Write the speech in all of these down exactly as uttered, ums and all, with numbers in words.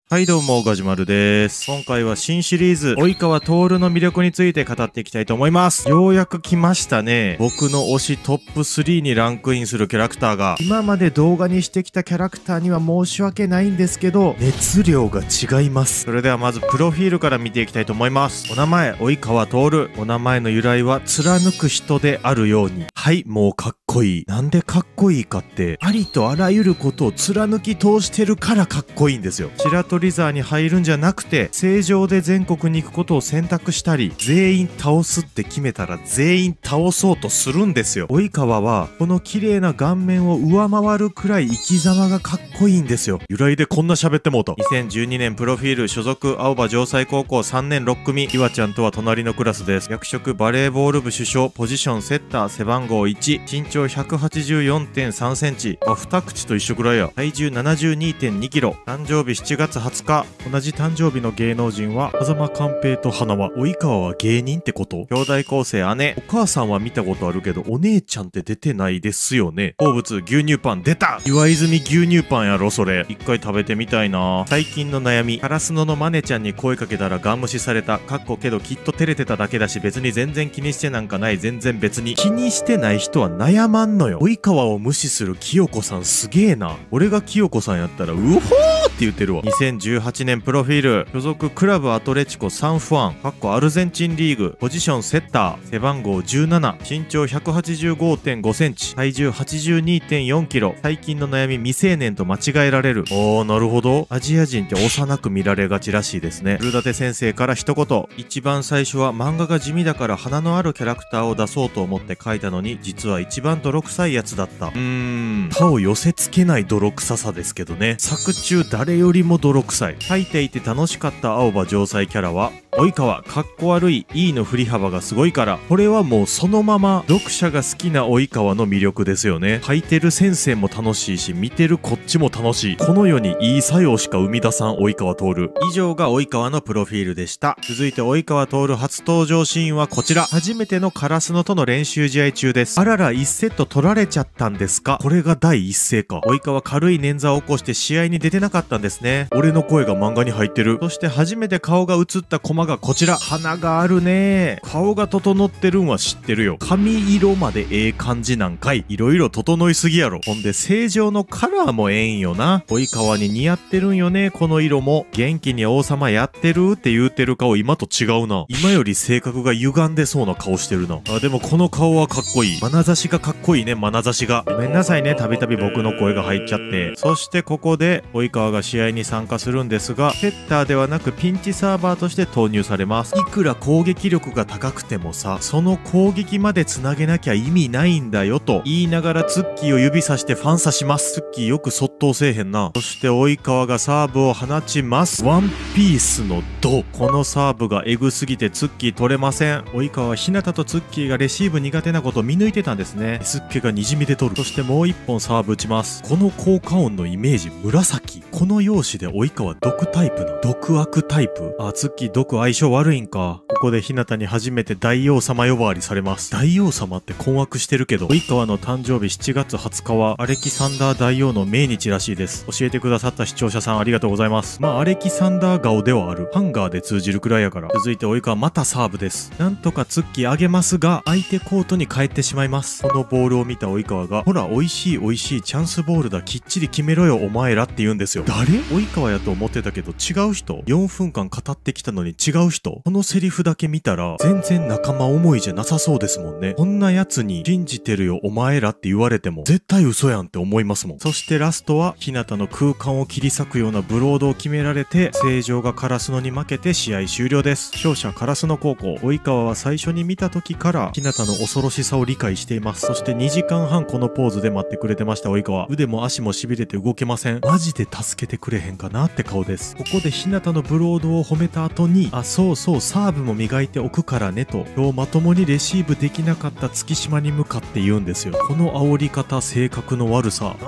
はいどうも、ガジュマルです。今回は新シリーズ、及川徹の魅力について語っていきたいと思います。ようやく来ましたね。僕の推しトップスリーにランクインするキャラクターが、今まで動画にしてきたキャラクターには申し訳ないんですけど、熱量が違います。それではまずプロフィールから見ていきたいと思います。お名前、及川徹。お名前の由来は、貫く人であるように。はい、もうかっこいい。なんでかっこいいかって、ありとあらゆることを貫き通してるからかっこいいんですよ。白鳥リザーに入るんじゃなくて、正常で全国に行くことを選択したり、全員倒すって決めたら全員倒そうとするんですよ。及川はこの綺麗な顔面を上回るくらい生き様がかっこいいんですよ。由来でこんな喋ってもうと。にせんじゅうにねんプロフィール、所属青葉城西高校さんねんろっくみ。岩ちゃんとは隣のクラスです。役職バレーボール部主将、ポジションセッター、背番号いち、身長 ひゃくはちじゅうよんてんさんセンチ。あ、二口と一緒くらいや。体重 ななじゅうにてんにキロ。誕生日しちがつはつか。同じ誕生日の芸能人は狭間寛平と花輪。及川は芸人ってこと？兄弟構成姉。お母さんは見たことあるけど、お姉ちゃんって出てないですよね。好物牛乳パン出た。岩泉牛乳パンやろそれ。一回食べてみたいな。最近の悩み。カラスノのマネちゃんに声かけたらガン無視された。かっこけどきっと照れてただけだし、別に全然気にしてなんかない。全然別に気にしてない人は悩まんのよ。及川を無視する清子さんすげえな。俺が清子さんやったらうほーって言ってるわ。にせんじゅうはちねんプロフィール、所属クラブアトレチコサンフアン、かっこアルゼンチンリーグ、ポジションセッター、背番号じゅうなな、身長 ひゃくはちじゅうごてんごセンチ、体重 はちじゅうにてんよんキロ。最近の悩み、未成年と間違えられる。おー、なるほど。アジア人って幼く見られがちらしいですね。古舘先生から一言。一番最初は漫画が地味だから花のあるキャラクターを出そうと思って書いたのに、実は一番泥臭いやつだった。うーん、他を寄せつけない泥臭さですけどね。作中誰よりも泥臭い。書いていて楽しかった青葉城西キャラは、及川かっこ悪い E の振り幅がすごいから。これはもうそのまま読者が好きな及川の魅力ですよね。書いてる先生も楽しいし、見てるこっちも楽しい。この世にいい作用しか生み出さん及川徹。以上が及川のプロフィールでした。続いて及川徹初登場シーンはこちら。初めてのカラスノとの練習試合中です。あらら、いちセット取られちゃったんですか？これがだい一声か。及川軽い捻挫を起こして試合に出てなかったんですね。俺の声が漫画に入ってる。そして初めて顔が映ったコマがこちら。鼻があるね。顔が整ってるんは知ってるよ。髪色までええ感じなんかい。いろいろ整いすぎやろ。ほんで正常のカラーもええんよな。及川に似合ってるんよね。この色も。元気に王様やってるって言うてる顔今と違うな。今より性格が歪んでそうな顔してるな。あ、でもこの顔はかっこいい。眼差しがかっこいいね。眼差しが。ごめんなさいね、たびたび僕の声が入っちゃって。そしてここで及川が試合に参加するんですが、セッターではなくピンチサーバーとして投入されます。いくら攻撃力が高くてもさ、その攻撃までつなげなきゃ意味ないんだよと言いながらツッキーを指さしてファンサします。ツッキーよくそっとせえへんな。そして及川がサーブを放ちます。ワンピースのド。このサーブがエグすぎてツッキー取れません。及川は日向とツッキーがレシーブ苦手なことを見抜いてたんですね。スッケがにじみで取る。そしてもう一本サーブ打ちます。この効果音のイメージ紫。この容姿で及川毒タイプな。毒悪タイプ。あ、ツッキー毒相性悪いんか。ここで日向に初めて大王様呼ばわりされます。大王様って困惑してるけど、及川の誕生日しちがつはつかはアレキサンダー大王の命日らしいです。教えてくださった視聴者さんありがとうございます。まあアレキサンダー顔ではある。ハンガーで通じるくらいやから。続いて及川またサーブです。なんとかツッキー上げますが、相手コートに帰ってしまいます。このボールを見た及川が、ほら美味しい美味しいチャンスボールだ、きっちり決めろよお前らって言うんですよ。誰？及川やと思ってたけど違う人？ よん 分間語ってきたのに違う人？このセリフだけ見たら全然仲間思いじゃなさそうですもんね。こんなやつに信じてるよお前らって言われても絶対嘘やんって思いますもん。そしてラストは日向の空間を切り裂くようなブロードを決められて、正常がカラスノに負けて試合終了です。勝者カラスノ高校。及川は最初に見た時から日向の恐ろしさを理解しています。そしてにじかんはんこのポーズで待ってくれてました。及川腕も足も痺れて動けません。マジで助けてくれへんかなって顔です。ここで日向のブロードを褒めた後に、あ、そうそうサーブも磨いておくからねと、今日まともにレシーブできなかった月島に向かって言うんですよ。この煽り方、性格の悪さ、なんか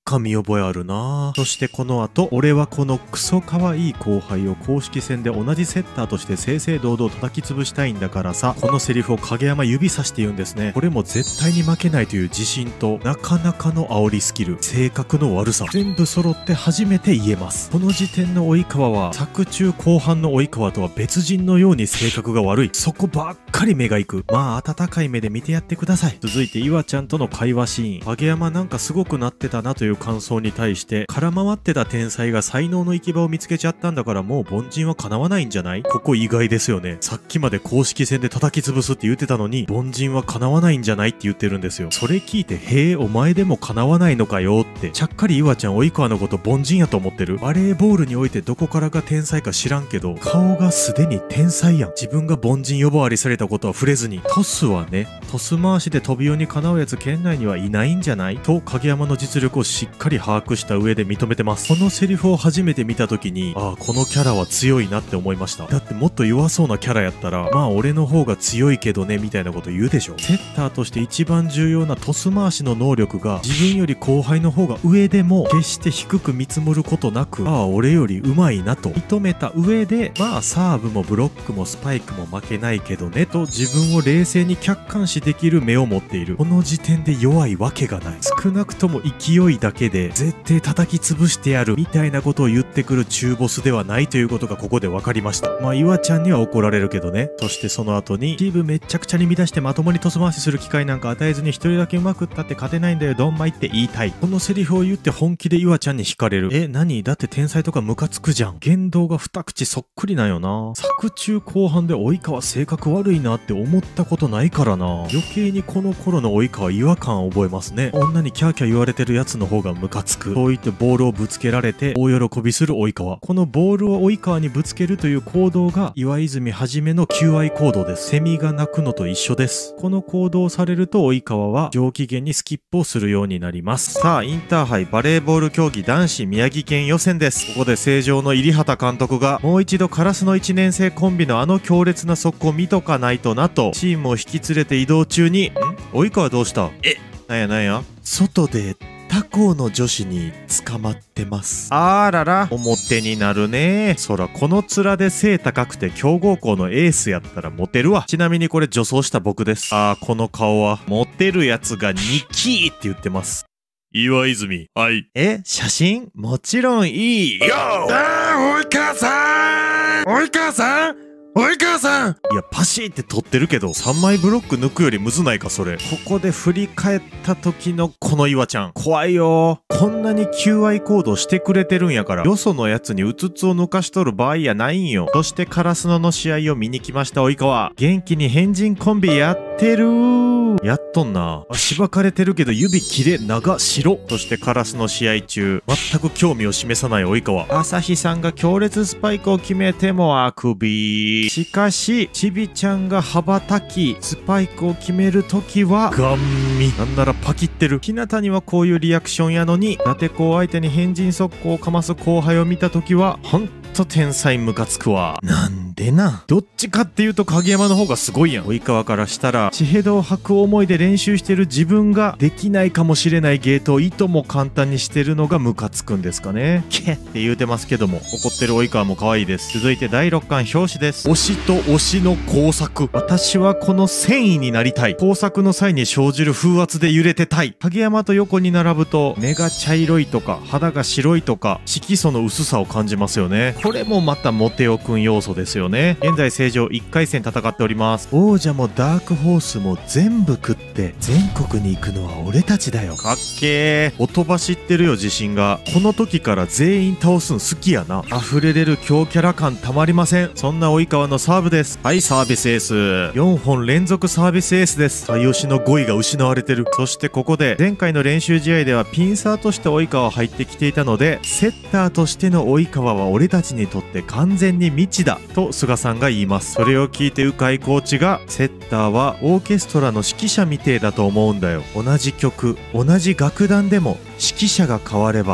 か見覚えあるな。そしてこの後、俺はこのクソ可愛い後輩を公式戦で同じセッターとして正々堂々叩き潰したいんだからさ、このセリフを影山指さして言うんですね。これも絶対に負けないという自信と、なかなかの煽りスキル、性格の悪さ、全部揃って初めて言えます。この時点の及川は、作中後半の及川とは別人のように性格が悪い。そこばっかり目がいく。まあ、温かい目で見てやってください。続いて、岩ちゃんとの会話シーン。影山なんかすごくなってたなという感想に対して、空回ってた天才が才能の行き場を見つけちゃったんだからもう凡人は叶わないんじゃない？ここ意外ですよね。さっきまで公式戦で叩き潰すって言ってたのに、凡人は叶わないんじゃないって言ってるんですよ。それ聞いて、へえ、お前でも叶わないのかよって、ちゃっかり岩ちゃん及川のこと凡人やと思ってる？バレーボールにおいてどこからが天才か知らんけど、顔がすでに天才やん。自分が凡人呼ばわりされたことは触れずに、トスはね、トス回しで飛び用にかなうやつ県内にはいないんじゃない？と影山の実力をしっかり把握した上で認めてます。このセリフを初めて見た時に、ああ、このキャラは強いなって思いました。だってもっと弱そうなキャラやったら、まあ俺の方が強いけどねみたいなこと言うでしょ。セッターとして一番重要なトス回しの能力が自分より後輩の方が上でも決して低く見積もることなく、ああ俺より上手いなと認めた上で、まあサーブもブロックもスパイクも負けないけどねと自分を冷静に客観視できる目を持っている。この時点で弱いわけがない。少なくとも勢いだけで絶対叩き潰してやるみたいなことを言ってくる中ボスではないということがここで分かりました。まあ岩ちゃんには怒られるけどね。そしてその後に、チームめっちゃくちゃに乱してまともにトス回しする機会なんか与えずに一人だけうまくったって勝てないんだよドンマイって言いたい。このセリフを言って本気で岩ちゃんに惹かれる。え、何？だって天才とかムカつくじゃん。言動が二口そっくりなんよな。作中後半で及川性格悪いなって思ったことないからな。余計にこの頃の及川違和感を覚えますね。女にキャーキャー言われてるやつの方がムカつく。そう言ってボールをぶつけられて大喜びする及川。このボールを及川にぶつけるという行動が岩泉はじめの求愛行動です。セミが鳴くのと一緒です。この行動をされると及川は上機嫌にスキップをするようになります。さあ、インターハイバレーボール競技男子宮城県予選です。ここで成城の入畑監督がもう一度カラスのいちねん生コンビのあの強烈な速攻見とかないとなとチームを引き連れて移動中に、ん？及川どうした？え、なんやなんや？外で他校の女子に捕まってます。あらら、表になるね。そらこの面で背高くて強豪校のエースやったらモテるわ。ちなみにこれ女装した僕です。あー、この顔はモテるやつがニキーって言ってます。岩泉、はい。え、写真？もちろんいい。よー！あー、及川さん！及川さん！及川さん！いや、パシーって撮ってるけど、さんまいブロック抜くよりむずないか、それ。ここで振り返った時のこの岩ちゃん。怖いよー。こんなに求愛行動してくれてるんやから、よそのやつにうつつを抜かしとる場合やないんよ。そしてカラスノの試合を見に来ました、及川。元気に変人コンビやってるー。やっとんな。しばかれてるけど指切れ長白。そしてカラスの試合中、全く興味を示さない及川。朝日さんが強烈スパイクを決めてもあくび。しかし、ちびちゃんが羽ばたき、スパイクを決めるときは、ガン見。なんならパキってる。日向にはこういうリアクションやのに、伊達校相手に変人速攻をかます後輩を見たときは、ほんと天才ムカつくわ。なんでな。どっちかっていうと影山の方がすごいやん。及川からしたら、血ヘドを吐く思いで練習してる自分ができないかもしれないゲートをいとも簡単にしてるのがムカつくんですかね。ケって言うてますけども、怒ってる及川も可愛いです。続いてだいろっかん表紙です。推しと推しの工作。私はこの繊維になりたい。工作の際に生じる風圧で揺れてたい。影山と横に並ぶと、目が茶色いとか、肌が白いとか、色素の薄さを感じますよね。これもまたモテオくん要素ですよね。現在成城いっかい戦戦っております。王者もダークホースも全部食って全国に行くのは俺たちだよ。かっけー。音走ってるよ自信が。この時から全員倒すん好きやな。溢れ出る強キャラ感たまりません。そんな及川のサーブです。はい、サービスエース。よんほん連続サービスエースです。最吉のごいが失われてる。そしてここで前回の練習試合ではピンサーとして及川入ってきていたので、セッターとしての及川は俺たちにとって完全に未知だと菅さんが言います。それを聞いて鵜飼コーチが、セッターはオーケストラの指揮者みてえだと思うんだよ。同じ曲同じ楽団でも指揮者が変われば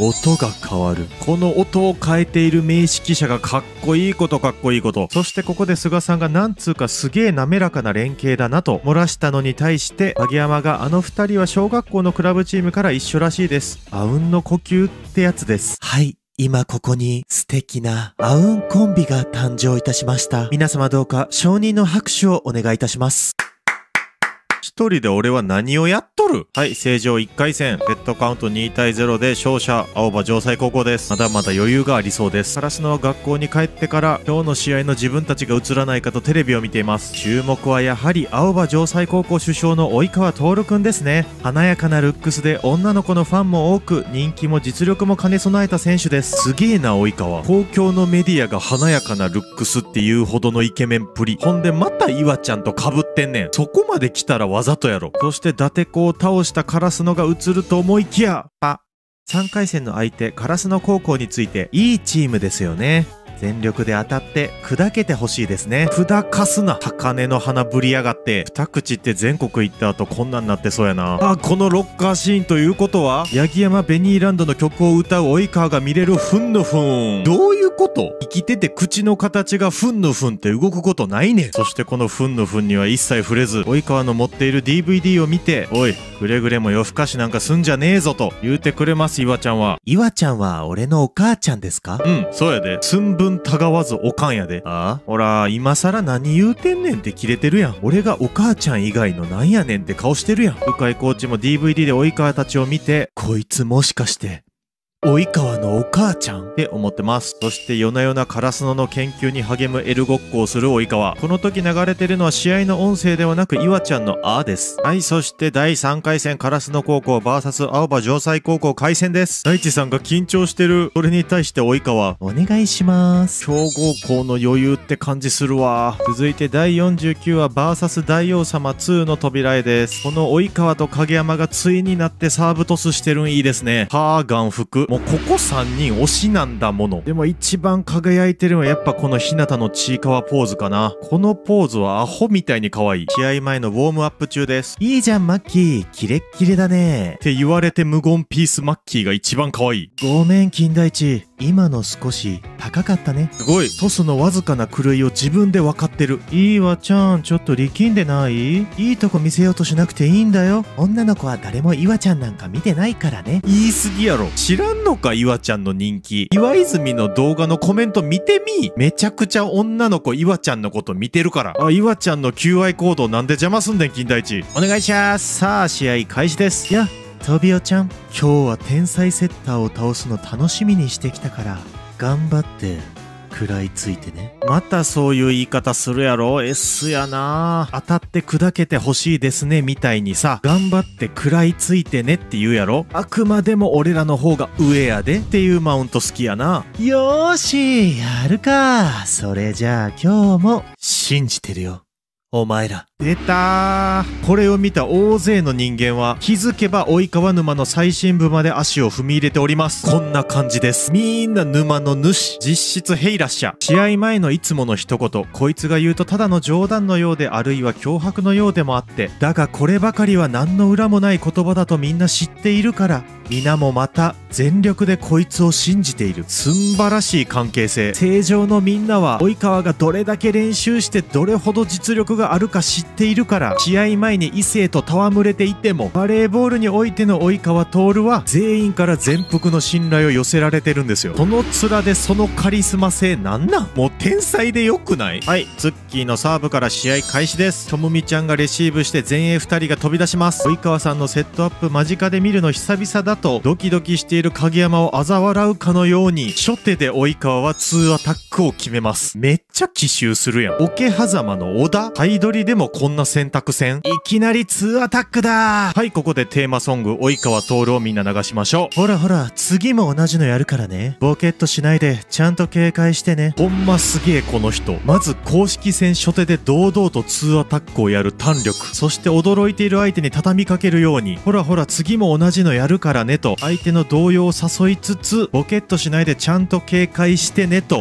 音が変わる。この音を変えている名指揮者がかっこいいことかっこいいこと。そしてここで菅さんがなんつうかすげえ滑らかな連携だなと漏らしたのに対して、影山があの二人は小学校のクラブチームから一緒らしいです。あうんの呼吸ってやつです。 はい。今ここに素敵なあうんコンビが誕生いたしました。皆様どうか承認の拍手をお願いいたします。 一人で俺は何をやっとる？はい、正常いっかい戦。セットカウントにたいゼロで勝者、青葉城西高校です。まだまだ余裕がありそうです。カラスノは学校に帰ってから、今日の試合の自分たちが映らないかとテレビを見ています。注目はやはり青葉城西高校主将の及川徹くんですね。華やかなルックスで女の子のファンも多く、人気も実力も兼ね備えた選手です。すげえな、及川。公共のメディアが華やかなルックスっていうほどのイケメンっぷり。ほんでまた岩ちゃんと被ってんねん。そこまで来たらわざとやろ。そして伊達子を倒したカラスノが映ると思いきや、パ。さんかい戦の相手カラスノ高校について、いいチームですよね。全力で当たって砕けてほしいですね。砕かすな。高根の花ぶりやがって。二口って全国行った後こんなんなってそうやな。あ、このロッカーシーンということは、八木山ベニーランドの曲を歌う及川が見れるふんのふん。どういうこと？生きてて口の形がふんのふんって動くことないねん。そしてこのふんのふんには一切触れず、及川の持っている ディーブイディー を見て、おい、くれぐれも夜更かしなんかすんじゃねえぞと言うてくれます、岩ちゃんは。 岩ちゃんは俺のお母ちゃんですか？ うん、そうやで。寸分たがわずおかんやで。ああ、ほら、今さら何言うてんねんってキレてるやん。俺がお母ちゃん以外のなんやねんって顔してるやん。向井コーチも ディーブイディー で及川たちを見て、 こいつもしかして及川のお母ちゃんって思ってます。そして夜な夜なカラスノの研究に励むエルごっこをする及川。この時流れてるのは試合の音声ではなく岩ちゃんのあーです。はい、そしてだいさんかい戦カラスノ高校 ブイエス 青葉城西高校開戦です。大地さんが緊張してる。それに対して及川、 お願いします。 強豪校の余裕って感じするわ。続いてだいよんじゅうきゅう話 ブイエス 大王様にの扉絵です。この及川と影山が対になってサーブトスしてるんいいですね。パー眼福。もうここさんにん推しなんだもの。でも一番輝いてるのはやっぱこの日向のちいかわポーズかな。このポーズはアホみたいに可愛い。試合前のウォームアップ中です。 いいじゃんマッキー、キレッキレだねって言われて無言ピースマッキーが一番可愛い。 ごめん金田一、今の少し高かったね。 すごい。トスのわずかな狂いを自分で分かってる。 いいわちゃん、ちょっと力んでない？いいとこ見せようとしなくていいんだよ。女の子は誰も岩ちゃんなんか見てないからね。 言い過ぎやろ。知らんのか岩ちゃんの人気。岩泉の動画のコメント見てみ。めちゃくちゃ女の子岩ちゃんのこと見てるから。あ、岩ちゃんの求愛行動なんで邪魔すんねん金田一。お願いします。さあ試合開始です。 いやトビオちゃん、今日は天才セッターを倒すの楽しみにしてきたから頑張って食らいついてね。 またそういう言い方するやろ。 S やな。当たって砕けてほしいですねみたいにさ、頑張って食らいついてねって言うやろ。あくまでも俺らの方が上やでっていうマウント好きやな。 よーしやるか。それじゃあ今日も信じてるよお前ら。 出たー。これを見た大勢の人間は気づけば及川沼の最深部まで足を踏み入れております。こんな感じです。みんな沼の主、実質ヘイラッシャ。試合前のいつもの一言、こいつが言うとただの冗談のようで、あるいは脅迫のようでもあって、だがこればかりは何の裏もない言葉だとみんな知っているから、皆もまた全力でこいつを信じている。すんばらしい関係性。正常のみんなは及川がどれだけ練習してどれほど実力があるか知っているから、試合前に異性と戯れていてもバレーボールにおいての及川徹は全員から全幅の信頼を寄せられてるんですよ。その面でそのカリスマ性なんなん？もう天才でよくない？はい、ツッキーのサーブから試合開始です。ともみちゃんがレシーブして前衛ふたりが飛び出します。及川さんのセットアップ間近で見るの久々だとドキドキしている影山を嘲笑うかのように初手で及川はツーアタックを決めます。めっちゃ奇襲するやん。桶狭間の小田ハイドリでもこんな選択戦。いきなりツーアタックだー。はい、ここでテーマソング及川徹をみんな流しましょう。 ほらほら次も同じのやるからね。ボケっとしないでちゃんと警戒してね。 ほんますげえこの人。まず公式戦初手で堂々とツーアタックをやる胆力、そして驚いている相手に畳みかけるように、ほらほら次も同じのやるからねと相手の動揺を誘いつつ、ボケっとしないでちゃんと警戒してねと相手を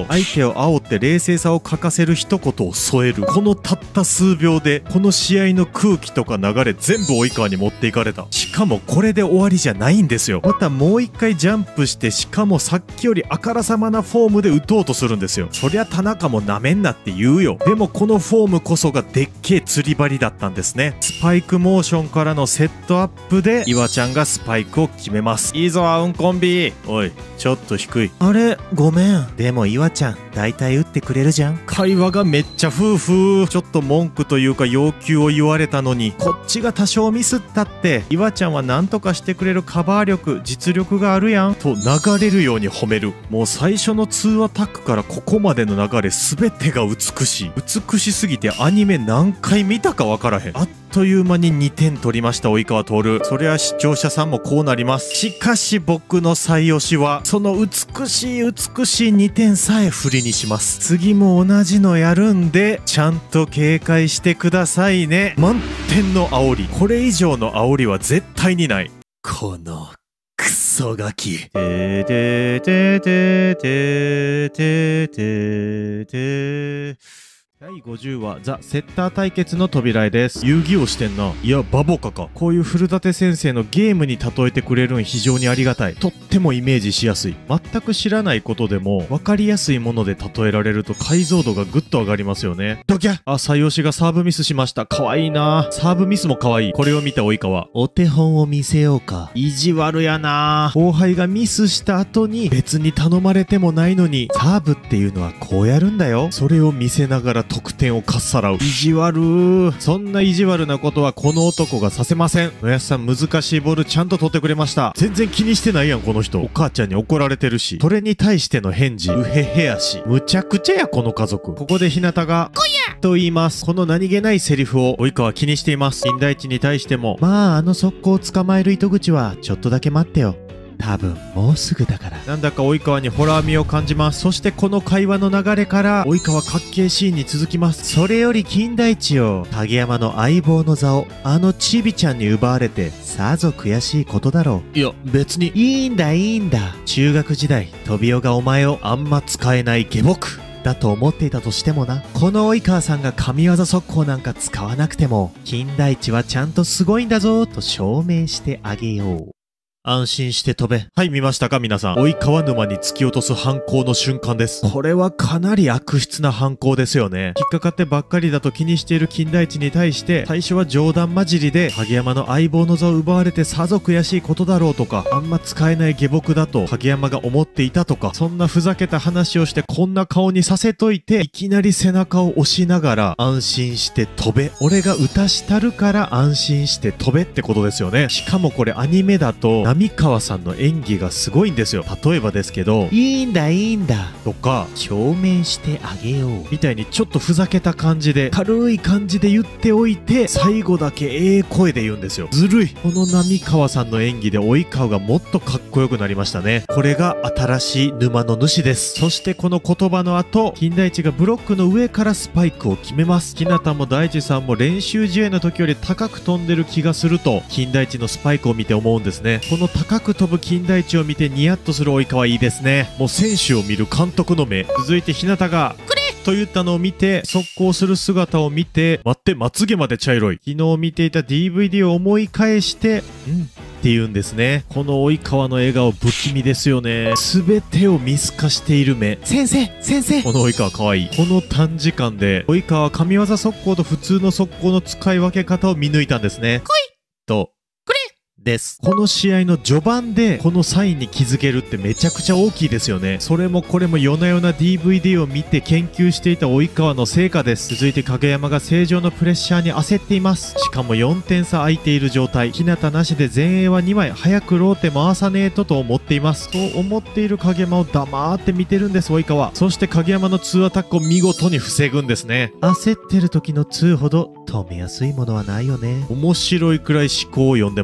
を煽って冷静さを欠かせる一言を添える。このたった数秒でこの試合の空気とか流れ全部及川に持っていかれた。しかもこれで終わりじゃないんですよ。またもう一回ジャンプして、しかもさっきよりあからさまなフォームで打とうとするんですよ。そりゃ田中もなめんなって言うよ。でもこのフォームこそがでっけえ釣り針だったんですね。スパイクモーションからのセットアップで岩ちゃんがスパイクを決めます。いいぞアウンコンビ。おいちょっと低い。 あれごめん。でも岩ちゃん大体打ってくれるじゃん。 会話がめっちゃ夫婦。ちょっと文句というか要求を言われたのに、こっちが多少ミスったって岩ちゃんは何とかしてくれるカバー力実力があるやんと流れるように褒める。もう最初のツーアタックからここまでの流れ全てが美しい。美しすぎてアニメ何回見たか分からへん。あっという間ににてん取りました及川徹。そりゃ視聴者さんもこうなります。しかし僕の最推しはその美しい美しいにてんさえ振りにします。次も同じのやるんでちゃんと警戒してくださいね。満点の煽り。これ以上の煽りは絶対にない。 このクソガキ。 ててててててててだいごじゅうわザ・セッター対決の扉絵です。遊戯王してんな。いやバボカか。こういう古舘先生のゲームに例えてくれるん非常にありがたい。とってもイメージしやすい。全く知らないことでも分かりやすいもので例えられると解像度がぐっと上がりますよね。ドキャ。あ、採用しがサーブミスしました。かわいいな。サーブミスもかわいい。これを見た及川、 お手本を見せようか。 意地悪やな。後輩がミスした後に別に頼まれてもないのに、 サーブっていうのはこうやるんだよ。 それを見せながら得点をかっさらう。意地悪。そんな意地悪なことはこの男がさせません。野安さん難しいボールちゃんと取ってくれました。全然気にしてないやんこの人。お母ちゃんに怒られてるし、それに対しての返事うへへやし、むちゃくちゃやこの家族。ここで日向がこやと言います。この何気ないセリフを及川は気にしています。金田一に対しても、 まああの速攻を捕まえる糸口はちょっとだけ待ってよ。多分もうすぐだから。 なんだか及川にホラー味を感じます。そしてこの会話の流れから及川かっけーシーンに続きます。 それより金田一よ、影山の相棒の座をあのちびちゃんに奪われてさぞ悔しいことだろう。いや別にいいんだいいんだ。中学時代トビオがお前をあんま使えない下僕だと思っていたとしてもな、この及川さんが神業速攻なんか使わなくても金田一はちゃんとすごいんだぞと証明してあげよう。 安心して飛べ。はい、見ましたか皆さん。及川沼に突き落とす犯行の瞬間です。これはかなり悪質な犯行ですよね。引っかかってばっかりだと気にしている金田一に対して、最初は冗談交じりで影山の相棒の座を奪われてさぞ悔しいことだろうとか、あんま使えない下僕だと影山が思っていたとか、そんなふざけた話をしてこんな顔にさせといて、いきなり背中を押しながら安心して飛べ。俺が歌したるから安心して飛べってことですよね。しかもこれアニメだと浪川さんの演技がすごいんですよ。例えばですけど、 いいんだいいんだとか証明してあげようみたいにちょっとふざけた感じで軽い感じで言っておいて、最後だけええ声で言うんですよ。ずるい。この浪川さんの演技で及川がもっとかっこよくなりましたね。これが新しい沼の主です。そしてこの言葉の後、金田一がブロックの上からスパイクを決めます。日向も大地さんも練習試合の時より高く飛んでる気がすると金田一のスパイクを見て思うんですね。この高く飛ぶ金田一を見てニヤッとする及川いいですね。もう選手を見る監督の目。続いて日向がくれと言ったのを見て、速攻する姿を見て、待ってまつげまで茶色い。昨日見ていた ディーブイディー を思い返してうんって言うんですね。この及川の笑顔不気味ですよね。全てを見透かしている目。 先生先生。 この及川かわいい。この短時間で及川は神業速攻と普通の速攻の使い分け方を見抜いたんですね。来いとくれです。この試合の序盤でこのサインに気づけるってめちゃくちゃ大きいですよね。それもこれも夜な夜な ディーブイディー を見て研究していた及川の成果です。続いて影山が正常のプレッシャーに焦っています。しかもよんてん差空いている状態。日向なしで前衛はにまい、早くローテ回さねえとと思っています。そう思っている影山を黙って見てるんです及川。そして影山のツーアタックを見事に防ぐんですね。 焦ってる時のツーほど止めやすいものはないよね。 面白いくらい思考を読んでます。次の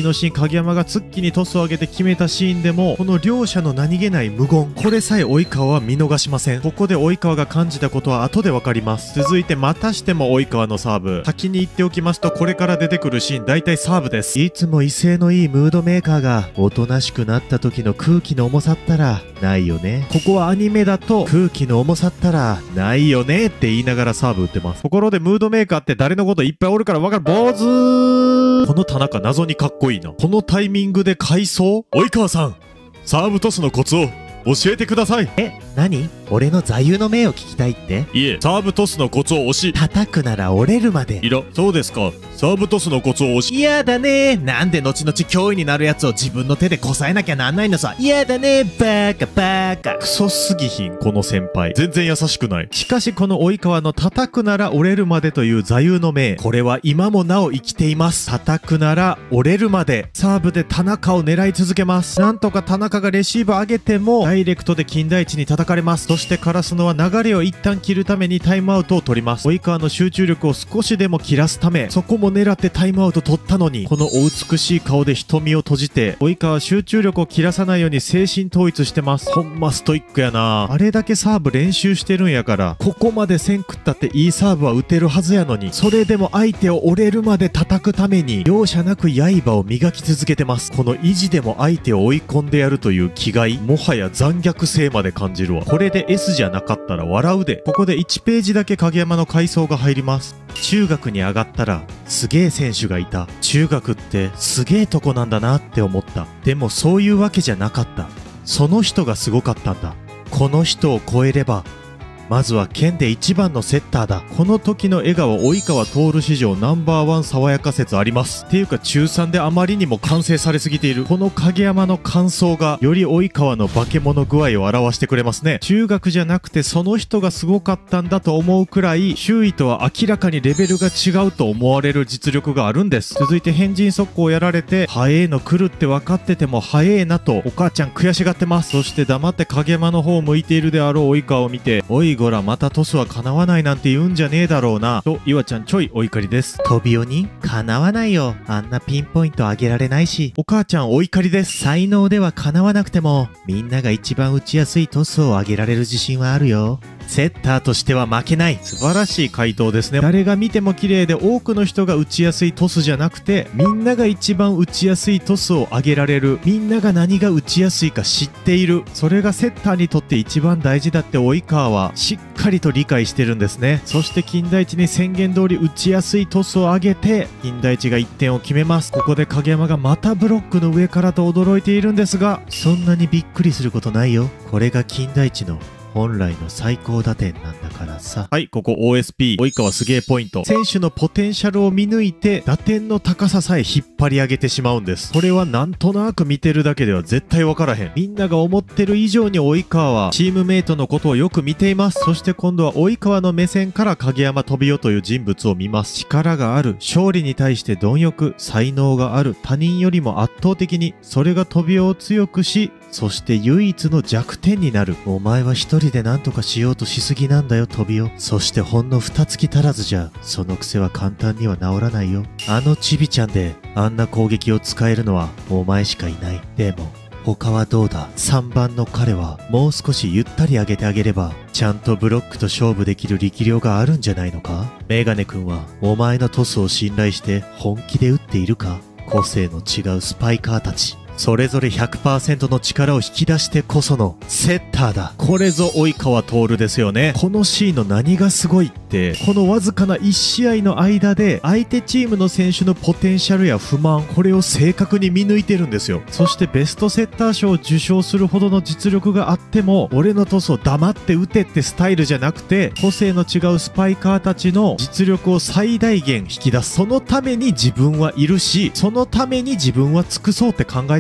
のシーン、影山がツッキーにトスを上げて決めたシーンでも、この両者の何気ない無言、これさえ及川は見逃しません。ここで及川が感じたことは後でわかります。続いてまたしても及川のサーブ。先に言っておきますと、これから出てくるシーン大体サーブです。 いつも威勢のいいムードメーカーがおとなしくなった時の空気の重さったらないよね。 ここはアニメだと空気の重さったらないよねって言いながらサーブ打ってます。ところでムードメーカーって誰のこといっぱいおるからわかる。坊主。この田中謎にかっこいいな。このタイミングで回想。及川さん、サーブトスのコツを教えてください。 え、何？俺の座右の銘を聞きたいって？ いえ、サーブトスのコツを教し。 叩くなら折れるまで。 いら、そうですか。サーブトスのコツを教し。 嫌だね。なんで後々脅威になるやつを自分の手でこさえなきゃなんないのさ。嫌だね。バカバカ。 クソすぎひん、この先輩。全然優しくない。しかしこの及川の叩くなら折れるまでという座右の銘。これは今もなお生きています。叩くなら折れるまで。サーブで田中を狙い続けます。なんとか田中がレシーブ上げても、ダイレクトで金田一に叩かれます。そしてカラスノは流れを一旦切るためにタイムアウトを取ります。及川の集中力を少しでも切らすため、そこも狙ってタイムアウト取ったのに、このお美しい顔で瞳を閉じて、及川は集中力を切らさないように精神統一してます。ほんまストイックやな。あれだけサーブ練習してるんやから、ここまでせんくったっていいサーブは打てるはずやのに、それでも相手を折れるまで叩くために、容赦なく刃を磨き続けてます。この意地でも相手を追い込んでやるという気概、もはや残虐性まで感じるわ。これで S じゃなかったら笑うで。ここでいちページだけ影山の回想が入ります。中学に上がったらすげえ選手がいた。中学ってすげえとこなんだなって思った。でもそういうわけじゃなかった。その人がすごかったんだ。この人を超えればまずは県で一番のセッターだ。この時の笑顔、及川徹史上ナンバーワン爽やか説あります。っていうか中さんであまりにも完成されすぎている。この影山の感想がより及川の化け物具合を表してくれますね。中学じゃなくてその人がすごかったんだと思うくらい、周囲とは明らかにレベルが違うと思われる実力があるんです。続いて変人速攻をやられて、早えの来るって分かってても早えなとお母ちゃん悔しがってます。そして黙って影山の方を向いているであろう及川を見て、おいごらまたトスは叶わないなんて言うんじゃねえだろうなと岩ちゃんちょいお怒りです。 飛び鬼叶わないよ。あんなピンポイント上げられないし。 お母ちゃんお怒りです。 才能では叶わなくてもみんなが一番打ちやすいトスを上げられる自信はあるよ。セッターとしては負けない。 素晴らしい回答ですね。誰が見ても綺麗で多くの人が打ちやすいトスじゃなくて、みんなが一番打ちやすいトスを上げられる。みんなが何が打ちやすいか知っている。それがセッターにとって一番大事だって及川はしっかりと理解してるんですね。そして金田一に宣言通り打ちやすいトスを上げて、金田一がいってんを決めます。ここで影山がまたブロックの上からと驚いているんですが、 そんなにびっくりすることないよ。これが金田一の本来の最高打点なんだからさ。 はい、ここ オーエスピー 及川すげえポイント。選手のポテンシャルを見抜いて打点の高ささえ引っ張り上げてしまうんです。これはなんとなく見てるだけでは絶対わからへん。みんなが思ってる以上に及川はチームメイトのことをよく見ています。そして今度は及川の目線から影山飛雄という人物を見ます。力がある、勝利に対して貪欲、才能がある、他人よりも圧倒的に、それが飛雄を強くし、そして唯一の弱点になる。 お前は一人で何とかしようとしすぎなんだよ、飛雄。そしてほんの二月足らずじゃ、その癖は簡単には治らないよ。あのチビちゃんで、あんな攻撃を使えるのは、お前しかいない。でも、他はどうだ。さんばんの彼は、もう少しゆったり上げてあげれば、ちゃんとブロックと勝負できる力量があるんじゃないのか。メガネ君は、お前のトスを信頼して、本気で打っているか。個性の違うスパイカーたち。それぞれ ひゃくパーセント の力を引き出してこそのセッターだ。これぞ及川徹ですよね。このシーンの何がすごいって、このわずかないち試合の間で相手チームの選手のポテンシャルや不満、これを正確に見抜いてるんですよ。そしてベストセッター賞を受賞するほどの実力があっても、俺のトスを黙って打てってスタイルじゃなくて、個性の違うスパイカーたちの実力を最大限引き出す。そのために自分はいるし、そのために自分は尽くそうって考えて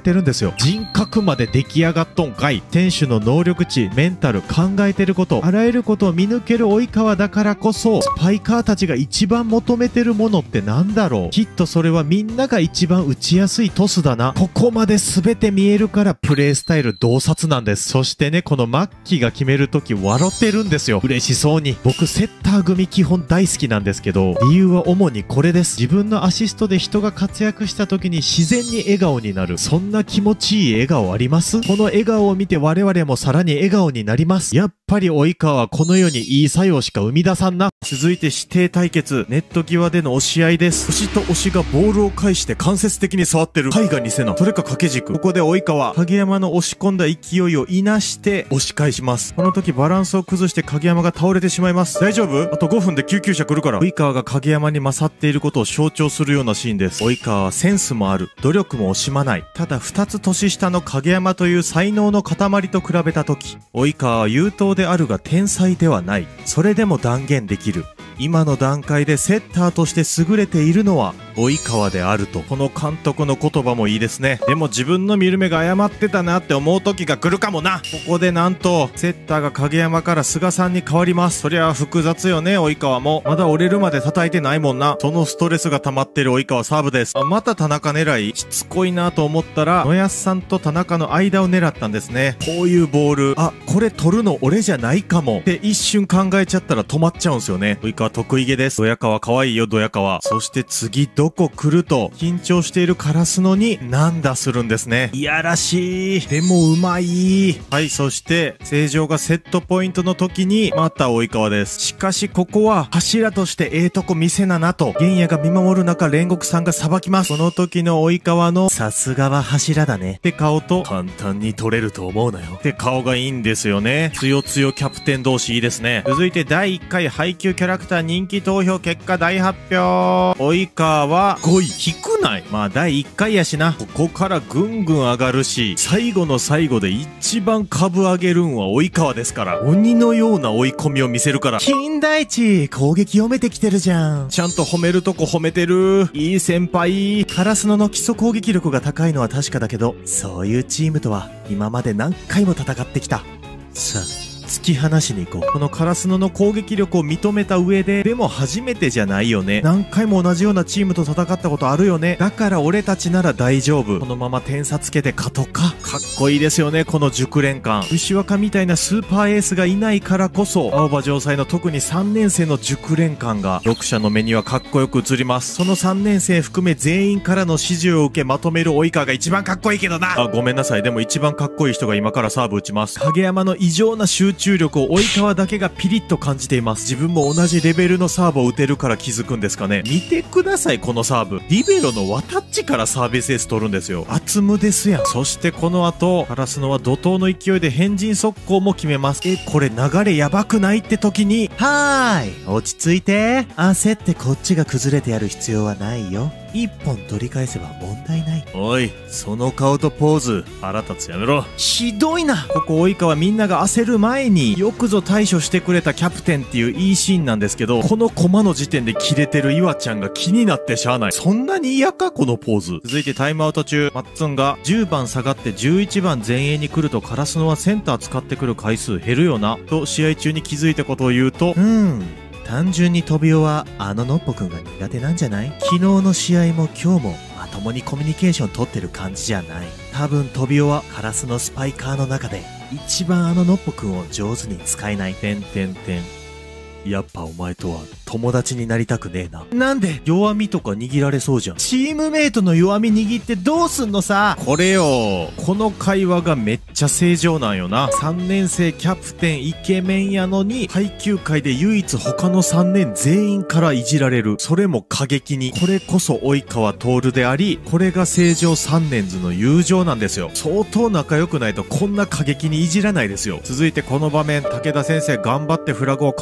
てるんですよ。人格まで出来上がっとんかい。選手の能力値、メンタル、考えてること、あらゆることを見抜ける及川だからこそ、スパイカーたちが一番求めてるものってなんだろう。きっとそれはみんなが一番打ちやすいトスだな。ここまで全て見えるからプレイスタイル洞察なんです。そしてね、このマッキーが決めるとき笑ってるんですよ。嬉しそうに。僕セッター組基本大好きなんですけど、理由は主にこれです。自分のアシストで人が活躍した時に自然に笑顔になる。そんな気持ちいい笑顔あります？この笑顔を見て我々もさらに笑顔になります。やっぱり及川はこの世にいい作用しか生み出さんな。 続いて指定対決、ネット際での押し合いです。星と推しがボールを返して間接的に触ってる。貝が偽な。それか掛け軸。ここで及川、影山の押し込んだ勢いをいなして押し返します。この時バランスを崩して影山が倒れてしまいます。大丈夫？あとごふんで救急車来るから。及川が影山に勝っていることを象徴するようなシーンです。及川はセンスもある。努力も惜しまない。ただふたつ年下の影山という才能の塊と比べた時、及川は優等であるが天才ではない。それでも断言できる。今の段階でセッターとして優れているのは及川であると。この監督の言葉もいいですね。でも自分の見る目が誤ってたなって思う時が来るかもな。ここでなんとセッターが影山から菅さんに変わります。そりゃ複雑よね。及川もまだ折れるまで叩いてないもんな。そのストレスが溜まってる及川サーブです。あ、また田中狙い。しつこいなと思ったら野安さんと田中の間を狙ったんですね。こういうボール、あ、これ取るの俺じゃないかもって一瞬考えちゃったら止まっちゃうんですよね。及川得意げです。ドヤ川可愛いよ、ドヤ川。そして次どこ来ると緊張しているカラスノになんだするんですね。いやらしい。でもうまい。はい、そして正常がセットポイントの時にまた及川です。しかしここは柱としてええとこ見せななと玄也が見守る中煉獄さんがさばきます。この時の及川のさすがは柱だねって顔と簡単に取れると思うなよって顔がいいんですよね。つよつよキャプテン同士いいですね。続いてだいいっかい配給キャラクター人気投票結果大発表。及川はごい。低くない？まあだいいっかいやしな。ここからぐんぐん上がるし、最後の最後で一番株上げるんは及川ですから。鬼のような追い込みを見せるから。 金田一、攻撃読めてきてるじゃん。 ちゃんと褒めるとこ褒めてる。いい先輩。 カラスノの基礎攻撃力が高いのは確かだけど、そういうチームとは今まで何回も戦ってきた。さあ、突き放しに行こう。 このカラスノの攻撃力を認めた上で、でも初めてじゃないよね。何回も同じようなチームと戦ったことあるよね。だから俺たちなら大丈夫。このまま点差つけて勝とか。かっこいいですよね、この熟練感。牛若みたいなスーパーエースがいないからこそ、青葉城西の特にさんねん生の熟練感が読者の目にはかっこよく映ります。そのさんねん生含め全員からの指示を受けまとめる及川が一番かっこいいけどな。あ、ごめんなさい。でも一番かっこいい人が今からサーブ打ちます。影山の異常な集中力を及川だけがピリッと感じています。自分も同じレベルのサーブを打てるから気づくんですかね。見てください、このサーブ。リベロのワタッチからサービスエース取るんですよ。厚むですやん。そしてこの後、カラスノは怒涛の勢いで変人速攻も決めます。え、これ流れやばくないって時に、 はーい、落ち着いて。焦ってこっちが崩れてやる必要はないよ。一本取り返せば問題ない。 おい、その顔とポーズ、腹立つやめろ。 ひどいな。 ここ及川みんなが焦る前によくぞ対処してくれたキャプテンっていういいシーンなんですけど、このコマの時点でキレてる岩ちゃんが気になってしゃあない。そんなに嫌かこのポーズ。続いてタイムアウト中、マッツンがじゅうばん下がってじゅういちばん前衛に来るとカラスノはセンター使ってくる回数減るよなと試合中に気づいたことを言うと、 うん、単純にトビオはあののっぽくんが苦手なんじゃない？昨日の試合も今日もまともにコミュニケーション取ってる感じじゃない。多分トビオはカラスのスパイカーの中で一番あののっぽくんを上手に使えない。 てんてんてん。やっぱお前とは友達になりたくねえな。なんで弱みとか握られそうじゃん。 チームメイトの弱み握ってどうすんのさ。 これよ。この会話がめっちゃ正常なんよな。さんねん生キャプテンイケメンやのに、配球会で唯一他のさんねん全員からいじられる。それも過激に。これこそ及川徹であり、これが正常さんねん図の友情なんですよ。相当仲良くないとこんな過激にいじらないですよ。続いてこの場面、武田先生頑張ってフラグをカンカン立て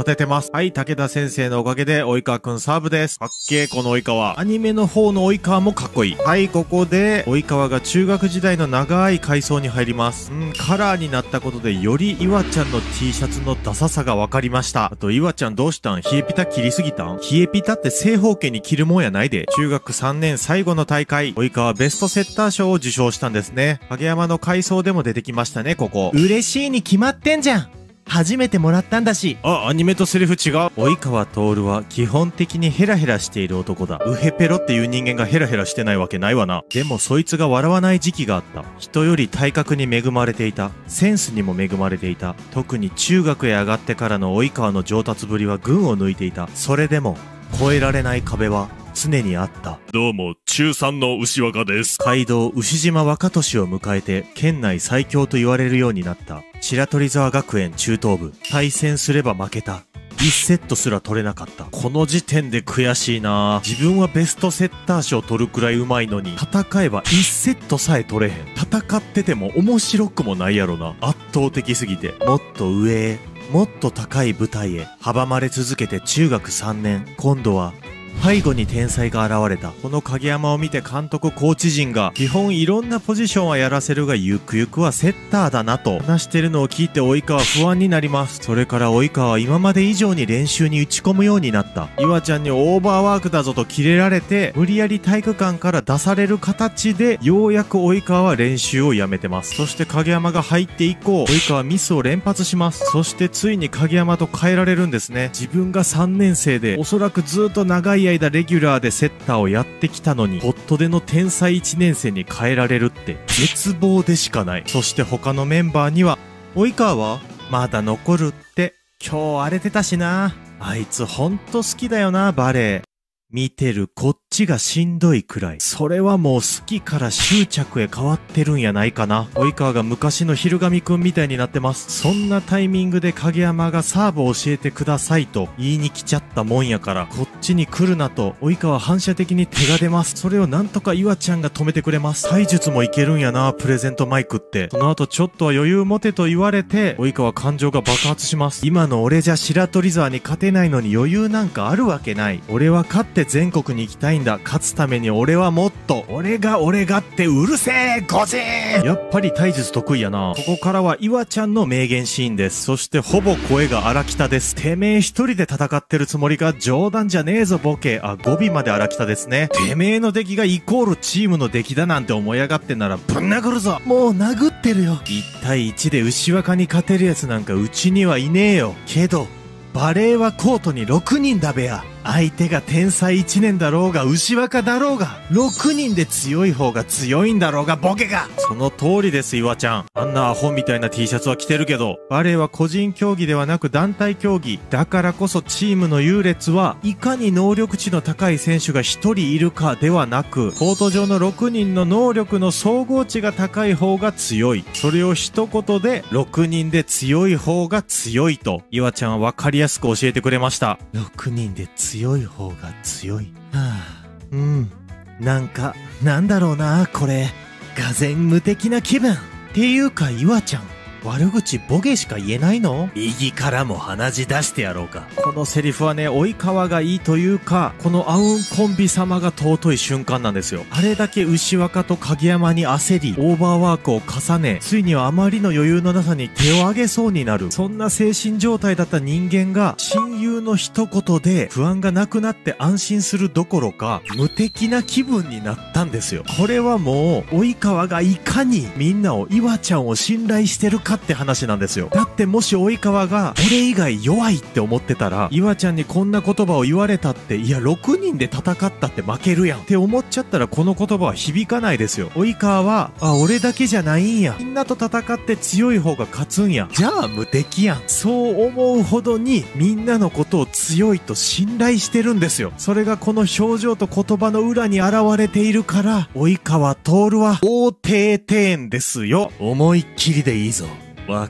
ててます。はい、武田先生のおかげで、及川くんサーブです。かっけー、この及川。アニメの方の及川もかっこいい。はい、ここで、及川が中学時代の長い階層に入ります。うん、カラーになったことで、より岩ちゃんの T シャツのダサさがわかりました。あと、岩ちゃんどうしたん？冷えピタ切りすぎたん？冷えピタって正方形に切るもんやないで。中学さんねん最後の大会、及川ベストセッター賞を受賞したんですね。影山の階層でも出てきましたね、ここ。 嬉しいに決まってんじゃん。初めてもらったんだし。 あ、アニメとセリフ違う。及川徹は基本的にヘラヘラしている男だ。ウヘペロっていう人間がヘラヘラしてないわけないわな。でもそいつが笑わない時期があった。人より体格に恵まれていた。センスにも恵まれていた。特に中学へ上がってからの及川の上達ぶりは群を抜いていた。それでも、越えられない壁は常にあった。 どうも、中さんの牛若です。 街道牛島若年を迎えて、県内最強と言われるようになった。白鳥沢学園中等部。対戦すれば負けた。いちセットすら取れなかった。この時点で悔しいな。自分はベストセッター賞取るくらい上手いのに、戦えばいちセットさえ取れへん。戦ってても面白くもないやろな。圧倒的すぎて。もっと上へ、もっと高い舞台へ、阻まれ続けて中学さんねん。今度は、背後に天才が現れた。この影山を見て監督コーチ陣が基本いろんなポジションはやらせるがゆくゆくはセッターだなと話してるのを聞いて及川は不安になります。それから及川は今まで以上に練習に打ち込むようになった。岩ちゃんにオーバーワークだぞとキレられて無理やり体育館から出される形でようやく及川は練習をやめてます。そして影山が入って以降及川はミスを連発します。そしてついに影山と変えられるんですね。自分がさんねん生でおそらくずっと長い間レギュラーでセッターをやってきたのに、ホットでの天才いちねん生に変えられるって絶望でしかない。そして他のメンバーには、及川はまだ残るって、今日荒れてたしな。あいつほんと好きだよな、バレエ。見てるこっちがしんどいくらい。それはもう好きから執着へ変わってるんやないかな。及川が昔の昼神くんみたいになってます。そんなタイミングで影山がサーブを教えてくださいと言いに来ちゃったもんやから、こっちに来るなと及川は反射的に手が出ます。それをなんとか岩ちゃんが止めてくれます。体術もいけるんやな、プレゼントマイクって。その後ちょっとは余裕持てと言われて、及川は感情が爆発します。今の俺じゃ白鳥沢に勝てないのに余裕なんかあるわけない。俺は勝って全国に行きたいんだ。勝つために俺はもっと、俺が俺がってうるせえゴジー。やっぱり体術得意やな。ここからは岩ちゃんの名言シーンです。そしてほぼ声が荒北です。てめえ一人で戦ってるつもりが冗談じゃねえぞボケ。あ、語尾まで荒北ですね。てめえの出来がイコールチームの出来だなんて思い上がってんならぶん殴るぞ。 もう殴ってるよ。 いち対いちで牛若に勝てるやつなんかうちにはいねえよ。けど、バレーはコートにろくにんだべや。相手が天才いちねんだろうが牛若だろうがろくにんで強い方が強いんだろうがボケが。その通りです岩ちゃん。あんなアホみたいな T シャツは着てるけど、バレーは個人競技ではなく団体競技だからこそ、チームの優劣はいかに能力値の高い選手がひとりいるかではなく、コート上のろくにんの能力の総合値が高い方が強い。それを一言でろくにんで強い方が強いと岩ちゃんは分かりやすく教えてくれました。ろくにんで強い強い方が強い。はあ、うん。なんか、なんだろうな、これ。がぜん無敵な気分。っていうか、岩ちゃん。悪口ボケしか言えないの？右からも鼻血出してやろうか。このセリフはね、及川がいいというか、このアウンコンビ様が尊い瞬間なんですよ。あれだけ牛若と影山に焦り、オーバーワークを重ね、ついにはあまりの余裕のなさに手を挙げそうになる。そんな精神状態だった人間が、親友の一言で不安がなくなって安心するどころか、無敵な気分になったんですよ。これはもう、及川がいかにみんなを、岩ちゃんを信頼してるかって話なんですよ。だってもし及川が俺以外弱いって思ってたら、岩ちゃんにこんな言葉を言われたって、いやろくにんで戦ったって負けるやんって思っちゃったら、この言葉は響かないですよ。及川は、あ、俺だけじゃないんや、みんなと戦って強い方が勝つんや、じゃあ無敵やん、そう思うほどにみんなのことを強いと信頼してるんですよ。それがこの表情と言葉の裏に現れているから、及川徹は大帝天ですよ。思いっきりでいいぞ。わかって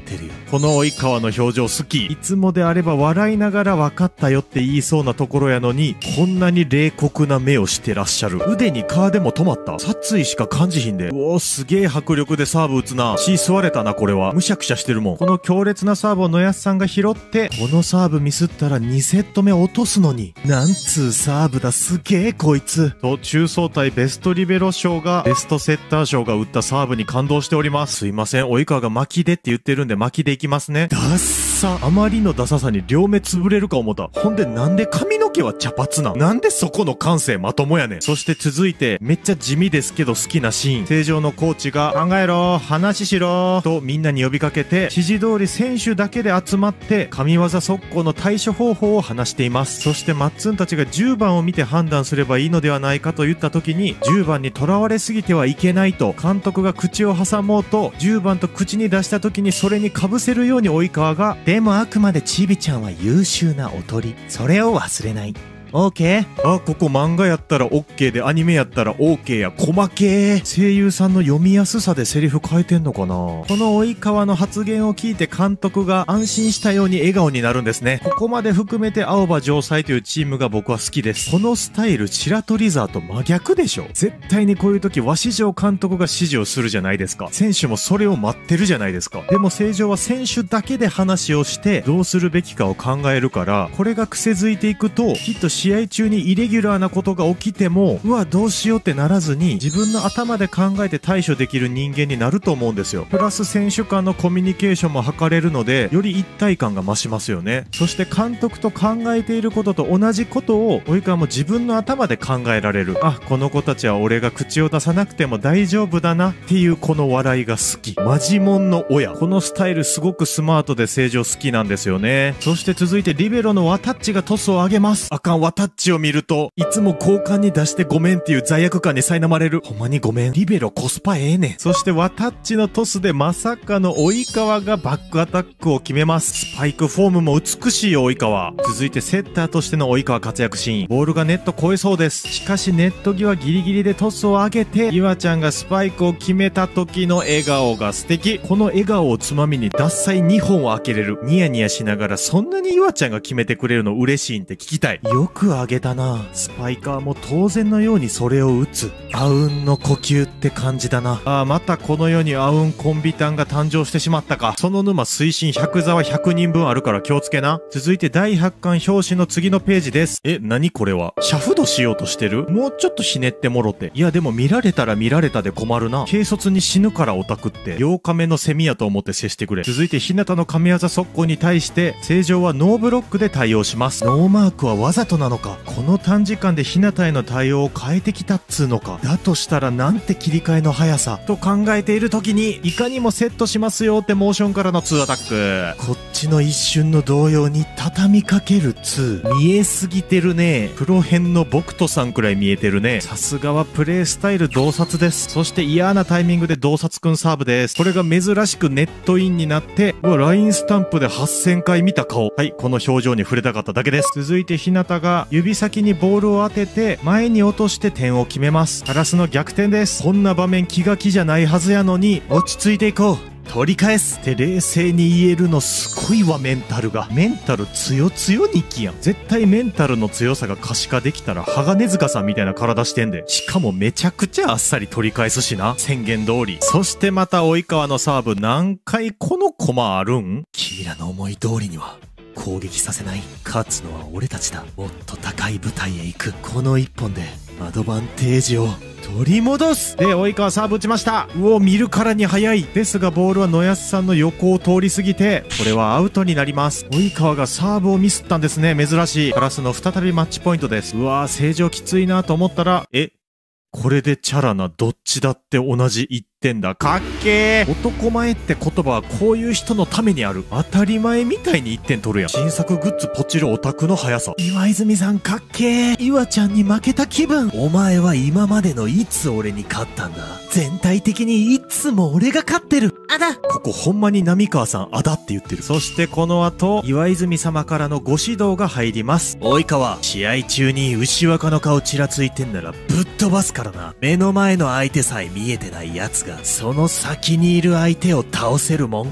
てるよ。 この及川の表情好き。いつもであれば笑いながら分かったよって言いそうなところやのに、こんなに冷酷な目をしてらっしゃる。腕にカーでも止まった。殺意しか感じひんで。うおー、すげえ迫力でサーブ打つな。血吸われたな、これは。むしゃくしゃしてるもん。この強烈なサーブを野安さんが拾って、このサーブミスったらにセット目落とすのに。 なんつうサーブだ、すげえこいつ。 と、中層対ベストリベロ賞が、ベストセッター賞が打ったサーブに感動しております。すいません、及川が巻きでって言ってるんで巻きでいきますね。 ダッサ。 あまりのダサさに両目潰れるか思った。ほんでなんで髪の毛は茶髪なん？なんでそこの感性まともやねん。そして続いて、めっちゃ地味ですけど好きなシーン。正常のコーチが、考えろ、話しろ、とみんなに呼びかけて、指示通り選手だけで集まって、神業速攻の対処方法を話しています。そしてマッツンたちがじゅうばんを見て判断すればいいのではないかと言った時に、じゅうばんにとらわれすぎてはいけないと、監督が口を挟もうと、じゅうばんと口に出した時にそれに被せるように及川が、 でもあくまでちびちゃんは優秀なおとり。それを忘れない。オーケー？ あ、ここ漫画やったら OK でアニメやったら OK や、細けー。声優さんの読みやすさでセリフ変えてんのかな。この及川の発言を聞いて監督が安心したように笑顔になるんですね。ここまで含めて青葉城西というチームが僕は好きです。このスタイル白鳥座と真逆でしょ。絶対にこういう時鷲城監督が指示をするじゃないですか。選手もそれを待ってるじゃないですか。でも成城は選手だけで話をしてどうするべきかを考えるから、これが癖づいていくときっと試合中にイレギュラーなことが起きても、うわどうしようってならずに自分の頭で考えて対処できる人間になると思うんですよ。プラス選手間のコミュニケーションも図れるので、より一体感が増しますよね。そして監督と考えていることと同じことを及川も自分の頭で考えられる。あ、この子たちは俺が口を出さなくても大丈夫だなっていうこの笑いが好き。マジモンの親。このスタイルすごくスマートで正常好きなんですよね。そして続いてリベロのワタッチがトスを上げます。あかん、ワタッチを見るといつも交換に出してごめんっていう罪悪感に苛まれる。ほんまにごめん。リベロコスパええねん。そしてワタッチのトスでまさかの及川がバックアタックを決めます。スパイクフォームも美しいよ及川。続いてセッターとしての及川活躍シーン。ボールがネット越えそうです。しかしネット際ギリギリでトスを上げて、ゆわちゃんがスパイクを決めた時の笑顔が素敵。この笑顔をつまみに脱菜にほんを開けれる。ニヤニヤしながらそんなにゆわちゃんが決めてくれるの嬉しいんって聞きたい。よく上げたな。スパイカーも当然のようにそれを打つ。あうんの呼吸って感じだな。ああ、またこの世にあうんコンビタンが誕生してしまったか。その沼推進ひゃくざわひゃくにんぶんあるから気をつけな。続いてだいはちかん表紙の次のページです。え、何これは。シャフドしようとしてる？もうちょっとひねってもろて。いやでも見られたら見られたで困るな。軽率に死ぬからオタクって。ようかめのセミやと思って接してくれ。続いて日向の神業速攻に対して正常はノーブロックで対応します。ノーマークはわざとなのか。この短時間で日向への対応を変えてきたっつうのか。だとしたらなんて切り替えの速さと考えている時に、いかにもセットしますよってモーションからのツーアタック。こっちの一瞬の動揺に畳みかけるツー。見えすぎてるね。プロ編のボクトさんくらい見えてるね。さすがはプレイスタイル洞察です。そして嫌なタイミングで洞察くんサーブです。これが珍しくネットインになって、うわ、ラインスタンプではっせんかい見た顔。はい、この表情に触れたかっただけです。続いて日向が指先にボールを当てて前に落として点を決めます。カラスの逆転です。こんな場面気が気じゃないはずやのに、落ち着いていこう。取り返すって冷静に言えるのすごいわ。メンタルがメンタル強強日記やん。絶対メンタルの強さが可視化できたら鋼塚さんみたいな体してんで。しかもめちゃくちゃあっさり取り返すしな、宣言通り。そしてまた及川のサーブ。何回このコマあるん？ 君らの思い通りには攻撃させない。勝つのは俺たちだ。もっと高い舞台へ行く。この一本でアドバンテージを取り戻す。 で、及川サーブ打ちました。うお、見るからに早い。ですがボールは野安さんの横を通り過ぎて、これはアウトになります。及川がサーブをミスったんですね。珍しい。カラスの再びマッチポイントです。うわー、正常きついなと思ったら、え、これでチャラなどっちだって同じいってんだ。かっけー。男前って言葉はこういう人のためにある。当たり前みたいにいってん取るやん。新作グッズポチるオタクの速さ。 岩泉さんかっけー。岩ちゃんに負けた気分。お前は今までのいつ俺に勝ったんだ。全体的にいつも俺が勝ってる。あだ。 ここほんまに浪川さんあだって言ってる。そしてこの後、岩泉様からのご指導が入ります。 及川、試合中に牛若の顔ちらついてんならぶっ飛ばすからな。目の前の相手さえ見えてない奴が、その先にいる相手を倒せるもんかよ。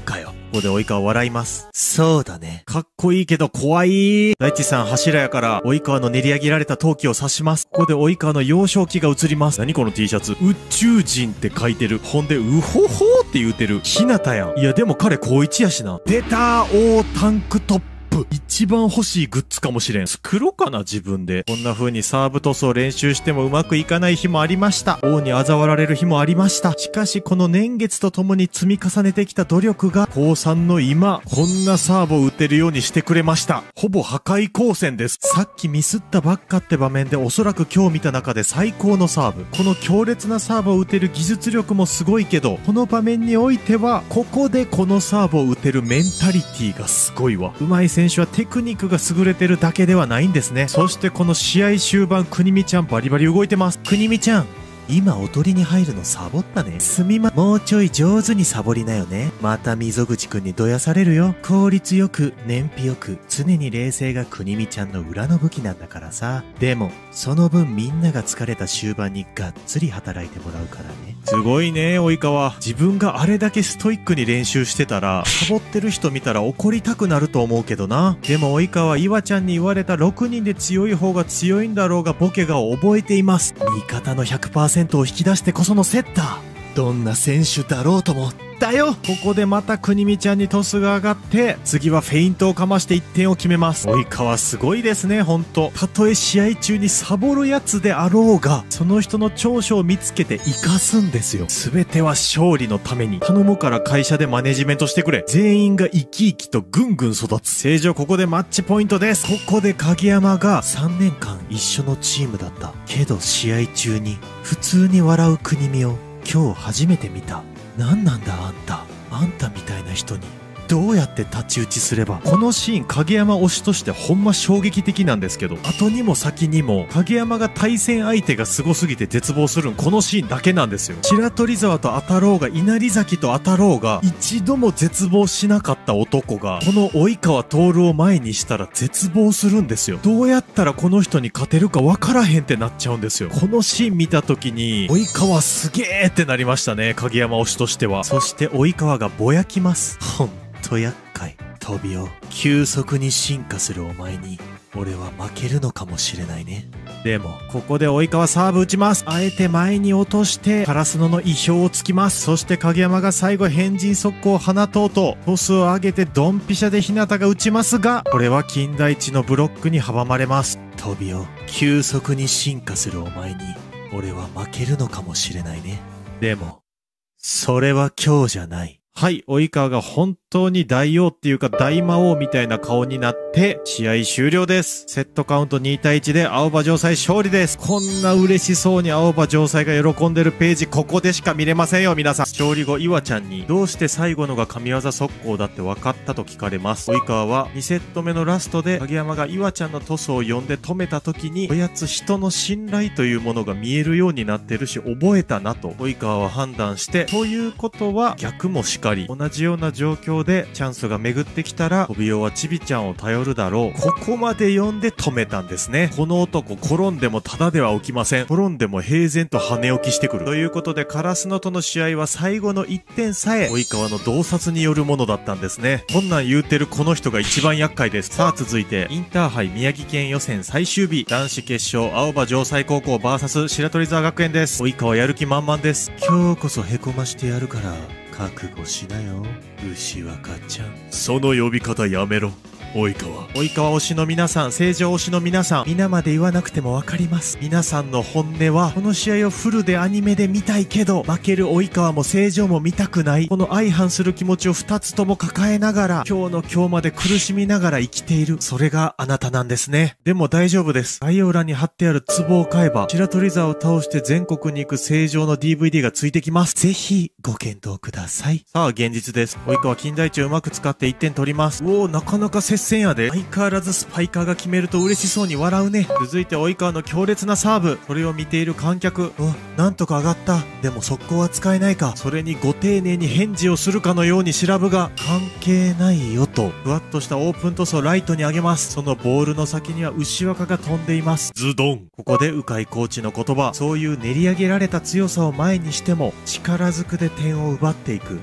ここで及川笑います。 そうだね。 かっこいいけど怖い。大地さん柱やから及川の練り上げられた陶器を指します。ここで及川の幼少期が映ります。何この T シャツ。宇宙人って書いてる。ほんでうほほーって言うてる。ひなたやん。いやでも彼高一やしな。出たー大タンクトップ。一番欲しいグッズかもしれん。作ろうかな自分で。こんな風にサーブトスを練習してもうまくいかない日もありました。王に嘲笑われる日もありました。しかしこの年月とともに積み重ねてきた努力が高さんの今こんなサーブを打てるようにしてくれました。ほぼ破壊光線です。さっきミスったばっかって場面でおそらく今日見た中で最高のサーブ。この強烈なサーブを打てる技術力もすごいけど、この場面においてはここでこのサーブを打てるメンタリティがすごいわ。上手い選手はテクニックが優れてるだけではないんですね。そしてこの試合終盤国見ちゃんバリバリ動いてます。国見ちゃん今踊りに入るのサボったね。すみま、もうちょい上手にサボりなよね。また溝口くんにどやされるよ。効率よく、燃費よく、常に冷静が国見ちゃんの裏の武器なんだからさ。でも、その分みんなが疲れた終盤にがっつり働いてもらうからね。すごいね、及川。自分があれだけストイックに練習してたら、サボってる人見たら怒りたくなると思うけどな。でも及川、岩ちゃんに言われたろくにんで強い方が強いんだろうがボケが覚えています。味方の ひゃくパーセントを引き出してこそのセッター。どんな選手だろうともだよ。ここでまた国見ちゃんにトスが上がって、次はフェイントをかましていってんを決めます。及川すごいですね、ほんと。たとえ試合中にサボるやつであろうが、その人の長所を見つけて活かすんですよ。すべては勝利のために。頼むから会社でマネジメントしてくれ。全員が生き生きとぐんぐん育つ。正常ここでマッチポイントです。ここで影山がさんねんかん一緒のチームだった。けど試合中に普通に笑う国見を今日初めて見た。何なんだあんた。あんたみたいな人にどうやって太刀打ちすれば。このシーン影山推しとしてほんま衝撃的なんですけど、後にも先にも影山が対戦相手がすごすぎて絶望するんこのシーンだけなんですよ。白鳥沢と当たろうが稲荷崎と当たろうが一度も絶望しなかった男がこの及川徹を前にしたら絶望するんですよ。どうやったらこの人に勝てるか分からへんってなっちゃうんですよ。このシーン見た時に及川すげーってなりましたね、影山推しとしては。そして及川がぼやきます。ほんと厄介。飛びを急速に進化するお前に俺は負けるのかもしれないね。でもここで及川サーブ打ちます。あえて前に落として烏野の意表をつきます。そして影山が最後変人速攻を放とうとトスを上げてドンピシャで日向が打ちますが、これは金田一のブロックに阻まれます。飛びを急速に進化するお前に俺は負けるのかもしれないね。でもそれは今日じゃない。はい、及川が本当に大王っていうか大魔王みたいな顔になって試合終了です。セットカウントにたいいちで青葉城西勝利です。こんな嬉しそうに青葉城西が喜んでるページここでしか見れませんよ皆さん。勝利後岩ちゃんにどうして最後のが神業速攻だって分かったと聞かれます。及川はにセット目のラストで影山が岩ちゃんのトスを呼んで止めた時に、おやつ人の信頼というものが見えるようになってるし覚えたなと及川は判断して、ということは逆もしかり同じような状況でチャンスが巡ってきたら飛びおはちびちゃんを頼るだろう。ここまで読んで止めたんですね。この男転んでもただでは起きません。転んでも平然と跳ね起きしてくるということで、烏野との試合は最後のいってんさえ及川の洞察によるものだったんですね。こんなん言うてるこの人が一番厄介です。さあ続いてインターハイ宮城県予選最終日、男子決勝青葉城西高校 ブイエス 白鳥沢学園です。及川やる気満々です。今日こそへこましてやるから覚悟しなよ牛若ちゃん。 その呼び方やめろ及川。 及川推しの皆さん、成城推しの皆さん、皆まで言わなくてもわかります。皆さんの本音はこの試合をフルでアニメで見たいけど負ける及川も成城も見たくない、この相反する気持ちをふたつとも抱えながら今日の今日まで苦しみながら生きている、それがあなたなんですね。でも大丈夫です。概要欄に貼ってある壺を買えば白鳥沢を倒して全国に行く成城の ディーブイディー がついてきます。ぜひご検討ください。さあ現実です。及川金田一をうまく使っていってん取ります。おお、なかなか接戦やで。相変わらずスパイカーが決めると嬉しそうに笑うね。続いて及川の強烈なサーブ、それを見ている観客、うん、なんとか上がった。でも速攻は使えないか。それにご丁寧に返事をするかのように調べが関係ないよとふわっとしたオープントスをライトに上げます。そのボールの先には牛若が飛んでいます。 ズドン。 ここで鵜飼コーチの言葉、そういう練り上げられた強さを前にしても力ずくで点を奪っていく、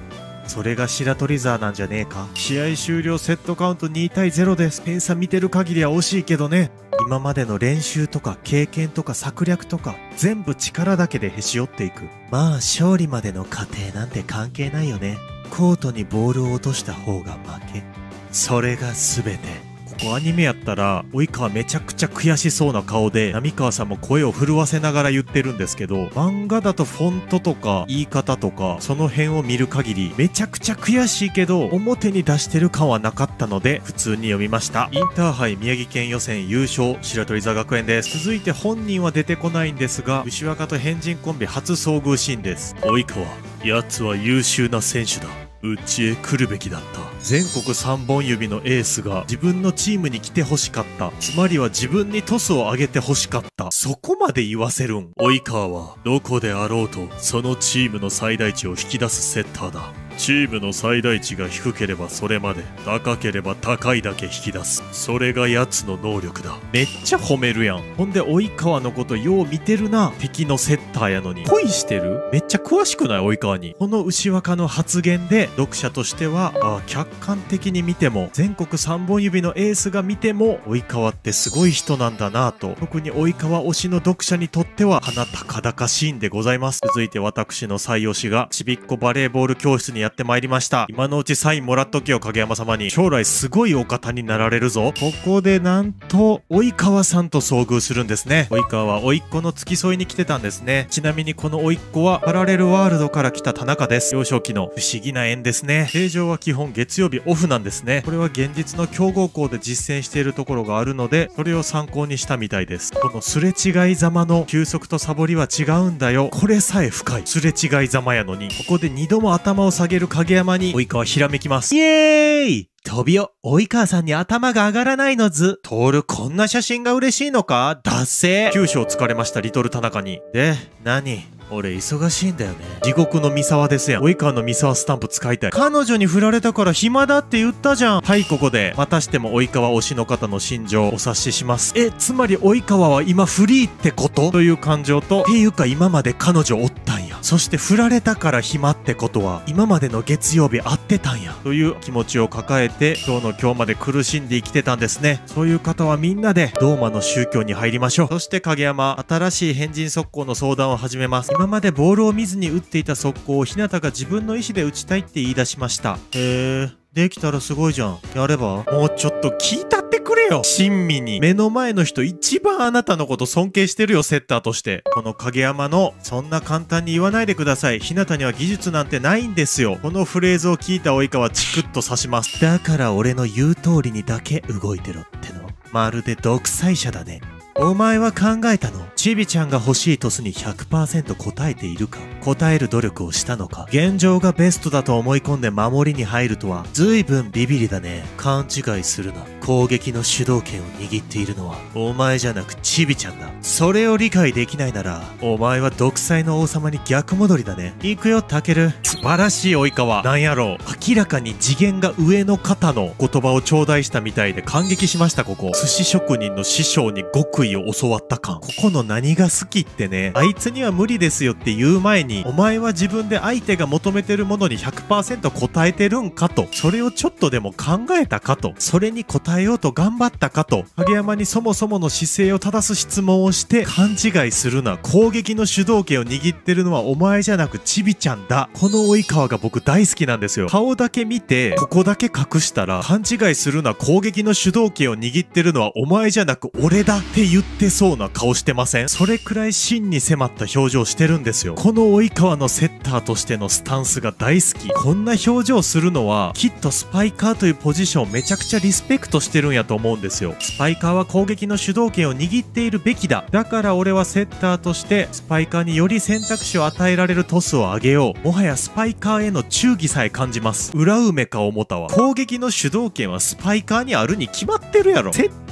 それが白鳥座なんじゃねえか。試合終了セットカウントにたいゼロです。点差見てる限りは惜しいけどね。今までの練習とか経験とか策略とか全部力だけでへし折っていく。まあ勝利までの過程なんて関係ないよね。コートにボールを落とした方が負け。それが全て。ここアニメやったら及川めちゃくちゃ悔しそうな顔で浪川さんも声を震わせながら言ってるんですけど、漫画だとフォントとか言い方とかその辺を見る限りめちゃくちゃ悔しいけど表に出してる感はなかったので普通に読みました。インターハイ宮城県予選優勝白鳥座学園です。続いて本人は出てこないんですが牛若と変人コンビ初遭遇シーンです。 及川、奴は優秀な選手だ。うちへ来るべきだった。 全国さんぼん指のエースが自分のチームに来て欲しかった。つまりは自分にトスを上げて欲しかった。そこまで言わせるん。 及川はどこであろうとそのチームの最大値を引き出すセッターだ。チームの最大値が低ければそれまで、高ければ高いだけ引き出す。それが奴の能力だ。 めっちゃ褒めるやん。ほんで及川のことよう見てるな。敵のセッターやのに恋してる。めっちゃ詳しくない及川に。この牛若の発言で読者としてはあ客観的に見ても全国さんぼん指のエースが見ても及川ってすごい人なんだなと、特に及川推しの読者にとっては鼻高々シーンでございます。続いて私の最推しがちびっこバレーボール教室にやってまいりました。今のうちサインもらっとけよ影山様に。将来すごいお方になられるぞ。ここでなんと及川さんと遭遇するんですね。及川は甥っ子の付き添いに来てたんですね。ちなみにこの甥っ子はパラレルワールドから来た田中です。幼少期の不思議な縁ですね。平常は基本月曜日オフなんですね。これは現実の強豪校で実践しているところがあるのでそれを参考にしたみたいです。このすれ違いざまの休息とサボりは違うんだよ。これさえ深いすれ違いざまやのに、ここでにども頭を下げる影山に及川ひらめきます。イエーイ。飛びよ、及川さんに頭が上がらないのず。トールこんな写真が嬉しいのか。ダッセー。急所を突かれましたリトル田中に。で、何？俺忙しいんだよね。地獄の三沢ですやん。及川の三沢スタンプ使いたい。彼女に振られたから暇だって言ったじゃん。はい、ここでまたしても及川推しの方の心情をお察しします。え、つまり及川は今フリーってことという感情と、っていうか今まで彼女おったんや。そして振られたから暇ってことは今までの月曜日会ってたんやという気持ちを抱えて今日の今日まで苦しんで生きてたんですね。そういう方はみんなでドーマの宗教に入りましょう。そして影山、新しい変人速攻の相談を始めます。今までボールを見ずに打っていた速攻を日向が自分の意思で打ちたいって言い出しました。へー、できたらすごいじゃん。やれば？もうちょっと聞いたってくれよ。親身に。目の前の人一番あなたのこと尊敬してるよ、セッターとして。この影山の、そんな簡単に言わないでください。日向には技術なんてないんですよ。このフレーズを聞いた及川チクッと刺します。だから俺の言う通りにだけ動いてろっての。まるで独裁者だね。お前は考えたの？ちびちゃんが欲しいトスに ひゃくパーセント 答えているか？答える努力をしたのか？現状がベストだと思い込んで守りに入るとは随分ビビりだね。勘違いするな。攻撃の主導権を握っているのはお前じゃなくちびちゃんだ。それを理解できないならお前は独裁の王様に逆戻りだね。行くよタケル。素晴らしい及川。なんやろう、明らかに次元が上の方の言葉を頂戴したみたいで感激しました。ここ寿司職人の師匠に極意を教わった感。ここの何が好きってね、あいつには無理ですよって言う前にお前は自分で相手が求めてるものに ひゃくパーセント 答えてるんかと、それをちょっとでも考えたかと、それに答えようと頑張ったかと、影山にそもそもの姿勢を正す質問をして勘違いするな。攻撃の主導権を握ってるのはお前じゃなくちびちゃんだ。この及川が僕大好きなんですよ。顔だけ見てここだけ隠したら勘違いするな、攻撃の主導権を握ってるのはお前じゃなく俺だって言ってそうな顔してません？それくらい真に迫った表情してるんですよ。この及川のセッターとしてのスタンスが大好き。こんな表情するのはきっとスパイカーというポジションをめちゃくちゃリスペクトしてるんやと思うんですよ。スパイカーは攻撃の主導権を握っているべきだ。だから俺はセッターとしてスパイカーにより選択肢を与えられるトスを上げよう。もはやスパイカーへの忠義さえ感じます。裏梅か思ったわ。攻撃の主導権はスパイカーにあるに決まってるやろ。セッ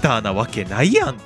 ターなわけないやんって、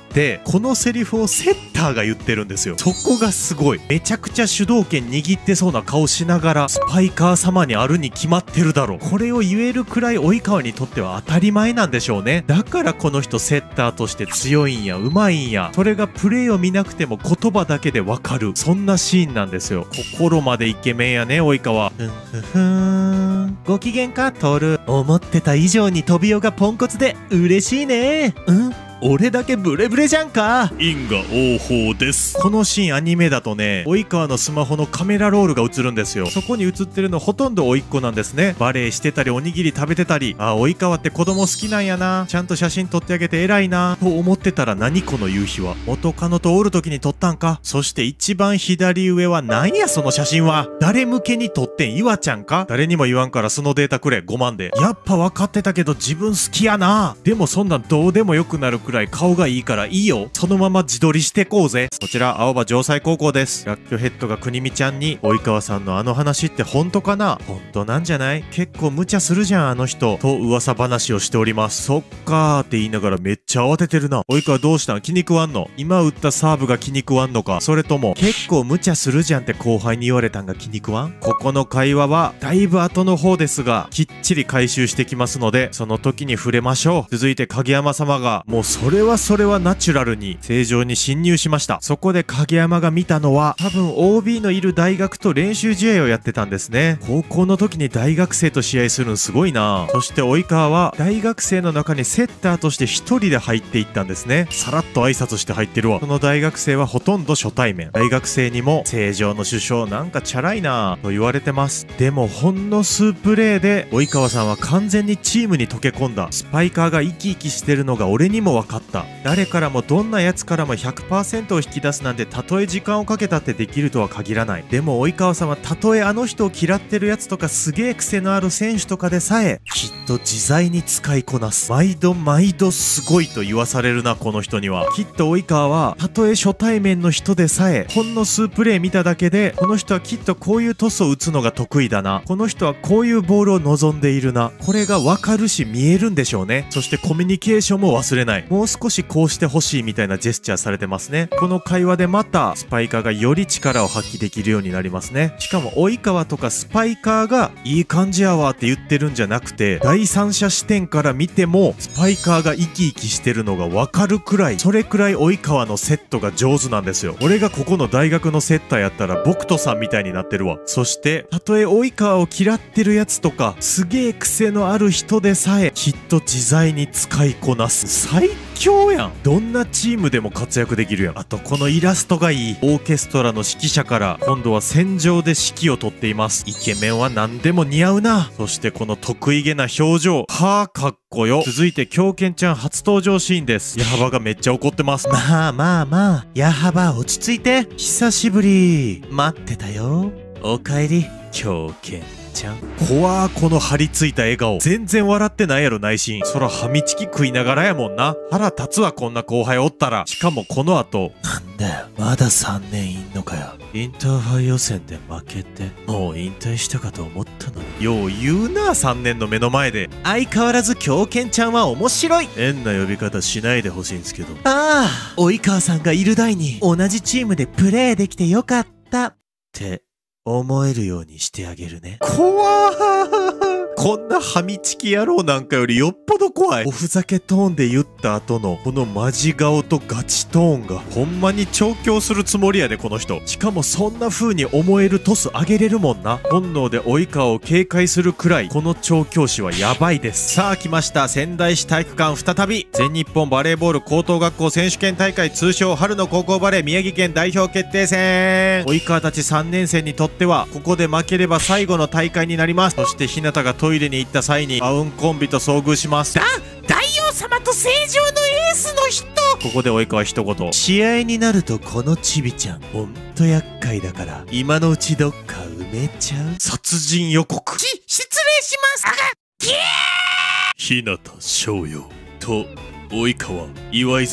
このセリフをセッターが言ってるんですよ。そこがすごい。めちゃくちゃ主導権握ってそうな顔しながら、スパイカー様にあるに決まってるだろ。これを言えるくらい及川にとっては当たり前なんでしょうね。だからこの人セッターとして強いんや、うまいんや。それがプレイを見なくても言葉だけでわかる。そんなシーンなんですよ。心までイケメンやね、及川。ふんふんふーん。ご機嫌か、トール。思ってた以上にトビオがポンコツで嬉しいね。うん俺だけブレブレじゃんか。 因果応報です。 このシーンアニメだとね、及川のスマホのカメラロールが映るんですよ。そこに映ってるのほとんど甥っ子なんですね。バレエしてたりおにぎり食べてたり、あ、及川って子供好きなんやな、ちゃんと写真撮ってあげて偉いなと思ってたら、何この夕日は元カノとおる時に撮ったんか。そして一番左上はなんやその写真は。誰向けに撮ってん、岩ちゃんか。誰にも言わんからそのデータくれ、ごまんで。やっぱ分かってたけど自分好きやな。でもそんなんどうでもよくなるくらい顔がいいからいいよ。そのまま自撮りしてこうぜ。こちら青葉城西高校です。ラッキョヘッドが国見ちゃんに、及川さんのあの話って本当かな、本当なんじゃない、結構無茶するじゃんあの人と噂話をしております。そっかーって言いながらめっちゃ慌ててるな。及川どうしたん、気に食わんの、今打ったサーブが気に食わんのか、それとも結構無茶するじゃんって後輩に言われたんが気に食わん。ここの会話はだいぶ後の方ですがきっちり回収してきますので、その時に触れましょう。続いて影山様が、もうそれはそれはナチュラルに正常に侵入しました。そこで影山が見たのは、多分 オービー のいる大学と練習試合をやってたんですね。高校の時に大学生と試合するのすごいな。そして及川は大学生の中にセッターとして一人で入っていったんですね。さらっと挨拶して入ってるわ。その大学生はほとんど初対面。大学生にも正常の首相なんかチャラいなと言われてます。でもほんの数プレーで及川さんは完全にチームに溶け込んだ。スパイカーが生き生きしてるのが俺にも分かった。誰からもどんなやつからも ひゃくパーセント を引き出すなんて、たとえ時間をかけたってできるとは限らない。でも及川さんはたとえあの人を嫌ってるやつとかすげえ癖のある選手とかでさえきっと自在に使いこなす。毎度毎度すごいと言わされるなこの人には。きっと及川はたとえ初対面の人でさえほんの数プレー見ただけで、この人はきっとこういうトスを打つのが得意だな、この人はこういうボールを望んでいるな、これがわかるし見えるんでしょうね。そしてコミュニケーションも忘れない。もう少しこうしてほしいみたいなジェスチャーされてますね。この会話でまたスパイカーがより力を発揮できるようになりますね。しかも及川とかスパイカーがいい感じやわって言ってるんじゃなくて、第三者視点から見てもスパイカーが生き生きしてるのがわかるくらい、それくらい及川のセットが上手なんですよ。俺がここの大学のセッターやったら僕とさんみたいになってるわ。そしてたとえ及川を嫌ってるやつとかすげえ癖のある人でさえきっと自在に使いこなす。最強やん。どんなチームでも活躍できるやん。あとこのイラストがいい。オーケストラの指揮者から今度は戦場で指揮を執っています。イケメンは何でも似合うな。そしてこの得意げな表情、はあかっこよ。続いて狂犬ちゃん初登場シーンです。矢幅がめっちゃ怒ってます。まあまあまあ、矢幅落ち着いて。久しぶり。待ってたよ。おかえり狂犬ちゃん。怖ー、この張り付いた笑顔。全然笑ってないやろ内心。そらはみちき食いながらやもんな。腹立つわこんな後輩おったら。しかもこの後、なんだよまださんねんいんのかよ。インターハイ予選で負けてもう引退したかと思ったのに。よう言うなさんねんの目の前で。相変わらず狂犬ちゃんは面白い。変な呼び方しないでほしいんですけど。ああ、及川さんがいる代に同じチームでプレーできてよかったって思えるようにしてあげるね。怖ー。こんなはみちき野郎なんかよりよっぽど怖い。おふざけトーンで言った後のこのマジ顔とガチトーンがほんまに調教するつもりやでこの人。しかもそんな風に思えるトス上げれるもんな。本能で及川を警戒するくらいこの調教師はやばいです。さあ来ました。仙台市体育館再び全日本バレーボール高等学校選手権大会、通称春の高校バレー宮城県代表決定戦。及川たちさんねん生にとってはここで負ければ最後の大会になります。そして日向がトイレに行った際にアウンコンビと遭遇します。 だ大王様と正常のエースの人。 ここで及川一言。試合になるとこのチビちゃんほんと厄介だから今のうちどっか埋めちゃう。殺人予告。 し失礼します。あがギエー日向翔陽と及川岩泉か。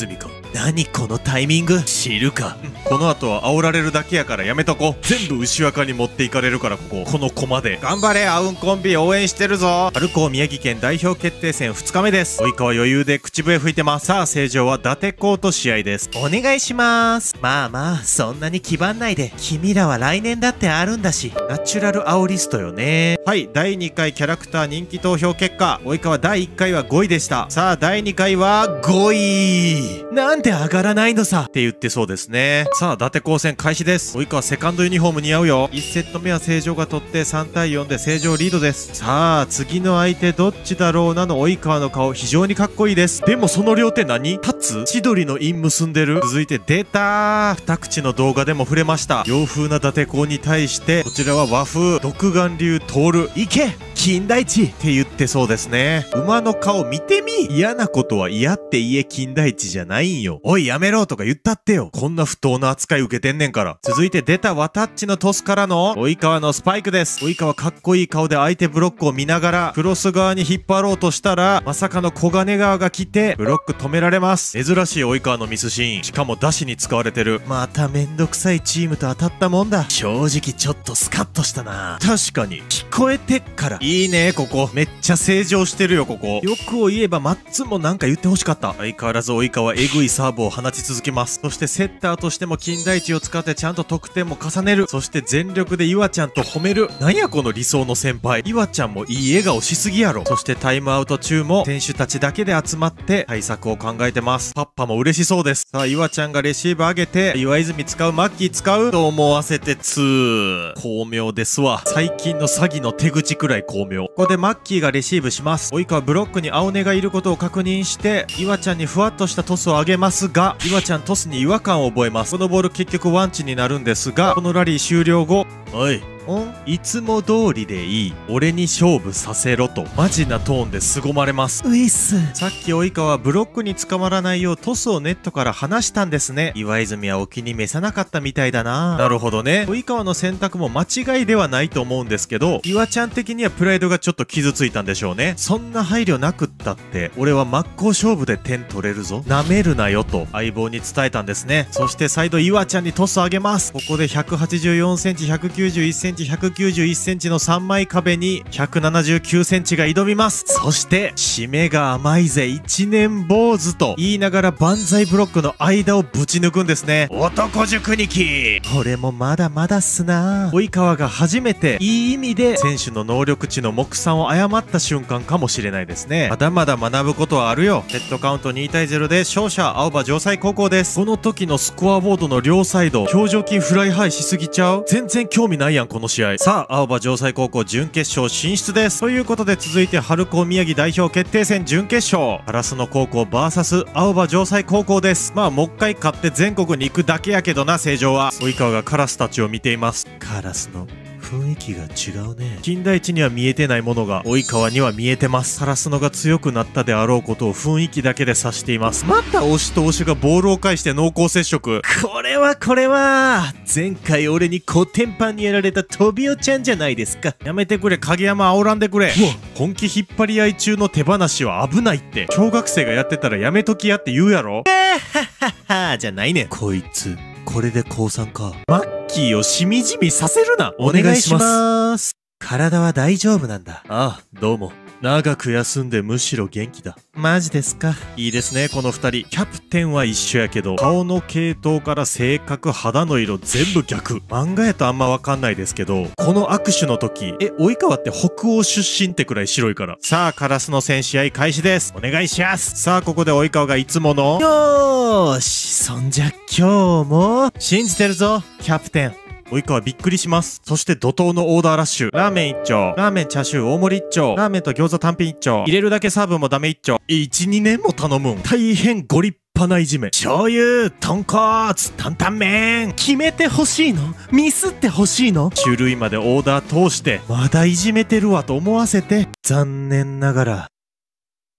何このタイミング、知るか。 この後は煽られるだけやからやめとこ。全部牛若に持っていかれるから、ここ。このコマで。頑張れ、アウンコンビ応援してるぞ。春高宮城県代表決定戦ふつかめです。及川余裕で口笛吹いてます。さあ、正常は伊達公と試合です。 お願いします。まあまあ、そんなに気張んないで。君らは来年だってあるんだし。 ナチュラル煽りストよね。はい、だいにかいキャラクター人気投票結果。及川だいいっかいはごいでした。さあ、だいにかいはごい。 なんで上がらないのさ。 って言ってそうですね。さあ、伊達高戦開始です。及川セカンドユニフォーム似合うよ。いちセット目は正常が取ってさんたいよんで正常リードです。さあ、次の相手どっちだろうなの及川の顔非常にかっこいいです。でもその両手何？立つ？千鳥の印結んでる。続いて出たー。二口の動画でも触れました。洋風な伊達公に対してこちらは和風独眼流通る。 いけ金田一って言ってそうですね。馬の顔見てみ。嫌なことは嫌って言え金田一じゃないんよ。おいやめろとか言ったってよ。こんな不当な扱い受けてんねんから。続いて出たワタッチのトスからの及川のスパイクです。及川かっこいい顔で相手ブロックを見ながらクロス側に引っ張ろうとしたら、まさかの小金川が来てブロック止められます。珍しい及川のミスシーン。しかも出しに使われてる。 まためんどくさいチームと当たったもんだ。正直ちょっとスカッとしたな。 確かに聞こえてっから。いいねここ。めっちゃ正常してるよここ。欲を言えばマッツンもなんか言ってほしかった。相変わらず及川えぐいサーブを放ち続けます。そしてセッターとしても金田一を使ってちゃんと得点も重ねる。そして全力で岩ちゃんと褒める。なんやこの理想の先輩。岩ちゃんもいい笑顔しすぎやろ。そしてタイムアウト中も選手たちだけで集まって対策を考えてます。パッパも嬉しそうです。さあ岩ちゃんがレシーブ上げて岩泉使う、マッキー使うと思わせてツー。巧妙ですわ。最近の詐欺の手口くらい巧妙。ここでマッキーがレシーブします。及川ブロックに青根がいることを確認して岩ちゃんにふわっとしたトスを上げますが、岩ちゃんトスに違和感を覚えます。このボール結局ワンチになるんですが、このラリー終了後、おいんいつも通りでいい。俺に勝負させろとマジなトーンで凄まれます。 ウィス。 さっき及川はブロックに捕まらないようトスをネットから離したんですね。岩泉はお気に召さなかったみたいだな。なるほどね。及川の選択も間違いではないと思うんですけど、岩ちゃん的にはプライドがちょっと傷ついたんでしょうね。そんな配慮なくったって俺は真っ向勝負で点取れるぞ、なめるなよと相棒に伝えたんですね。そして再度岩ちゃんにトス上げます。ここでひゃくはちじゅうよんセンチ、ひゃくきゅうじゅういちセンチ、ひゃくきゅうじゅういちセンチのさんまい壁にひゃくななじゅうきゅうセンチが挑みます。そして締めが甘いぜ一年坊主と言いながら万歳ブロックの間をぶち抜くんですね。男塾にき。 俺もまだまだっすな。 及川が初めていい意味で選手の能力値の目算を誤った瞬間かもしれないですね。まだまだ学ぶことはあるよ。セットカウントにたいゼロで勝者青葉城西高校です。この時のスコアボードの両サイド表情筋フライハイしすぎちゃう？全然興味ないやんこの試合。さあ青葉城西高校準決勝進出です。ということで続いて春高宮城代表決定戦準決勝、烏野高校 ブイエス 青葉城西高校です。まあもう一回勝って全国に行くだけやけどな。正常は及川がカラスたちを見ています。 カラスの雰囲気が違うね。 金田一には見えてないものが及川には見えてます。烏野が強くなったであろうことを雰囲気だけで指しています。また推しと推しがボールを返して濃厚接触。 これはこれは前回俺にコテンパンにやられたトビオちゃんじゃないですか。 やめてくれ影山、煽らんでくれ。本気引っ張り合い中の手放しは危ないって。小学生がやってたらやめときやって言うやろ。 はははじゃないねん。こいつこれで降参か。 マッキーをしみじみさせるな。 お願いします。体は大丈夫なんだ。 ああどうも。長く休んでむしろ元気だ。 マジですか。 いいですねこのふたり。キャプテンは一緒やけど顔の系統から性格肌の色全部逆。漫画やとあんまわかんないですけどこの握手の時え及川って北欧出身ってくらい白いから。さあ烏野戦試合開始です。お願いします。さあここで及川がいつものよーしそんじゃ今日も信じてるぞキャプテン。及川びっくりします。そして怒涛のオーダーラッシュ。ラーメン一丁、ラーメンチャーシュー大盛り一丁、ラーメンと餃子単品一丁、入れるだけサーブもダメ一丁。いち、にねんも頼むん。大変ご立派ないじめ。 醤油、豚骨、担々麺。決めてほしいの？ミスってほしいの？ 種類までオーダー通してまだいじめてるわと思わせて残念ながら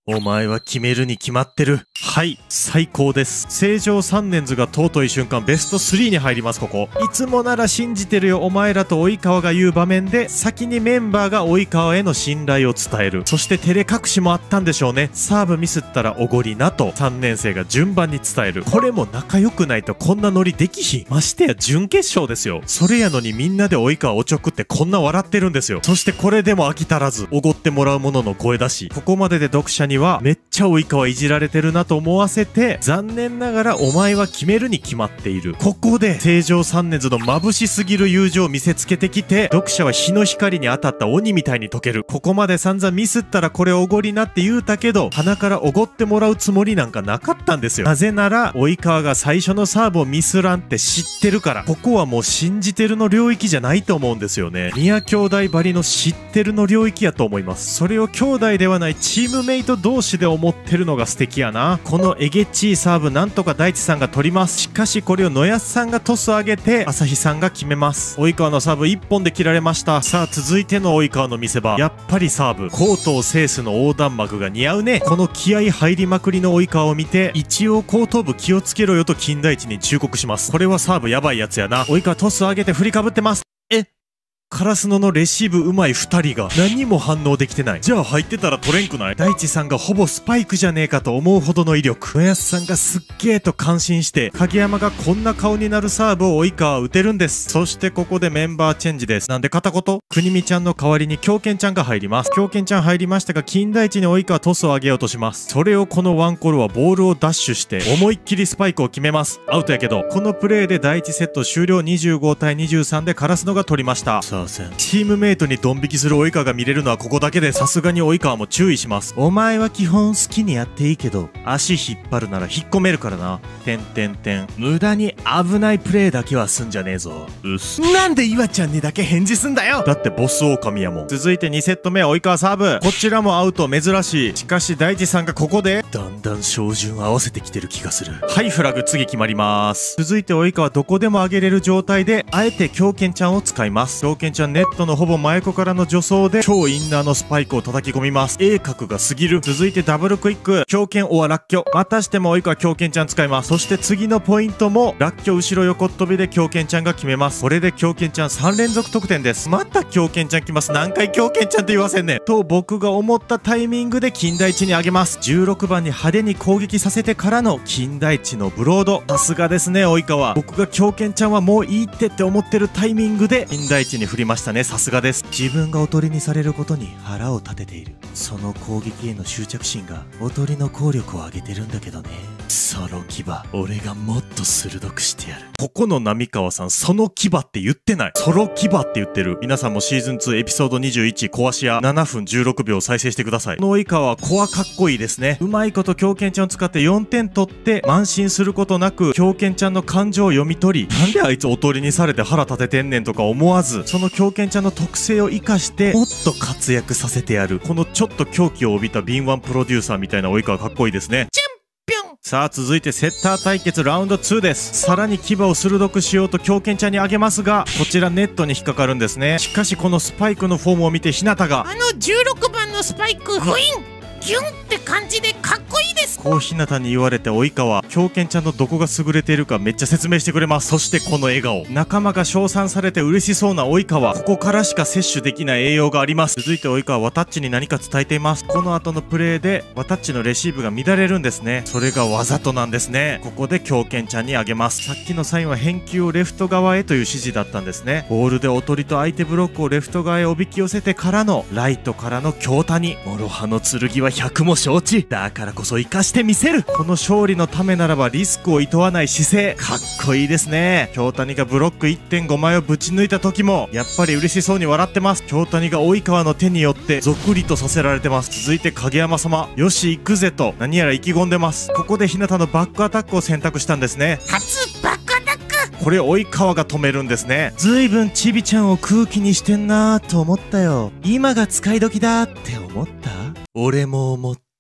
お前は決めるに決まってる。はい、最高です。成城三年図が尊い瞬間ベストスリーに入ります。ここいつもなら信じてるよお前らと及川が言う場面で、先にメンバーが及川への信頼を伝える。そして照れ隠しもあったんでしょうね。サーブミスったらおごりなとさんねん生が順番に伝える。これも仲良くないとこんなノリできひん。ましてや準決勝ですよ。それやのにみんなで及川おちょくってこんな笑ってるんですよ。そしてこれでも飽き足らずおごってもらうものの声だし、ここまでで読者にはめっちゃ及川いじられてるなと思わせて、残念ながらお前は決めるに決まっている。ここで成城三年図の眩しすぎる友情を見せつけてきて、読者は日の光に当たった鬼みたいに溶ける。ここまで散々ミスったらこれおごりなって言うたけど、鼻からおごってもらうつもりなんかなかったんですよ。なぜなら及川が最初のサーブをミスらんって知ってるから。ここはもう信じてるの領域じゃないと思うんですよね。宮兄弟ばりの知ってるの領域やと思います。それを兄弟ではないチームメイト同士で思ってるのが素敵やな。このえげちいサーブなんとか大地さんが取ります。しかしこれを野安さんがトス上げて朝日さんが決めます。及川のサーブいっぽんで切られました。さあ続いての及川の見せ場、やっぱりサーブ。コートを制すの横断幕が似合うね。この気合入りまくりの及川を見て、一応後頭部気をつけろよと金田一に忠告します。これはサーブやばいやつやな。及川トス上げて振りかぶってます。えカラスノのレシーブうまいふたりが何も反応できてない。じゃあ入ってたら取れんくない？大地さんがほぼスパイクじゃねえかと思うほどの威力。野安さんがすっげえと感心して、影山がこんな顔になるサーブを及川は打てるんです。そしてここでメンバーチェンジです。なんで片言？国見ちゃんの代わりに狂犬ちゃんが入ります。狂犬ちゃん入りましたが、金田一に及川トスを上げようとします。それをこのワンコロはボールをダッシュして思いっきりスパイクを決めます。アウトやけど、このプレーでだいいちセット終了。にじゅうごたいにじゅうさんでカラスノが取りました。さあせんチームメイトにドン引きする及川が見れるのはここだけで、さすがに及川も注意します。お前は基本好きにやっていいけど、足引っ張るなら引っ込めるからな。てんてんてん。無駄に危ないプレーだけはすんじゃねえぞ。うっす。なんで岩ちゃんにだけ返事すんだよ。だってボス狼やもん。続いてにセット目及川サーブ。こちらもアウト珍しい。しかし大地さんがここでだんだん照準合わせてきてる気がする。はい、フラグ次決まります。続いて及川どこでも上げれる状態で、あえて狂犬ちゃんを使います。狂犬ちゃんネットのほぼ真横からの助走で超インナーのスパイクを叩き込みます。鋭角が過ぎる。続いてダブルクイック。狂犬オアラッキョ。またしても及川狂犬ちゃん使います。そして次のポイントもラッキョ後ろ横っ飛びで狂犬ちゃんが決めます。これで狂犬ちゃんさん連続得点です。また狂犬ちゃん来ます。何回狂犬ちゃんって言わせんねんと僕が思ったタイミングで金田一に上げます。じゅうろくばんに派手に攻撃させてからの金田一のブロード。さすがですね及川。僕が狂犬ちゃんはもういいってって思ってるタイミングで金田一に振りましたね。さすがです。自分がおとりにされることに腹を立てている。その攻撃への執着心がおとりの効力を上げてるんだけどね。その牙俺がもっと鋭くしてやる。ここの浪川さんその牙って言ってない。ソロ牙って言ってる。皆さんもシーズンツーエピソードにじゅういち壊し屋ななふんじゅうろくびょう再生してください。この及川はコアかっこいいですね。うまいこと狂犬ちゃんを使ってよんてん取って慢心することなく狂犬ちゃんの感情を読み取り、なんであいつおとりにされて腹立ててんねんとか思わず、その狂犬ちゃんの特性を生かしてもっと活躍させてやる。このちょっと狂気を帯びた敏腕プロデューサーみたいな及川かっこいいですね。さあ続いてセッター対決ラウンドツーです。さらに牙を鋭くしようと狂犬ちゃんに上げますが、こちらネットに引っかかるんですね。しかしこのスパイクのフォームを見て日向が、 あのじゅうろくばんのスパイクグインギュンって感じでかっこいいです。 こう日向に言われて及川、狂犬ちゃんのどこが優れているかめっちゃ説明してくれます。そしてこの笑顔、仲間が称賛されて嬉しそうな及川。ここからしか摂取できない栄養があります。続いて及川はタッチに何か伝えています。この後のプレーでワタッチのレシーブが乱れるんですね。それがわざとなんですね。ここで狂犬ちゃんにあげます。さっきのサインは返球をレフト側へという指示だったんですね。ボールでおとりと相手ブロックをレフト側へおびき寄せてからのライトからの京谷。諸刃の剣は百も承知。だからこそ生かしてみせる。この勝利のためならばリスクを厭わない姿勢、かっこいいですね。京谷がブロック いってんご 枚をぶち抜いた時もやっぱり嬉しそうに笑ってます。京谷が及川の手によってゾクリとさせられてます。続いて影山様、よし行くぜと何やら意気込んでます。ここで日向のバックアタックを選択したんですね。 初バックアタック。 これ及川が止めるんですね。 ずいぶんちびちゃんを空気にしてんなーと思ったよ。今が使い時だって思った？ 俺も思った。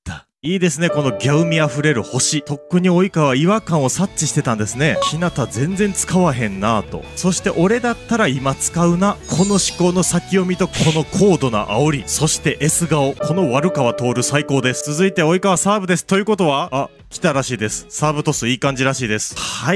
いいですね、このギャウミあふれる星。とっくに及川は違和感を察知してたんですね。ひなた全然使わへんなぁと。そして俺だったら今使うな。この思考の先読みとこの高度な煽り。そして S 顔。この悪川徹最高です。続いて及川サーブです。ということは、あ、来たらしいです。サーブトスいい感じらしいです。はい。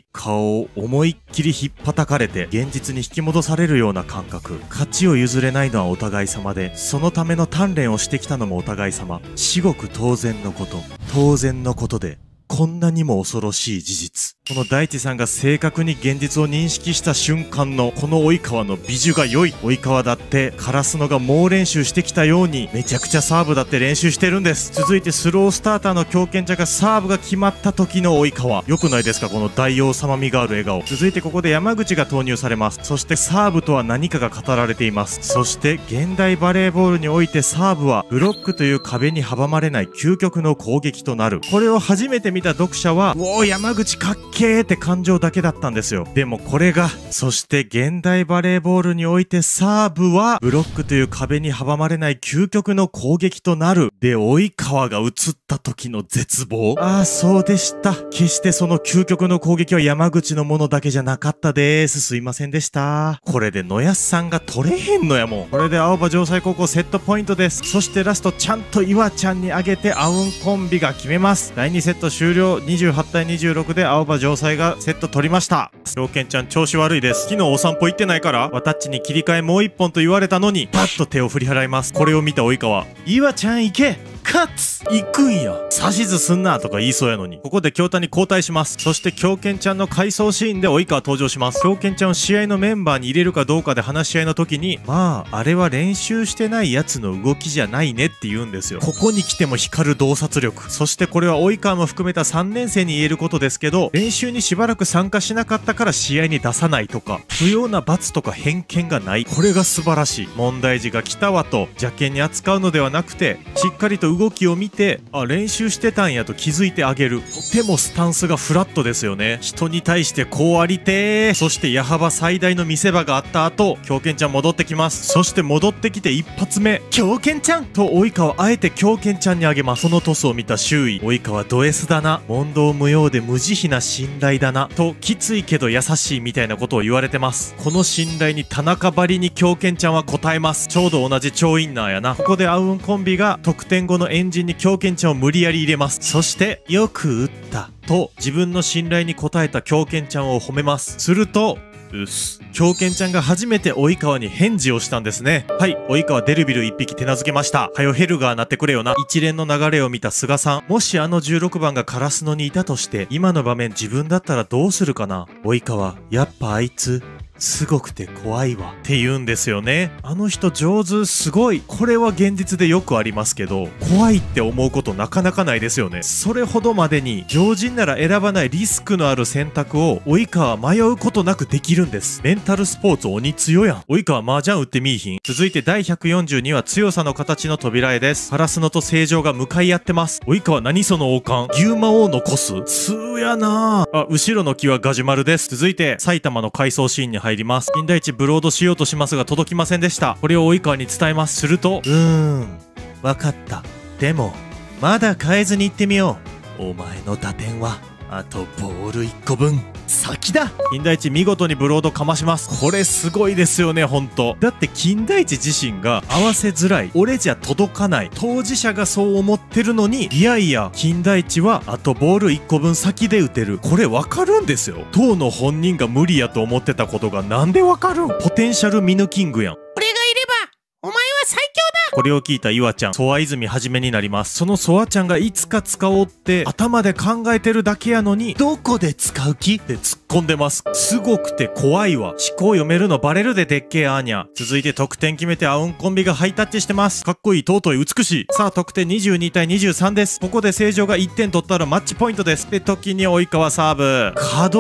顔を思いっきり引っ叩かれて、現実に引き戻されるような感覚。勝ちを譲れないのはお互い様で、そのための鍛錬をしてきたのもお互い様。至極当然のこと。当然のことで、こんなにも恐ろしい事実。この大地さんが正確に現実を認識した瞬間のこの及川の美女が良い。及川だってカラスノが猛練習してきたようにめちゃくちゃサーブだって練習してるんです。続いてスロースターターの強肩者がサーブが決まった時の及川。良くないですか、この大王様味がある笑顔。続いてここで山口が投入されます。そしてサーブとは何かが語られています。そして現代バレーボールにおいてサーブはブロックという壁に阻まれない究極の攻撃となる。これを初めて見た読者は、おー山口かっけーって感情だけだったんですよ。でもこれが、そして現代バレーボールにおいてサーブはブロックという壁に阻まれない究極の攻撃となる。で、及川が映った時の絶望。ああ、そうでした。決してその究極の攻撃は山口のものだけじゃなかったです。すいませんでした。これで野安さんが取れへんのやもん。これで青葉城西高校セットポイントです。そしてラストちゃんと岩ちゃんに上げてアウンコンビが決めます。だいにセット終了。にじゅうはちたいにじゅうろくで青葉城西がセット取りました。狂犬ちゃん調子悪いです。昨日お散歩行ってないからわたっちに切り替えもう一本と言われたのにパッと手を振り払います。これを見た及川、岩ちゃん行けカッツ行くんや、指図すんなとか言いそうやのに、ここで京太に交代します。そして狂犬ちゃんの回想シーンで及川登場します。狂犬ちゃんを試合のメンバーに入れるかどうかで話し合いの時に、まああれは練習してないやつの動きじゃないねって言うんですよ。ここに来ても光る洞察力。そしてこれは及川も含めたさんねん生に言えることですけど、練習にしばらく参加しなかったから試合に出さないとか、不要な罰とか偏見がない。これが素晴らしい。問題児が来たわと邪険に扱うのではなくて、しっかりと動きを見て、あ、練習してたんやと気づいてあげる。とてもスタンスがフラットですよね。人に対してこうありてー。そして矢幅最大の見せ場があった後、狂犬ちゃん戻ってきます。そして戻ってきて一発目、狂犬ちゃんと及川あえて狂犬ちゃんにあげます。そのトスを見た周囲、及川ド S だな、問答無用で無慈悲な信頼だなと、きついけど優しいみたいなことを言われてます。この信頼に田中ばりに狂犬ちゃんは応えます。ちょうど同じ超インナーやな。ここでアウンコンビが得点後のエンジンに狂犬ちゃんを無理やり入れます。そしてよく打ったと自分の信頼に応えた狂犬ちゃんを褒めます。するとうっす、狂犬ちゃんが初めて及川に返事をしたんですね。はい、及川デルビル一匹手なずけました。はよヘルガーなってくれよな。一連の流れを見た菅さん、もしあのじゅうろくばんがカラスノにいたとして今の場面自分だったらどうするかな。及川、やっぱあいつすごくて怖いわって言うんですよね。あの人上手、すごい。これは現実でよくありますけど、怖いって思うことなかなかないですよね。それほどまでに常人なら選ばないリスクのある選択を及川は迷うことなくできるんです。メンタルスポーツ鬼強やん。及川麻雀打ってみいひん。続いてだいひゃくよんじゅうには強さの形の扉絵です。カラスノと正常が向かい合ってます。及川、何その王冠、牛魔王残す通やなあ。後ろの木はガジュマルです。続いて埼玉の回想シーンに入ります。金田一ブロードしようとしますが届きませんでした。これを及川に伝えます。すると、うーん、わかった。でもまだ変えずに行ってみよう。お前の打点はあとボールいっこぶん先だ。金田一見事にブロードかまします。これすごいですよね、ほんと。だって金田一自身が合わせづらい、俺じゃ届かない、当事者がそう思ってるのに、いやいや金田一はあとボールいっこぶん先で打てる。これわかるんですよ。当の本人が無理やと思ってたことがなんでわかるん。ポテンシャル見抜キングやん。 俺がいればお前は最強だ。 これを聞いた岩ちゃん、ソワ泉はじめになります。そのソワちゃんがいつか使おうって頭で考えてるだけやのに、どこで使う気って突っ込んでます。すごくて怖いわ。思考読めるのバレるで、でっけえアーニャ。続いて得点決めてアウンコンビがハイタッチしてます。かっこいい、尊い、美しい。さあ得点にじゅうにたいにじゅうさんです。ここで正常がいってん取ったらマッチポイントです。で時に及川サーブ稼働。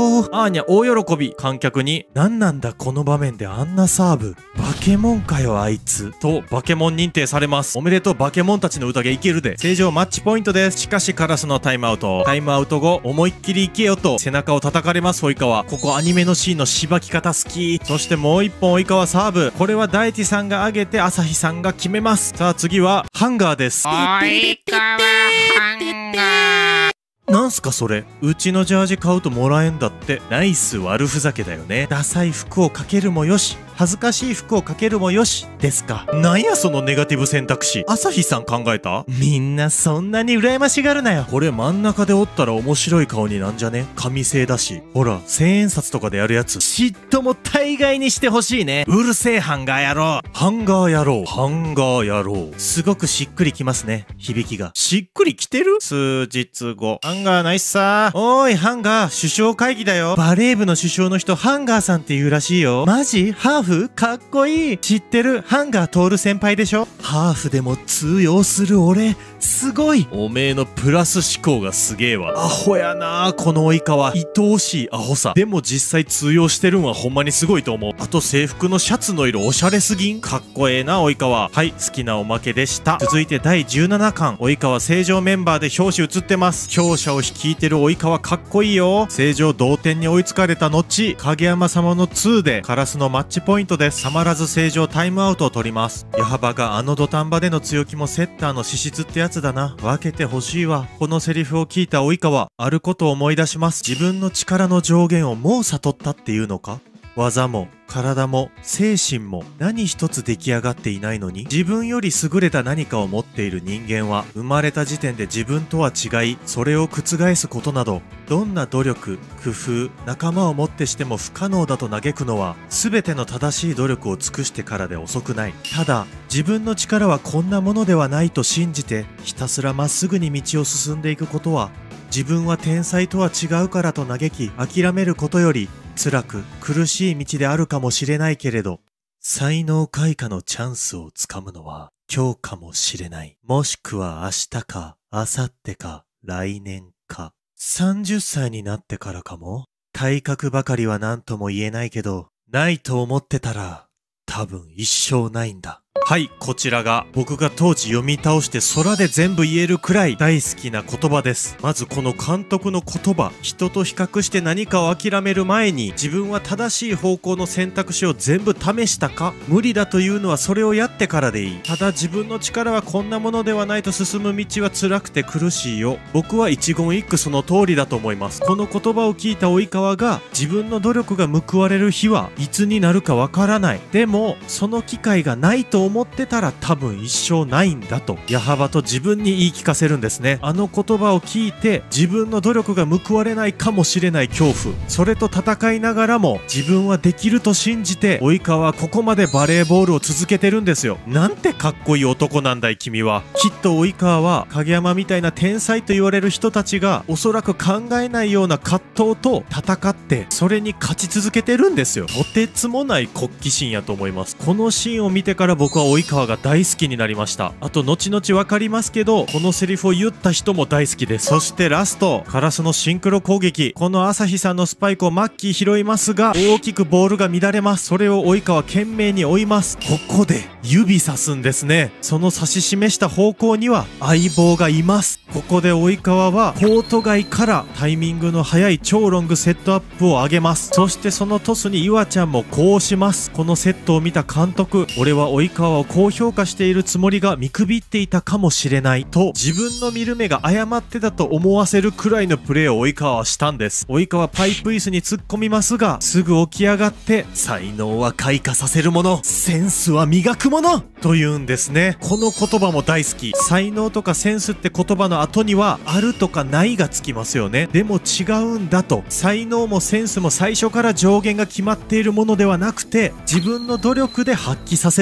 よー。アーニャ大喜び。観客に、なんなんだこの場面であんなサーブ。バケモンかよあいつ。と、バケモン認定されます。おめでとうバケモンたちの宴いけるで。正常マッチポイントです。しかしカラスのタイムアウト。タイムアウト後、思いっきり行けよと背中を叩かれます、及川。ここアニメのシーンのしばき方好き。そしてもう一本及川サーブ。これは大地さんが上げて朝日さんが決めます。さあ次は、ハンガーです。 及川ハンガー。 なんすかそれ。うちのジャージ買うともらえんだって。ナイス悪ふざけだよね。ダサい服をかけるもよし、恥ずかしい服をかけるもよしですか。なんやそのネガティブ選択肢。朝日さん考えた？みんなそんなに羨ましがるなよ。これ真ん中で折ったら面白い顔になんじゃね？紙製だし。ほら、千円札とかでやるやつ。嫉妬も大概にしてほしいね。うるせえハンガー野郎。ハンガー野郎。ハンガー野郎。すごくしっくりきますね。響きが。しっくりきてる？数日後。ハンガーナイスさー。おーい、ハンガー、首相会議だよ。バレー部の首相の人、ハンガーさんって言うらしいよ。マジ？ハーフ？かっこいい。知ってる？ハンガートール先輩でしょ？ハーフでも通用する俺、すごい。 おめえのプラス思考がすげえわ。 アホやなー、この及川。愛おしいアホさ。でも実際通用してるんはほんまにすごいと思う。あと制服のシャツの色おしゃれすぎん？かっこええな、及川。はい、好きなおまけでした。続いてだいじゅうななかん、及川正常メンバーで表紙映ってます。強者を率いてる及川かっこいいよ。正常同点に追いつかれた後、影山様のにでカラスのマッチポイントです。たまらず正常タイムアウトを取ります。矢幅があの土壇場での強気もセッターの資質ってやつだな。分けてほしいわ。このセリフを聞いた及川、あることを思い出します。自分の力の上限をもう悟ったっていうのか？技も体も精神も何一つ出来上がっていないのに、自分より優れた何かを持っている人間は生まれた時点で自分とは違い、それを覆すことなどどんな努力、工夫、仲間をもってしても不可能だと嘆くのは、全ての正しい努力を尽くしてからで遅くない。ただ自分の力はこんなものではないと信じてひたすらまっすぐに道を進んでいくことは、自分は天才とは違うからと嘆き諦めることより辛く苦しい道であるかもしれないけれど、才能開花のチャンスをつかむのは今日かもしれない。もしくは明日か明後日か来年かさんじゅっさいになってからかも。体格ばかりは何とも言えないけど、ないと思ってたら多分一生ないんだ。はい、こちらが僕が当時読み倒して空で全部言えるくらい大好きな言葉です。まずこの監督の言葉、人と比較して何かを諦める前に自分は正しい方向の選択肢を全部試したか？無理だというのはそれをやってからでいい。ただ自分の力はこんなものではないと進む道は辛くて苦しいよ。僕は一言一句その通りだと思います。この言葉を聞いた及川が、自分の努力が報われる日はいつになるかわからない。でもその機会がないと思ってたら多分一生ないんだと矢幅と自分に言い聞かせるんですね。あの言葉を聞いて自分の努力が報われないかもしれない恐怖、それと戦いながらも自分はできると信じて及川はここまでバレーボールを続けてるんですよ。なんてかっこいい男なんだい君は。きっと及川は影山みたいな天才と言われる人たちがおそらく考えないような葛藤と戦ってそれに勝ち続けてるんですよ。とてつもない国旗心やと思います。このシーンを見てから僕は及川が大好きになりました。あと後々わかりますけど、このセリフを言った人も大好きです。そしてラスト、カラスのシンクロ攻撃。この朝日さんのスパイクをマッキー拾いますが、大きくボールが乱れます。それを及川懸命に追います。ここで指さすんですね。その指し示した方向には相棒がいます。ここで及川はコート外からタイミングの速い超ロングセットアップを上げます。そしてそのトスに岩ちゃんもこうします。このセットを見た監督、俺は及川を高評価しているつもりが見くびっていたかもしれないと、自分の見る目が誤ってたと思わせるくらいのプレーを及川はしたんです。及川パイプ椅子に突っ込みますが、すぐ起き上がって、才能は開花させるもの、センスは磨くものと言うんですね。この言葉も大好き。才能とかセンスって言葉の後にはあるとかないがつきますよね。でも違うんだと。才能もセンスも最初から上限が決まっているものではなくて、自分の努力で発揮させるものだ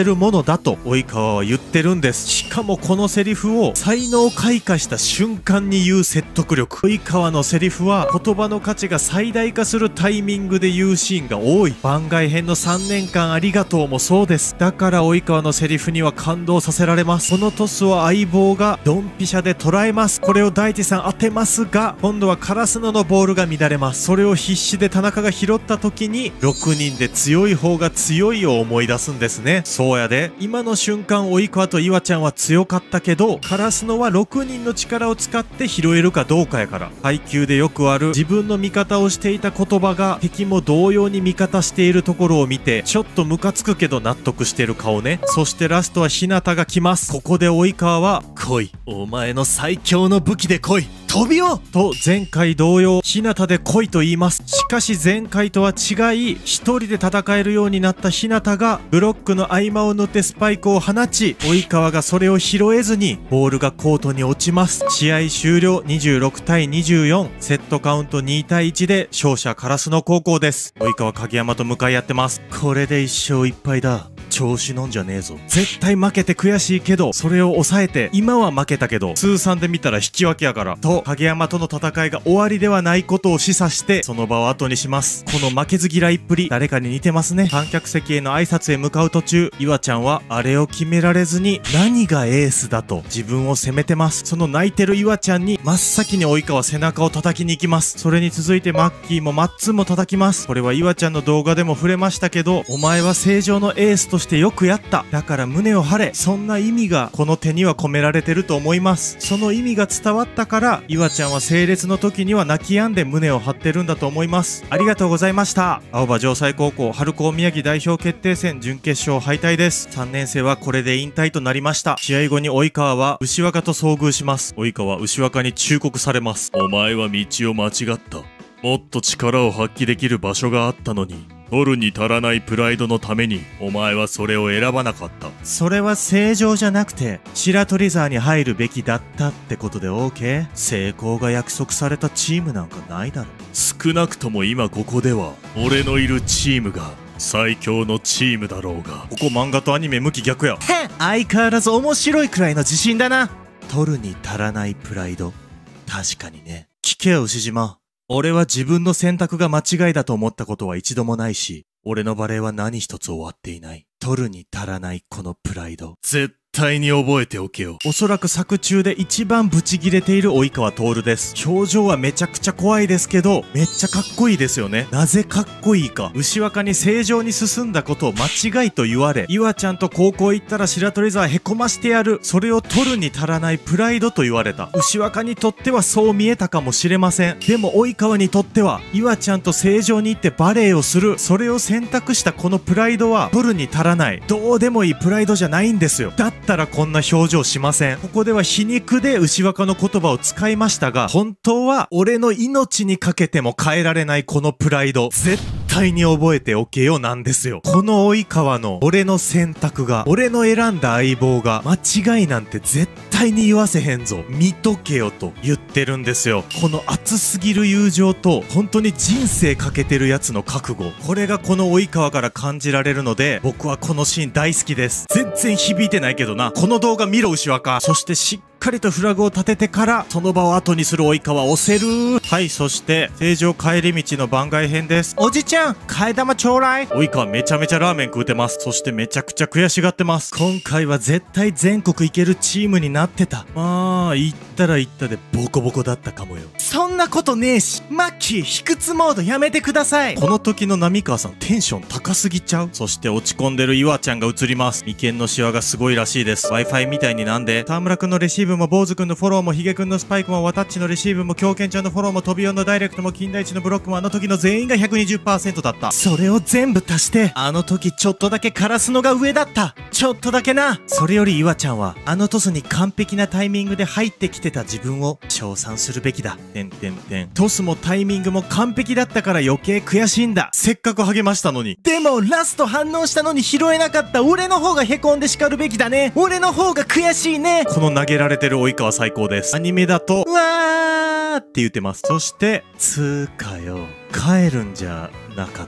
だと及川は言ってるんです。しかもこのセリフを才能開花した瞬間に言う説得力。及川のセリフは言葉の価値が最大化するタイミングで言うシーンが多い。番外編のさんねんかんありがとうもそうです。だから及川のセリフには感動させられます。このトスを相棒がドンピシャで捉えます。これを大地さん当てますが、今度はカラスノのボールが乱れます。それを必死で田中が拾った時にろくにんで強い方が強いを思い出すんですね。そうやで、今の瞬間及川と岩ちゃんは強かったけど、カラスノはろくにんの力を使って拾えるかどうかやから。配球でよくある自分の味方をしていた言葉が敵も同様に味方しているところを見て、ちょっとムカつくけど納得してる顔ね。そしてラストは日向が来ます。ここで及川は来い、お前の最強の武器で来い、飛びよと前回同様日向で来いと言います。しかし前回とは違い、一人で戦えるようになった日向がブロックの合間を縫ってスパイクを放ち、及川がそれを拾えずにボールがコートに落ちます。試合終了にじゅうろくたいにじゅうよん、セットカウントにたいいちで勝者カラスノ高校です。及川影山と向かい合ってます。これでいっしょういっぱいだ。調子のんじゃねえぞ。絶対負けて悔しいけど、それを抑えて、今は負けたけど通算で見たら引き分けやからと、影山との戦いが終わりではないことを示唆してその場を後にします。この負けず嫌いっぷり、誰かに似てますね。観客席への挨拶へ向かう途中、岩ちゃんはあれを決められずに何がエースだと自分を責めてます。その泣いてる岩ちゃんに真っ先に及川背中を叩きに行きます。それに続いてマッキーもマッツンも叩きます。これは岩ちゃんの動画でも触れましたけど、お前は正常のエースとしてよくやった、だから胸を張れ、そんな意味がこの手には込められてると思います。その意味が伝わったから岩ちゃんは整列の時には泣き止んで胸を張ってるんだと思います。ありがとうございました。青葉城西高校春高宮城代表決定戦準決勝敗退です。さんねん生はこれで引退となりました。試合後に及川は牛若と遭遇します。及川は牛若に忠告されます。 お前は道を間違った。もっと力を発揮できる場所があったのに、取るに足らないプライドのためにお前はそれを選ばなかった。 それは正常じゃなくて白鳥沢に入るべきだったってことで OK？ 成功が約束されたチームなんかないだろ。 少なくとも今ここでは俺のいるチームが最強のチームだろうが。 ここ漫画とアニメ向き逆や。 相変わらず面白いくらいの自信だな。 取るに足らないプライド、確かにね。聞けよ牛島、俺は自分の選択が間違いだと思ったことは一度もないし、俺のバレーは何一つ終わっていない。取るに足らないこのプライド、 絶対に覚えておけよ。 おそらく作中で一番ブチギレている及川徹です。表情はめちゃくちゃ怖いですけど、めっちゃかっこいいですよね。なぜかっこいいか。牛若に正常に進んだことを間違いと言われ、岩ちゃんと高校行ったら白鳥沢へこましてやる、それを取るに足らないプライドと言われた。牛若にとってはそう見えたかもしれません。でも及川にとっては岩ちゃんと正常に行ってバレーをする、それを選択したこのプライドは取るに足らない、どうでもいいプライドじゃないんですよ。だったらこんな表情しません。ここでは皮肉で牛若の言葉を使いましたが、本当は俺の命にかけても変えられないこのプライド、絶対に覚えておけよなんですよ。この及川の俺の選択が、俺の選んだ相棒が間違いなんて絶対に言わせへんぞ、見とけよと言ってるんですよ。この熱すぎる友情と本当に人生かけてるやつの覚悟、これがこの及川から感じられるので、僕はこのシーン大好きです。全然響いてないけどな。この動画見ろ牛若。そしてしっかりとフラグを立ててからその場を後にする及川、押せる。はい、そして成城帰り道の番外編です。 おじちゃん、替え玉ちょうだい。 及川めちゃめちゃラーメン食うてます。そしてめちゃくちゃ悔しがってます。今回は絶対全国行けるチームになってた。まあ行ったら行ったでボコボコだったかもよ。 そんなことねえし、マッキー卑屈モードやめてください。 この時の浪川さんテンション高すぎちゃう。そして落ち込んでる岩ちゃんが映ります。眉間のシワがすごいらしいです。 Wi-Fi みたいになんで田村くんのレシーブも坊主くんのフォローもヒゲくんのスパイクもワタッチのレシーブも狂犬ちゃんのフォローも飛びよんのダイレクトも金田一のブロックもあの時の全員が ひゃくにじゅっパーセント だった。 それを全部足してあの時ちょっとだけカラスのが上だった、ちょっとだけな。 それより岩ちゃんはあのトスに完璧なタイミングで入ってきてた自分を称賛するべきだ。てんてんてん。トスもタイミングも完璧だったから余計悔しいんだ。せっかく励ましたのに。 でもラスト反応したのに拾えなかった俺の方がへこんで叱るべきだね。俺の方が悔しいね。 この投げられてる及川最高です。アニメだとうわーって言ってます。そしてつーかよ、帰るんじゃなかったっけ。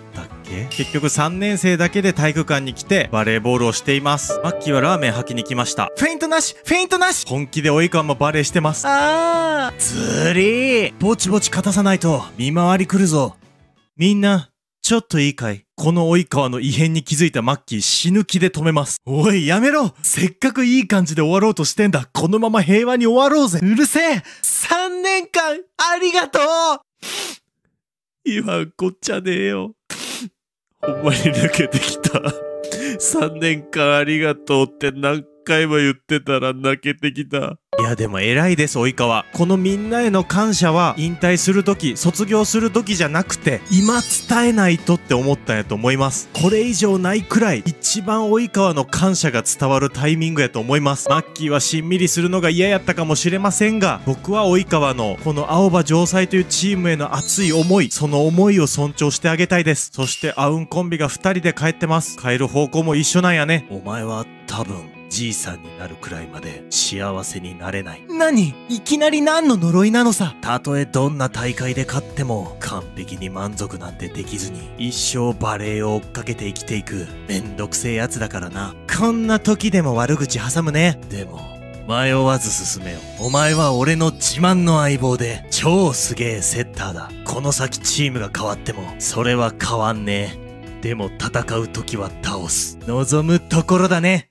え結局さんねん生だけで体育館に来てバレーボールをしています。マッキーはラーメン吐きに来ました。フェイントなしフェイントなし本気で及川もバレーしてます。あーずりーぼちぼち勝たさないと見回り来るぞ。みんなちょっといいかい。この及川の異変に気づいたマッキー死ぬ気で止めます。おいやめろ。せっかくいい感じで終わろうとしてんだ。このまま平和に終わろうぜ。うるせえ。さんねんかんありがとう。言わんこっちゃねえよ。ほんまに抜けてきた。さんねんかんありがとうって何回も言ってたら泣けてきた。いやでも偉いです及川。このみんなへの感謝は引退する時卒業する時じゃなくて今伝えないとって思ったんやと思います。これ以上ないくらい一番及川の感謝が伝わるタイミングやと思います。マッキーはしんみりするのが嫌やったかもしれませんが、僕は及川のこの青葉城西というチームへの熱い思い、その思いを尊重してあげたいです。そしてアウンコンビがふたりで帰ってます。帰る方向も一緒なんやね。お前は多分じいさんになるくらいまで幸せになれない。何？いきなり何の呪いなのさ。たとえどんな大会で勝っても完璧に満足なんてできずに一生バレーを追っかけて生きていくめんどくせえやつだからな。こんな時でも悪口挟むね。でも迷わず進めよ。お前は俺の自慢の相棒で超すげえセッターだ。この先チームが変わってもそれは変わんねえ。でも戦う時は倒す。望むところだね。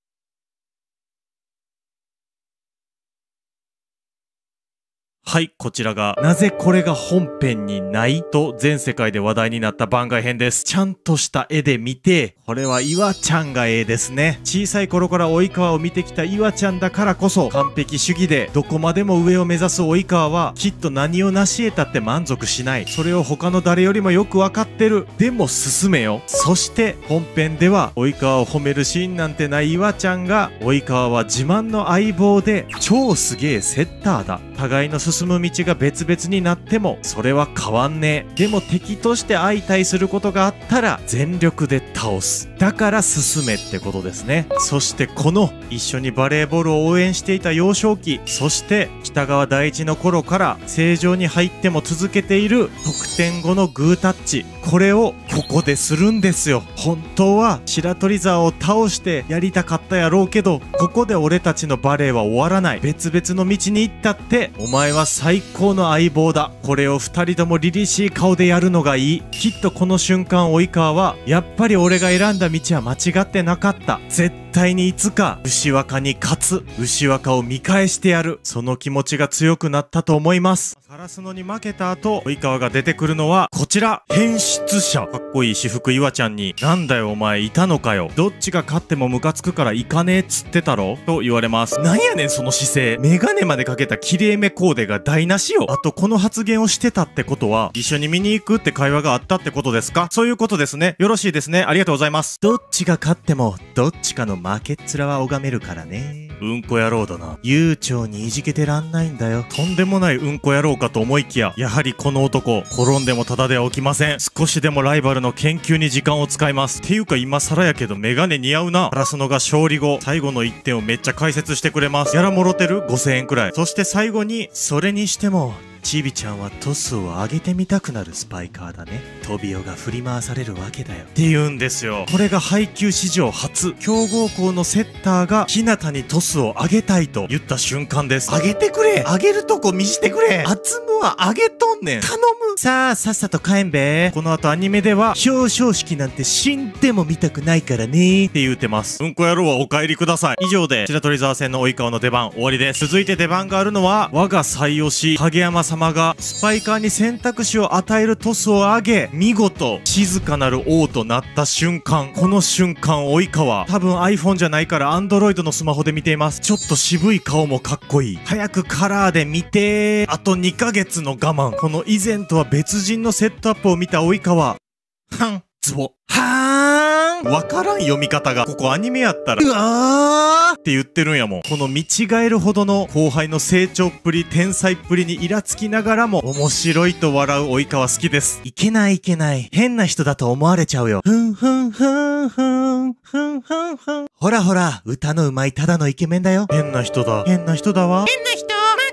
はい、こちらが、なぜこれが本編にないと全世界で話題になった番外編です。ちゃんとした絵で見て、これは岩ちゃんが絵ですね。小さい頃から及川を見てきた岩ちゃんだからこそ、完璧主義で、どこまでも上を目指す及川は、きっと何を成し得たって満足しない。それを他の誰よりもよくわかってる。でも進めよ。そして、本編では、及川を褒めるシーンなんてない岩ちゃんが、及川は自慢の相棒で、超すげえセッターだ。互いの進む道が別々になってもそれは変わんねえ。でも敵として相対することがあったら全力で倒す。だから進めってことですね。そしてこの一緒にバレーボールを応援していた幼少期、そして北川第一の頃から正常に入っても続けている得点後のグータッチ、これをここでするんですよ。本当は白鳥沢を倒してやりたかったやろうけど、ここで俺たちのバレーは終わらない。別々の道に行ったってお前は最高の相棒だ。これを二人とも凛々しい顔でやるのがいい。きっとこの瞬間及川はやっぱり俺が選んだ道は間違ってなかった。絶対にいつか牛若に勝つ。牛若を見返してやる。その気持ちが強くなったと思います。カラスノに負けた後、及川が出てくるのはこちら。変質者。かっこいい私服岩ちゃんに、なんだよお前いたのかよ。どっちが勝ってもムカつくから行かねえっつってたろと言われます。なんやねんその姿勢。メガネまでかけた綺麗めコーデが台無しよ。あとこの発言をしてたってことは、一緒に見に行くって会話があったってことですか？そういうことですね。よろしいですね。ありがとうございます。どっちが勝っても、どっちかの負けっ面は拝めるからね。うんこ野郎だな。悠長にいじけてらんないんだよ。とんでもないうんこ野郎かと思いきや、やはりこの男、転んでもただでは起きません。少しでもライバルの研究に時間を使います。っていうか今更やけどメガネ似合うな。カラスノが勝利後、最後のいってんをめっちゃ解説してくれます。やらもろてる ?ごせんえんくらい。そして最後に、それにしても、ちびちゃんはトスを上げてみたくなるスパイカーだね。トビオが振り回されるわけだよ。って言うんですよ。これが配球史上初。強豪校のセッターが日向にトスを上げたいと言った瞬間です。上げてくれ。上げるとこ見してくれ。アツムは上げとんねん。頼む。さあ、さっさと帰んべ。この後アニメでは、表彰式なんて死んでも見たくないからね。って言うてます。うんこ野郎はお帰りください。以上で、白鳥沢戦の及川の出番終わりです。続いて出番があるのは、我が最推し、影山様がスパイカーに選択肢を与えるトスを上げ、見事静かなる王となった瞬間、この瞬間及川、多分 iPhone じゃないから Android のスマホで見ています。ちょっと渋い顔もかっこいい。早くカラーで見てー。あとにかげつの我慢。この以前とは別人のセットアップを見た及川、はんズボはーんわからん読み方が。ここアニメやったらうわーって言ってるんやもん。この見違えるほどの後輩の成長っぷり、天才っぷりにイラつきながらも面白いと笑う及川好きです。いけないいけない。変な人だと思われちゃうよ。ふんふんふんふんふんふんふん。ほらほら、歌のうまいただのイケメンだよ。変な人だ。変な人だわ。 変な人、マー君しっ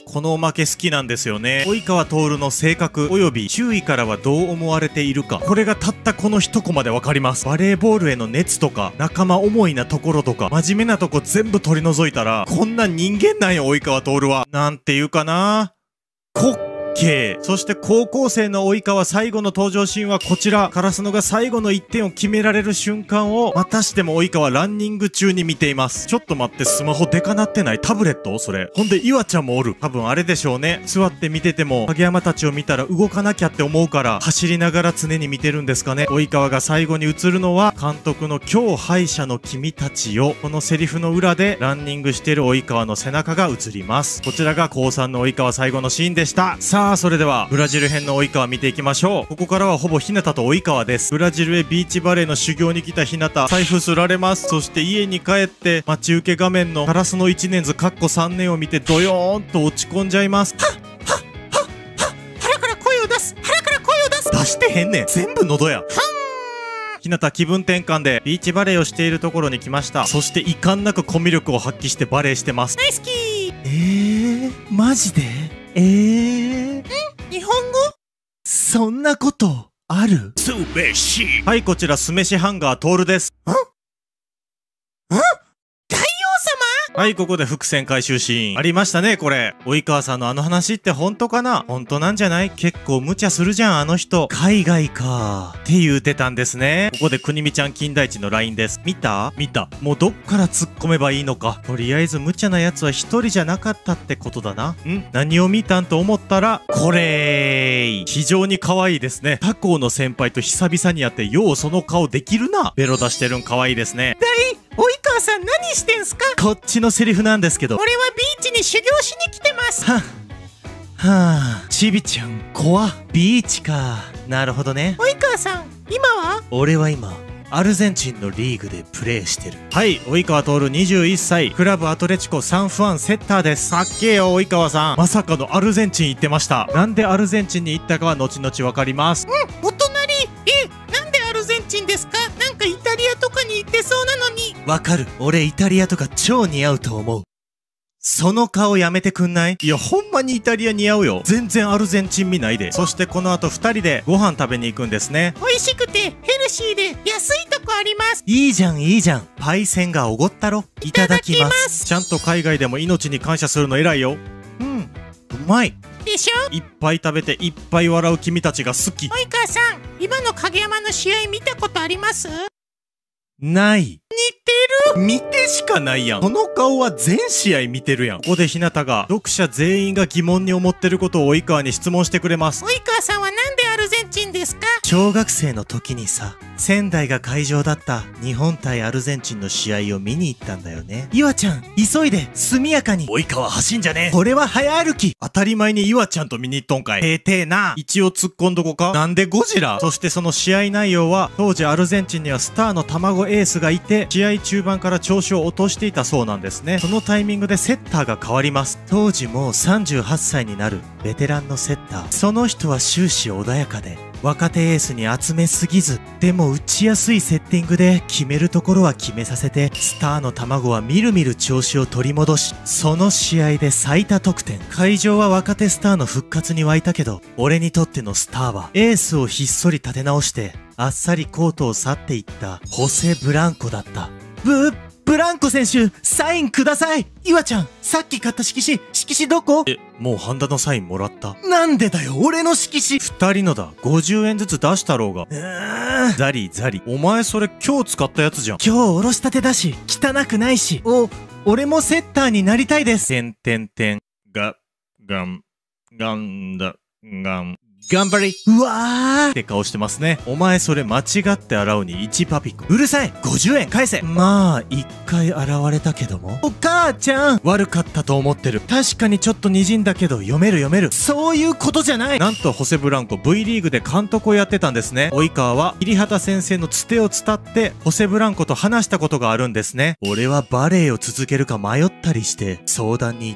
このおまけ好きなんですよね。及川徹の性格及び周囲からはどう思われているか、これがたったこの一コマでわかります。バレーボールへの熱とか仲間思いなところとか真面目なとこ全部取り除いたら、こんな人間なんよ及川徹は。なんていうかな、滑稽。そして高校生の及川最後の登場シーンはこちら。烏野が最後のいってんを決められる瞬間をまたしても及川ランニング中に見ています。ちょっと待って、スマホデカなってない？タブレット？それ。ほんで岩ちゃんもおる。多分あれでしょうね。座って見てても影山たちを見たら動かなきゃって思うから走りながら常に見てるんですかね。及川が最後に映るのは監督の今日敗者の君たちよ、このセリフの裏でランニングしている及川の背中が映ります。こちらが高さんの及川最後のシーンでした。さあそれではブラジル編の及川見ていきましょう。ここからはほぼ日向と及川です。ブラジルへビーチバレーの修行に来た日向、財布すられます。そして家に帰って待ち受け画面のガラスのいちねんずかっこさんねんを見てドヨーンと落ち込んじゃいます。はっはっはっはっ、腹から声を出す、腹から声を出す。出してへんねん、全部喉や。日向気分転換でビーチバレーをしているところに来ました。そして遺憾なくコミュ力を発揮してバレーしてます。 大好き。 えー、マジで？えー、 日本語？ そんなことある？ すべし。 はい、こちら酢飯ハンガートールです。 ん？ん？大王様？ はい、ここで伏線回収シーン。ありましたね、これ。及川さんのあの話って本当かな？本当なんじゃない？結構無茶するじゃん、あの人。海外か。って言うてたんですね。ここで国見ちゃん金田一の ライン です。見た？見た。もうどっから突っ込めばいいのか。とりあえず無茶なやつは一人じゃなかったってことだな。ん？何を見たんと思ったら、これー。非常に可愛いですね。他校の先輩と久々に会ってようその顔できるな。ベロ出してるん可愛いですね。 及川さん何してんすか？ こっちのセリフなんですけど。 俺はビーチに修行しに来てます。 ははあ、ちびちゃん怖っ。ビーチか。なるほどね。 及川さん今は？ 俺は今アルゼンチンのリーグでプレーしてる。 はい、及川徹にじゅういっさい、クラブアトレチコサンフアンセッターです。かっけえよ及川さん。まさかのアルゼンチン行ってました。なんでアルゼンチンに行ったかは後々わかります。 うん、お隣。え、なんでアルゼンチンですか？なんかイタリアとかに行ってそうなのに。 わかる。俺イタリアとか超似合うと思う。 その顔やめてくんない？いや、ほんまにイタリア似合うよ。全然アルゼンチン見ないで。そしてこの後ふたりでご飯食べに行くんですね。 美味しくてヘルシーで安いとこあります。 いいじゃんいいじゃん。パイセンがおごったろ。いただきます。 ちゃんと海外でも命に感謝するの偉いよ。うん、うまい。 でしょ？ いっぱい食べていっぱい笑う君たちが好き。 及川さん、今の影山の試合見たことあります？ ない。 似てる。 見てしかないやん。この顔は全試合見てるやん。ここで日向が読者全員が疑問に思ってることを及川に質問してくれます。 及川さんはなんでアルゼンチンですか？ 小学生の時にさ、仙台が会場だった日本対アルゼンチンの試合を見に行ったんだよね。岩ちゃん急いで速やかに。 及川走んじゃねえ。 これは早歩き。 当たり前に岩ちゃんと見に行っとんかい。ええてえな。一応突っ込んどこか。なんでゴジラ？そしてその試合内容は、当時アルゼンチンにはスターの卵エースがいて、試合中盤から調子を落としていたそうなんですね。そのタイミングでセッターが変わります。 当時もうさんじゅうはっさいになるベテランのセッター。その人は終始穏やかで、若手エースに集めすぎず、でも打ちやすいセッティングで決めるところは決めさせて、スターの卵はみるみる調子を取り戻し、その試合で最多得点。会場は若手スターの復活に沸いたけど、俺にとってのスターはエースをひっそり立て直してあっさりコートを去っていったホセ・ブランコだった。ブブランコ選手、サインください。岩ちゃん、さっき買った色紙、色紙どこ？ え、もうハンダのサインもらった。 なんでだよ、俺の色紙。 二人のだ。ごじゅうえんずつ出したろうが。 うーん、 ザリザリ。お前それ今日使ったやつじゃん。 今日おろしたてだし、汚くないし。お、俺もセッターになりたいです。 てんてんてん。が、がん、がんだ、がん。頑張りうわーって顔してますね。お前それ間違って洗うにいちパピコ。 うるさい、ごじゅうえん返せ。まあ一回洗われたけども。お母ちゃん、 悪かったと思ってる。確かにちょっと滲んだけど読める読める。 そういうことじゃない。 なんとホセブランコ V リーグで監督をやってたんですね。及川は入畑先生のつてを伝ってホセブランコと話したことがあるんですね。 俺はバレエを続けるか迷ったりして相談に行った。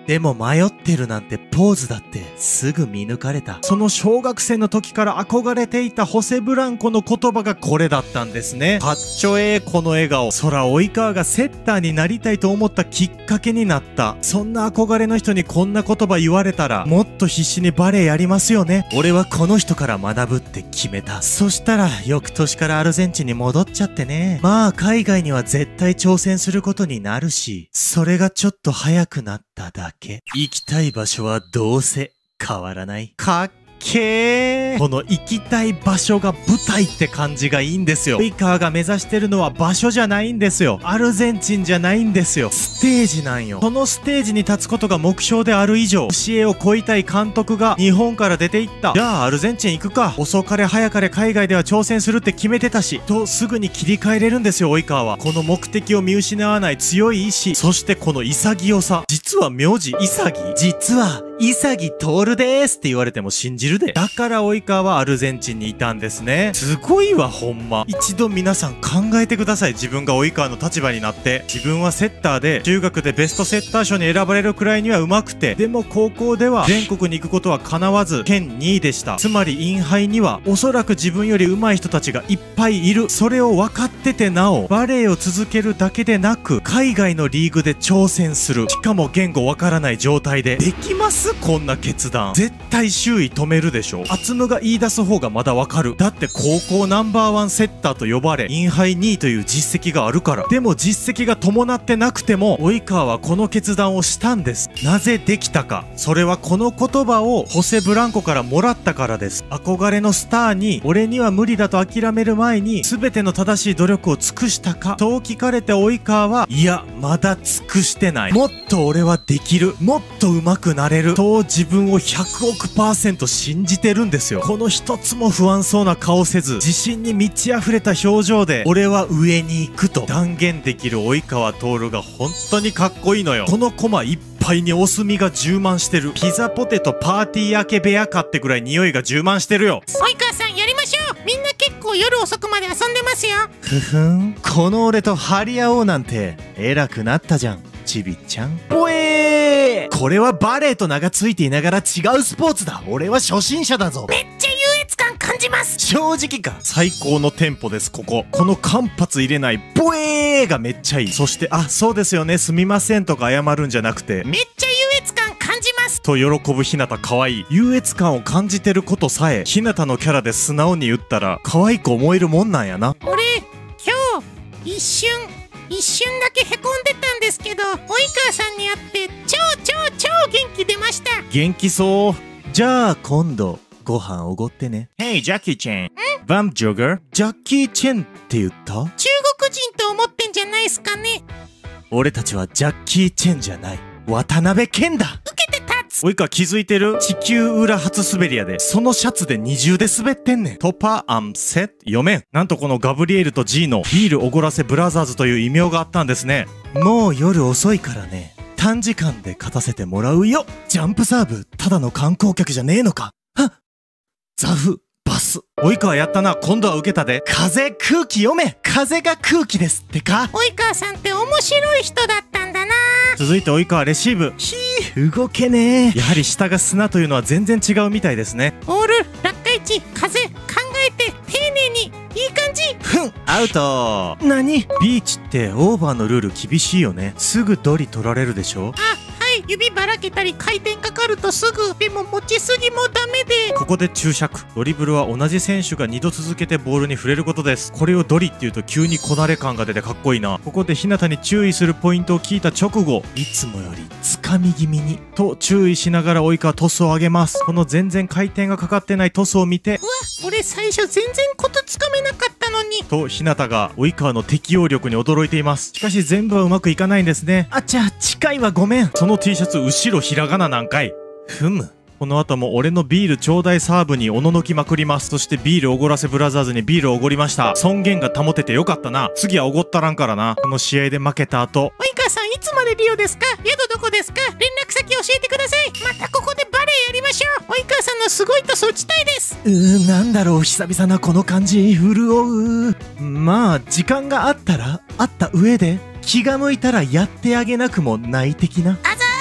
でも迷ってるなんてポーズだってすぐ見抜かれた。 その小学生の時から憧れていたホセブランコの言葉がこれだったんですね。かっちょええこの笑顔。そら及川がセッターになりたいと思ったきっかけになった。そんな憧れの人にこんな言葉言われたらもっと必死にバレエやりますよね。 俺はこの人から学ぶって決めた。そしたら翌年からアルゼンチンに戻っちゃってね。まあ海外には絶対挑戦することになるし、それがちょっと早くなっただけ。行きたい場所はどうせ変わらない。 かっけー。この行きたい場所が舞台って感じがいいんですよ。及川が目指してるのは場所じゃないんですよ。アルゼンチンじゃないんですよ。ステージなんよ。そのステージに立つことが目標である以上、教えを超いたい監督が日本から出て行った。じゃあアルゼンチン行くか。遅かれ早かれ海外では挑戦するって決めてたし。とすぐに切り替えれるんですよ、及川は。この目的を見失わない強い意志。そしてこの潔さ。実は名字潔。 実は潔徹でーすって言われても信じるで。 だから及川はアルゼンチンにいたんですね。すごいわほんま。一度皆さん考えてください。自分が及川の立場になって。自分はセッターで中学でベストセッター賞に選ばれるくらいには上手くて、でも高校では全国に行くことは叶わず県にいでした。つまりインハイにはおそらく自分より上手い人たちがいっぱいいる。それを分かっててなおバレエを続けるだけでなく海外のリーグで挑戦する。しかも言語わからない状態で。できます？こんな決断。絶対周囲止めるでしょ。アツムが言い出す方がまだわかる。だって高校ナンバーワンセッターと呼ばれインハイにいという実績があるから。でも実績が伴ってなくても及川はこの決断をしたんです。なぜできたか。それはこの言葉をホセブランコからもらったからです。憧れのスターに俺には無理だと諦める前に全ての正しい努力を尽くしたかと聞かれて及川はいやまだ尽くしてない。もっと俺はできる。もっと上手くなれると自分をひゃくおくパーセント信じてるんですよ。この一つも不安そうな顔せず自信に満ち溢れた表情で俺は上に行くと断言できる及川徹が本当にかっこいいのよ。このコマいっぱいにお墨が充満してる。ピザポテトパーティー明け部屋かってぐらい匂いが充満してるよ。 及川さんやりましょう。みんな結構夜遅くまで遊んでますよ。 ふふん、この俺と張り合おうなんて偉くなったじゃんちびちゃん。 おえー、 これはバレエと名がついていながら違うスポーツだ。俺は初心者だぞ。 めっちゃ優越感感じます。 正直か。 最高のテンポです。こここの間髪入れないボエーがめっちゃいい。そしてあそうですよねすみませんとか謝るんじゃなくてめっちゃ優越感感じますと喜ぶひなたかわいい。優越感を感じてることさえひなたのキャラで素直に言ったら可愛く思えるもんなんやな。 俺今日一瞬一瞬だけへこんでたんですけど及川さんに会って超超超元気出ました。 元気そう。 じゃあ今度ご飯おごってね。 Hey ジャッキーチェンバンジョガー。 ジャッキー・チェンって言った？ 中国人と思ってんじゃないすかね。 俺たちはジャッキー・チェンじゃない渡辺謙だ。 受けて立つ。 及川気づいてる？地球裏初滑りやで。そのシャツで二重で滑ってんねん。トパアンセット読めん。なんとこのガブリエルとジーのビールおごらせブラザーズという異名があったんですね。 もう夜遅いからね短時間で勝たせてもらうよ。ジャンプサーブただの観光客じゃねえのか。はっザフパス。 及川やったな。今度は受けたで。 風空気読め。風が空気ですってか。 及川さんって面白い人だったんだな。 続いて及川レシーブ。 ひー動けねえ。 やはり下が砂というのは全然違うみたいですね。 ボール落下位置風考えて丁寧にいい感じ。 ふんアウト。 何？ビーチってオーバーのルール厳しいよね。すぐドリ取られるでしょ。 あはい指ばらけたり回転かかるとすぐ。でも持ちすぎもダメで。 ここで注釈。ドリブルは同じ選手がにど続けてボールに触れることです。これをドリっていうと急にこなれ感が出てかっこいいな。ここで日向に注意するポイントを聞いた直後いつもよりつかみ気味にと注意しながら及川トスを上げます。この全然回転がかかってないトスを見てうわ俺最初全然コツつかめなかったのにと日向が及川の適応力に驚いています。しかし全部はうまくいかないんですね。 あちゃ近いわごめん。 その T シャツ後ろひらがななんかい。 ふむこの後も俺のビールちょうだいサーブにおののきまくります。そしてビールおごらせブラザーズにビールをおごりました。尊厳が保ててよかったな。次はおごったらんからな。この試合で負けた後及川さんいつまでリオですか？宿どこですか？連絡先教えてください。またここでバレエやりましょう。及川さんのすごいとそ打ちたいです。 うーなんだろう久々なこの感じ潤う。まあ時間があったらあった上で気が向いたらやってあげなくもない的な。 あざーす。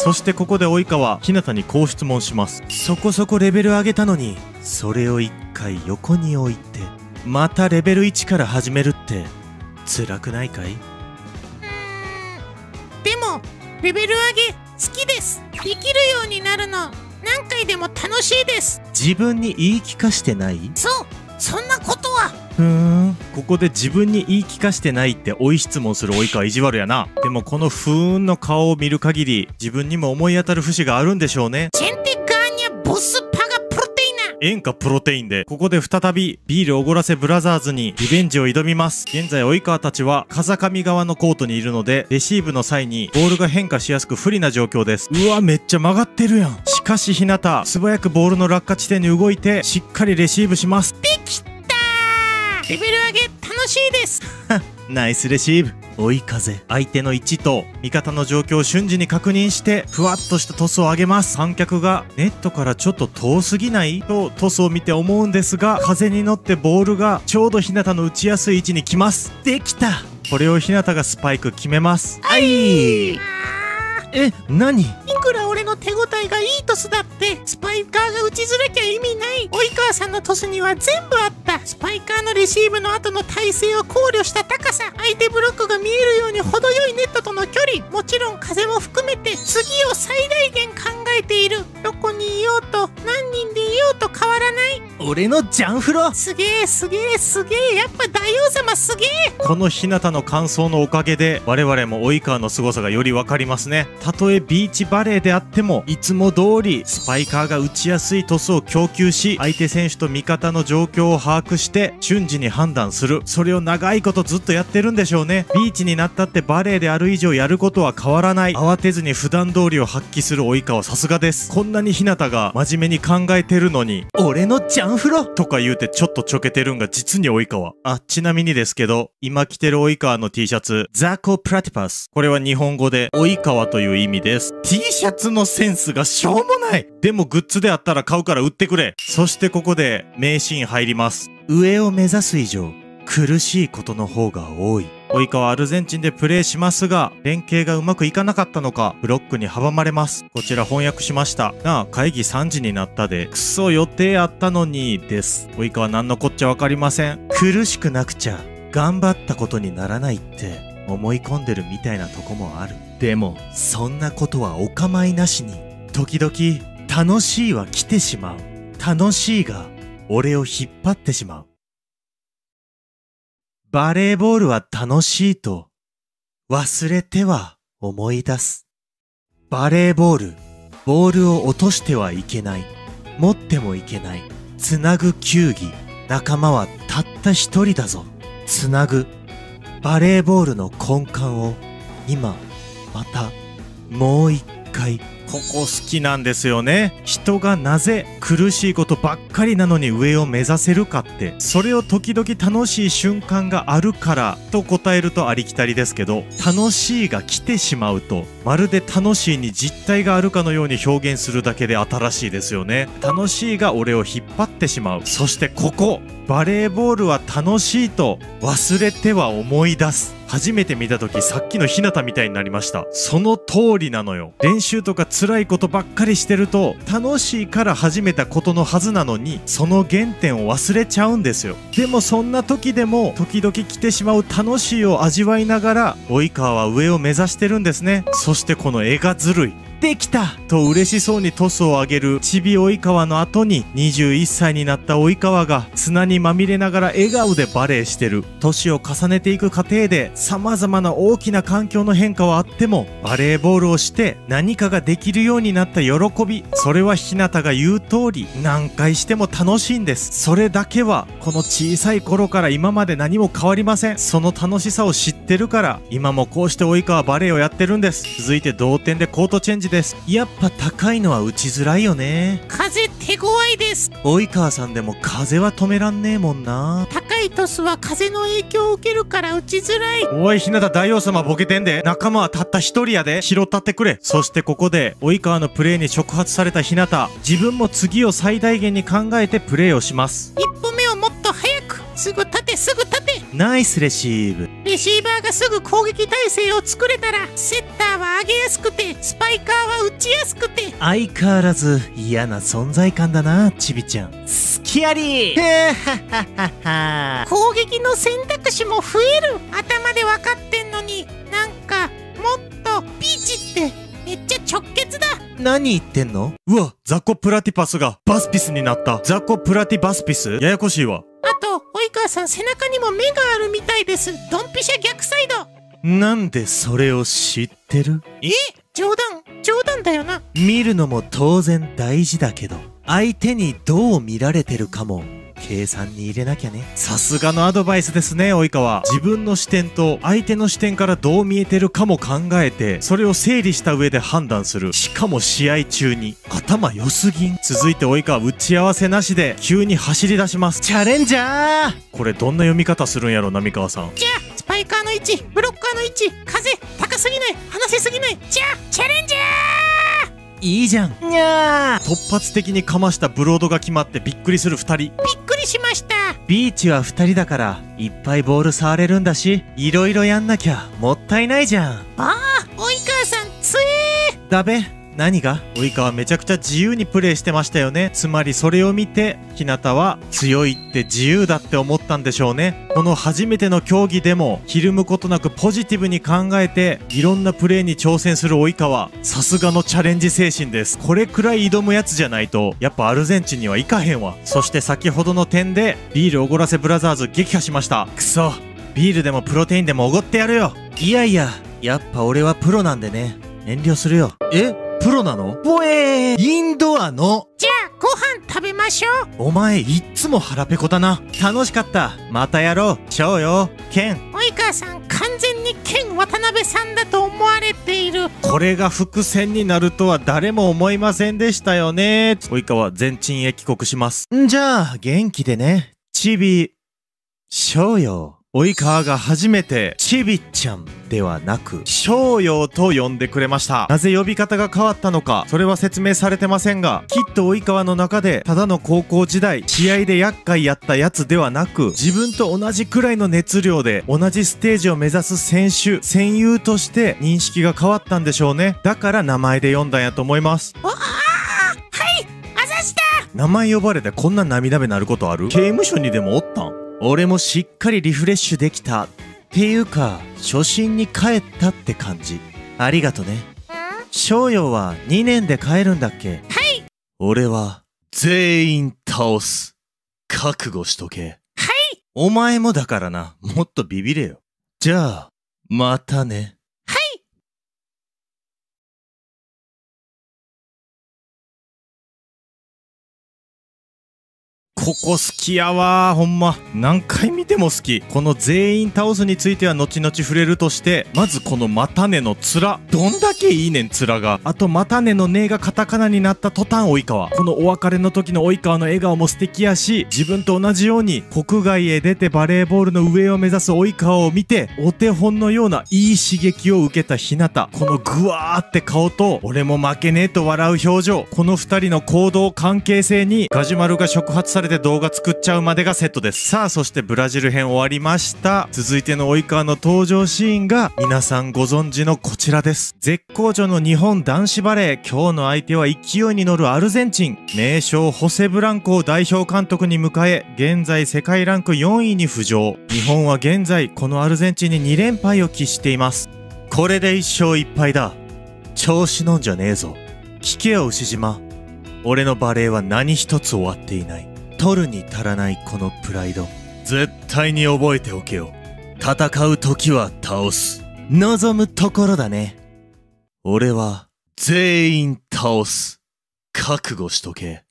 そしてここで及川日向にこう質問します。そこそこレベル上げたのにそれを一回横に置いてまたレベルいちから始めるって辛くないかい？ うーんでもレベル上げ好きです。できるようになるの何回でも楽しいです。 自分に言い聞かしてない？ そうそんなことは。 ふーん、ここで自分に言い聞かしてないって追い質問する及川意地悪やな。でもこのふーんの顔を見る限り自分にも思い当たる節があるんでしょうね。 チェンテガーニャボスパガプロテイナ。 塩化プロテインでここで再びビールおごらせブラザーズにリベンジを挑みます。現在及川たちは風上側のコートにいるのでレシーブの際にボールが変化しやすく不利な状況です。うわめっちゃ曲がってるやん。しかし日向素早くボールの落下地点に動いてしっかりレシーブします。 できたー。レベル上げ楽しいです。 ナイスレシーブ。追い風相手の位置と味方の状況を瞬時に確認してふわっとしたトスを上げます。観客がネットからちょっと遠すぎないとトスを見て思うんですが風に乗ってボールがちょうど日向の打ちやすい位置に来ます。できた。これを日向がスパイク決めます。 はい。 え、何？ いくら俺の手応えがいいトスだってスパイカーが打ちづらきゃ意味ない。及川さんのトスには全部あった。スパイカーのレシーブの後の体勢を考慮した高さ、相手ブロックが見えるように程よいネットとの距離、もちろん風も含めて次を最大限考えている。どこにいようと何人でいようと変わらない。 俺のジャンフロすげえすげえすげえ。やっぱ大王様すげえ。 この日向の感想のおかげで我々も及川の凄さがより分かりますね。たとえビーチバレーであってもいつも通りスパイカーが打ちやすいトスを供給し相手選手と味方の状況を把握して瞬時に判断する。それを長いことずっとやってるんでしょうね。ビーチになったってバレーである以上やることは変わらない。慌てずに普段通りを発揮する及川さすがです。こんなに日向が真面目に考えてるのに俺のジャンフロとか言うてちょっとちょけてるんが実に及川。あ、ちなみにですけど今着てる及川の T シャツザコプラティパス、これは日本語で及川という意味です。T シャツのセンスがしょうもない。でもグッズであったら買うから売ってくれ。そしてここで名シーン入ります。上を目指す以上苦しいことの方が多い。及川アルゼンチンでプレーしますが連携がうまくいかなかったのかブロックに阻まれます。こちら翻訳しました。なあ会議さんじになったでクソ予定あったのにです。及川なんのこっちゃわかりません。苦しくなくちゃ頑張ったことにならないって思い込んでるみたいなとこもある。でもそんなことはお構いなしに時々楽しいは来てしまう。楽しいが俺を引っ張ってしまう。バレーボールは楽しいと忘れては思い出す。バレーボール、ボールを落としてはいけない。持ってもいけない。つなぐ球技。仲間はたった一人だぞ。つなぐ。バレーボールの根幹を今またもう一回。ここ好きなんですよね。人がなぜ苦しいことばっかりなのに上を目指せるかって、それを時々楽しい瞬間があるからと答えるとありきたりですけど、楽しいが来てしまうとまるで楽しいに実体があるかのように表現するだけで新しいですよね。楽しいが俺を引っ張ってしまう。そしてここバレーボールは楽しいと忘れては思い出す。初めて見た時さっきの日向みたいになりました。その通りなのよ。練習とか辛いことばっかりしてると楽しいから始めたことのはずなのにその原点を忘れちゃうんですよ。でもそんな時でも時々来てしまう楽しいを味わいながら及川は上を目指してるんですね。そしてこの絵がずるい。できたと嬉しそうにトスを上げるちび及川の後ににじゅういっさいになった及川が砂にまみれながら笑顔でバレーしてる。年を重ねていく過程で様々な大きな環境の変化はあってもバレーボールをして何かができるようになった喜び、それは日向が言う通り何回しても楽しいんです。それだけはこの小さい頃から今まで何も変わりません。その楽しさを知ってるから今もこうして及川バレーをやってるんです。続いて同点でコートチェンジです。やっぱ高いのは打ちづらいよね。 風手強いです。 及川さんでも風は止めらんねえもんな。 高いトスは風の影響を受けるから打ちづらい。 おい日向大王様ボケてんで。仲間はたった一人やで。拾ったってくれ。そしてここで及川のプレーに触発された日向、自分も次を最大限に考えてプレーをします。 一歩目をもっと早く。すぐ立てすぐ立て。 ナイスレシーブ。 レシーバーがすぐ攻撃体勢を作れたら、セッターは上げやすくて、スパイカーは打ちやすくて。 相変わらず嫌な存在感だな、ちびちゃん。好きあり。へーはははは。 攻撃の選択肢も増える。頭で分かってんのに、なんかもっとピーチってめっちゃ直結だ。 何言ってんの？ うわ、ザコプラティパスがバスピスになった。ザコプラティバスピス？ややこしいわ。 あと及川さん、背中にも目があるみたいです。ドンピシャ逆サイド。 なんでそれを知ってる？ え、冗談冗談だよな。 見るのも当然大事だけど、相手にどう見られてるかも計算に入れなきゃね。 さすがのアドバイスですね、及川。自分の視点と相手の視点からどう見えてるかも考えて、それを整理した上で判断する。しかも試合中に。頭良すぎん。続いて及川、打ち合わせなしで急に走り出します。 チャレンジャー。 これどんな読み方するんやろ、浪川さん。 じゃあスパイカーの位置、ブロッカーの位置、風高すぎない、離せすぎない。じゃあチャレンジャー。 いいじゃん。にゃー。 突発的にかましたブロードが決まってびっくりするふたり。 びっくりしました。 ビーチはふたりだからいっぱいボール触れるんだし、いろいろやんなきゃもったいないじゃん。 ああ、及川さんつえー。 だべ。何が？ 及川めちゃくちゃ自由にプレイしてましたよね。つまりそれを見て日向は強いって自由だって思ったんでしょうね。この初めての競技でもひるむことなくポジティブに考えていろんなプレーに挑戦する及川、さすがのチャレンジ精神です。これくらい挑むやつじゃないとやっぱアルゼンチンにはいかへんわ。そして先ほどの点でビールおごらせブラザーズ撃破しました。くそ、ビールでもプロテインでもおごってやるよ。 いやいや、やっぱ俺はプロなんでね、遠慮するよ。え？プロなの？ぽえー、インドアの。 じゃあご飯食べましょう。 お前いっつも腹ペコだな。楽しかった。またやろう。超よ、ケン。 及川さん、完全にケン渡辺さんだと思われている。 これが伏線になるとは誰も思いませんでしたよね。及川全鎮へ帰国します。 んじゃあ元気でね、チビしょうよ。 及川が初めてチビちゃんではなく翔陽と呼んでくれました。なぜ呼び方が変わったのか、それは説明されてませんが、きっと及川の中でただの高校時代試合で厄介やったやつではなく、自分と同じくらいの熱量で同じステージを目指す選手戦友として認識が変わったんでしょうね。だから名前で呼んだんやと思います。 おあー、はいあざした。 名前呼ばれてこんな涙目なることある？刑務所にでもおったん？ 俺もしっかりリフレッシュできたっていうか、初心に帰ったって感じ。ありがとね。翔陽はにねんで帰るんだっけ？ はい。 俺は全員倒す。覚悟しとけ。 はい。 お前もだからな。もっとビビれよ。じゃあまたね。 はい。 ここ好きやわー、ほんま。何回見ても好き。この全員倒すについては後々触れるとして、まずこの股根の面。どんだけいいねん、面が。あと股根の根がカタカナになった途端及川。このお別れの時の及川の笑顔も素敵やし、自分と同じように国外へ出てバレーボールの上を目指す及川を見て、お手本のようないい刺激を受けた日向。このグワーって顔と、俺も負けねえと笑う表情。この二人の行動関係性にガジュマルが触発されて動画作っちゃうまでがセットです。さあ、そしてブラジル編終わりました。続いての及川の登場シーンが皆さんご存知のこちらです。絶好調の日本男子バレー、今日の相手は勢いに乗るアルゼンチン。名将ホセ・ブランコを代表監督に迎え、現在世界ランクよんいに浮上。日本は現在このアルゼンチンにに連敗を喫しています。 これでいっ勝いっ敗だ。調子のんじゃねえぞ。聞けよ牛島。俺のバレーは何一つ終わっていない。取るに足らないこのプライド、 絶対に覚えておけよ。戦う時は倒す。 望むところだね。俺は全員倒す。覚悟しとけ。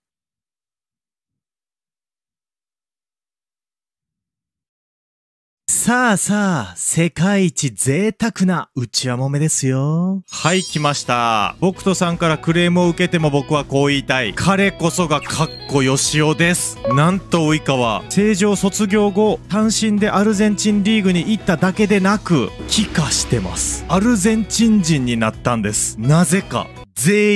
さあさあ、世界一贅沢な内輪もめですよ。 はい、来ました。僕とさんからクレームを受けても僕はこう言いたい。彼こそがかっこよしおです。なんと及川、成城卒業後、単身でアルゼンチンリーグに行っただけでなく、帰化してます。アルゼンチン人になったんです。なぜか。全員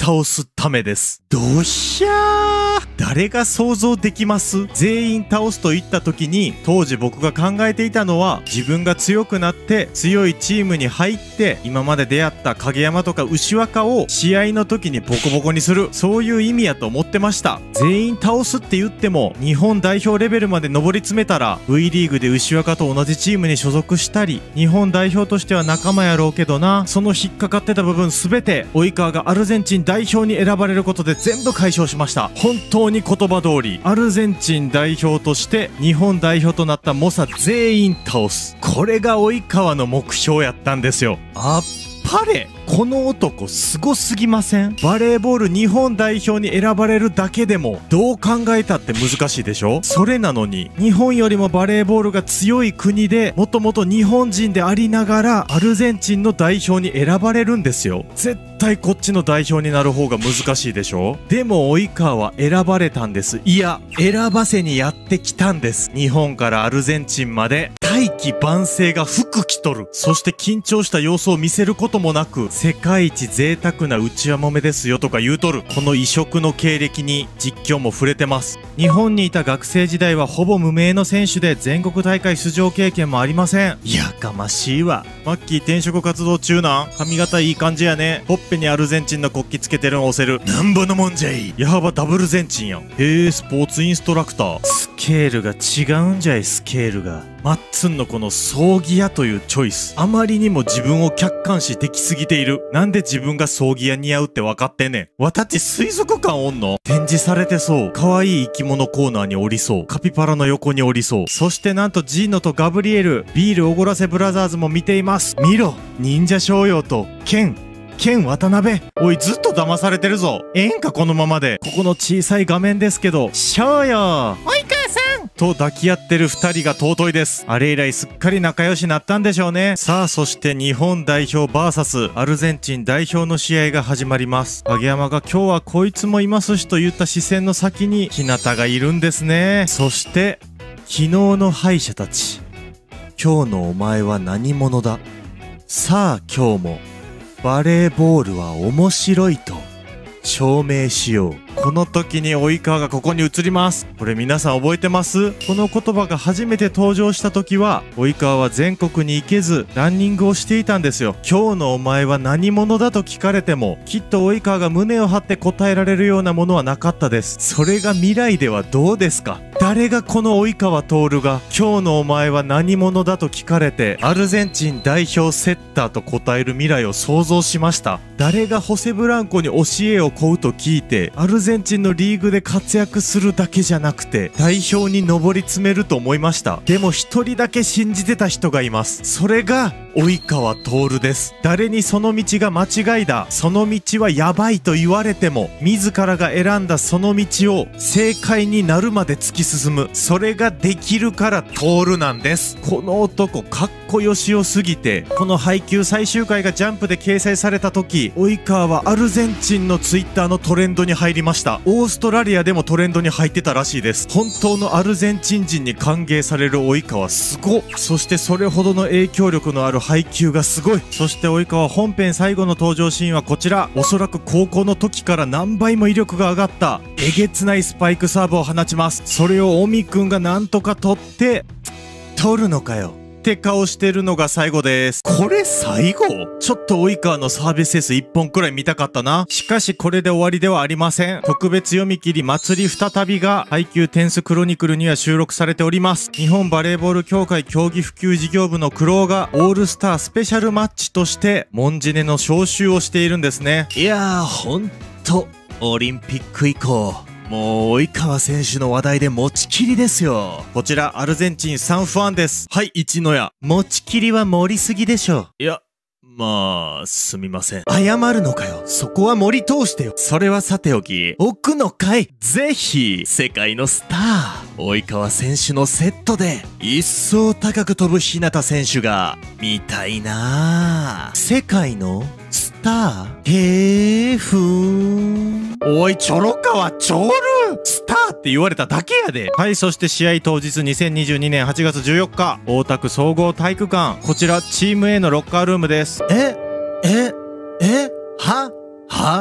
倒すためです。どうしゃー。誰が想像できます？全員倒すと言った時に、当時僕が考えていたのは、自分が強くなって強いチームに入って、今まで出会った影山とか牛若を試合の時にボコボコにする、そういう意味やと思ってました。全員倒すって言っても、日本代表レベルまで上り詰めたら V リーグで牛若と同じチームに所属したり、日本代表としては仲間やろうけどな、その引っかかってた部分全て及川がアルゼンチン代表に選ばれることで全部解消しました。本当に言葉通り、アルゼンチン代表として日本代表となった猛者全員倒す、これが及川の目標やったんですよ。あっぱれ、この男すごすぎません？バレーボール日本代表に選ばれるだけでもどう考えたって難しいでしょ？それなのに日本よりもバレーボールが強い国で、もともと日本人でありながらアルゼンチンの代表に選ばれるんですよ。絶対こっちの代表になる方が難しいでしょ？でも及川は選ばれたんです。いや、選ばせにやってきたんです。日本からアルゼンチンまで大器晩成が服着とる。そして緊張した様子を見せることもなく、世界一贅沢な内輪もめですよとか言うとる。この異色の経歴に実況も触れてます。日本にいた学生時代はほぼ無名の選手で、全国大会出場経験もありません。やかましいわ。マッキー転職活動中なん？髪型いい感じやね。ほっぺにアルゼンチンの国旗つけてるん押せる。なんぼのもんじゃい。矢幅ダブルゼンチンやん。へえ、スポーツインストラクター。スケールが違うんじゃい、スケールが。マッツンのこの葬儀屋というチョイス、あまりにも自分を客観視できすぎている。なんで自分が葬儀屋似合うって分かってんねん。わたっち水族館おんの？展示されてそう。可愛い生き物コーナーにおりそう。カピバラの横におりそう。そしてなんとジーノとガブリエル、ビールおごらせブラザーズも見ています。見ろ、忍者商用とケンケン渡辺。おい、ずっと騙されてるぞ。ええんかこのままで。ここの小さい画面ですけど、しょうよ及川さんと抱き合ってる二人が尊いです。あれ以来すっかり仲良しなったんでしょうね。さあ、そして日本代表 ブイエス アルゼンチン代表の試合が始まります。影山が今日はこいつもいますしと言った視線の先に日向がいるんですね。そして昨日の敗者たち、今日のお前は何者だ。さあ今日もバレーボールは面白いと証明しよう。この時に及川がここに映ります。これ皆さん覚えてます？この言葉が初めて登場した時は、及川は全国に行けずランニングをしていたんですよ。今日のお前は何者だと聞かれても、きっと及川が胸を張って答えられるようなものはなかったです。それが未来ではどうですか？誰がこの及川徹が今日のお前は何者だと聞かれてアルゼンチン代表セッターと答える未来を想像しました？誰がホセブランコに教えを請うと聞いてアルゼンチンのリーグで活躍するだけじゃなくて代表に上り詰めると思いました。でも一人だけ信じてた人がいます。それが及川徹です。誰にその道が間違いだ、その道はやばいと言われても、自らが選んだその道を正解になるまで突き進む、それができるから徹なんです。この男かっこよしよすぎて、この配給最終回がジャンプで掲載された時、及川はアルゼンチンのツイッターのトレンドに入りました。オーストラリアでもトレンドに入ってたらしいです。本当のアルゼンチン人に歓迎される及川すごっ。そしてそれほどの影響力のある配球がすごい。そして及川本編最後の登場シーンはこちら。おそらく高校の時から何倍も威力が上がったえげつないスパイクサーブを放ちます。それを尾身くんがなんとか取って取るのかよって顔してるのが最後です。これ最後？ちょっと及川のサービスエースいっぽんくらい見たかったな。しかしこれで終わりではありません。特別読み切り祭り再びが配給テンスクロニクルには収録されております。日本バレーボール協会競技普及事業部のクローがオールスタースペシャルマッチとしてモンジネの招集をしているんですね。 いやーほんとオリンピック以降もう及川選手の話題で持ちきりですよ。 こちらアルゼンチンサンフアンです。はい、一野屋。 持ちきりは盛りすぎでしょ。 いや、まあ、すみません。 謝るのかよ。そこは盛り通してよ。 それはさておき、 置くのかい。 ぜひ、 世界のスター、及川選手のセットで、一層高く飛ぶ日向選手が、見たいなぁ。世界のスターへーふーん。 おい、チョロカワチョールスターって言われただけやで。はい、そして試合当日にせんにじゅうにねんはちがつじゅうよっか、大田区総合体育館。こちら、チーム A のロッカールームです。 えええははは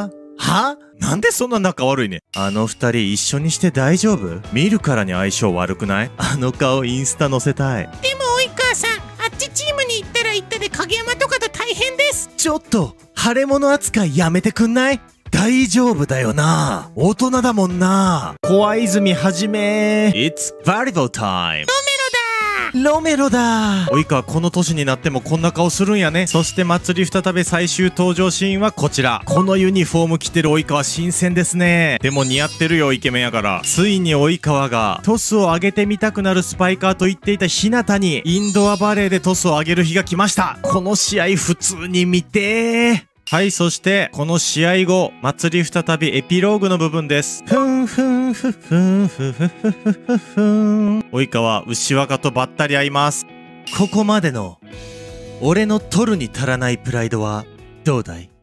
は？ なんでそんな仲悪いねん。あの二人一緒にして大丈夫？見るからに相性悪くない？あの顔インスタ載せたい。 でも及川さん、あっちチームに行ったら行ったで影山とかと大変です。 ちょっと、腫れ物扱いやめてくんない？大丈夫だよな。大人だもんな。小泉はじめ。 It's volleyball time! ロメロだ。 及川この年になってもこんな顔するんやね。そして祭り再び最終登場シーンはこちら。このユニフォーム着てる及川新鮮ですね。でも似合ってるよイケメンやから。ついに及川がトスを上げてみたくなるスパイカーと言っていた日向にインドアバレーでトスを上げる日が来ました。この試合普通に見てー。はい、そして、この試合後、祭り再びエピローグの部分です。ふんふんふふんふふふふふふん。及川、牛若とばったり会います。 ここまでの、俺の取るに足らないプライドは、どうだい？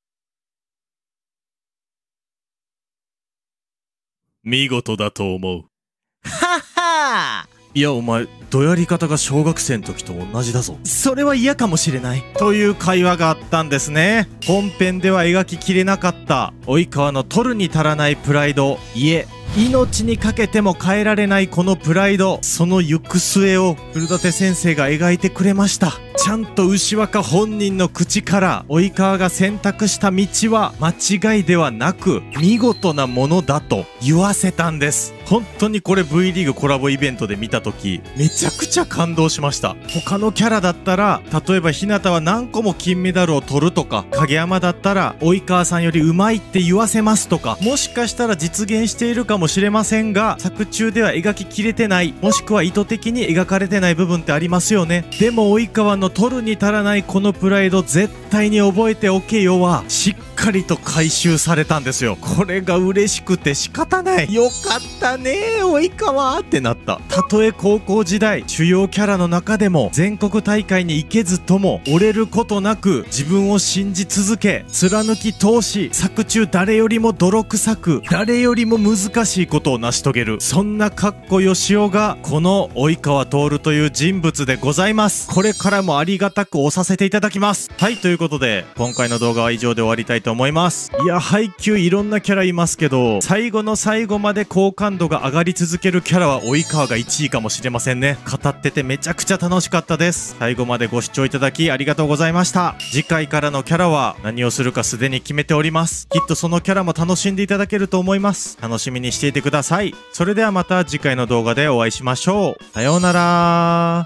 見事だと思う。 ははー！ いや、お前、どやり方が小学生の時と同じだぞ。 それは嫌かもしれない。 という会話があったんですね。本編では描ききれなかった及川の取るに足らないプライド、いえ命にかけても変えられないこのプライド、その行く末を古舘先生が描いてくれました。ちゃんと牛若本人の口から及川が選択した道は間違いではなく見事なものだと言わせたんです。本当にこれ V リーグコラボイベントで見た時めちゃくちゃ感動しました。他のキャラだったら例えば日向は何個も金メダルを取るとか、影山だったら及川さんよりうまいって言わせますとか、もしかしたら実現しているかもしれませんが作中では描ききれてない、もしくは意図的に描かれてない部分ってありますよね。でも及川の取るに足らないこのプライド絶対に覚えておけよはしっかりと回収されたんですよ。これが嬉しくて仕方ない。よかったねー及川ってなった。たとえ高校時代主要キャラの中でも全国大会に行けずとも折れることなく自分を信じ続け貫き通し、作中誰よりも泥臭く誰よりも難しいことを成し遂げる、そんなかっこよしおがこの及川徹という人物でございます。これからもありがたく押させていただきます。はい、ということで今回の動画は以上で終わりたいと思います。いや配給いろんなキャラいますけど最後の最後まで好感度が上がり続けるキャラは及川がいちいかもしれませんね。語っててめちゃくちゃ楽しかったです。最後までご視聴いただきありがとうございました。次回からのキャラは何をするかすでに決めております。きっとそのキャラも楽しんでいただけると思います。楽しみにしていてください。それではまた次回の動画でお会いしましょう。さようなら。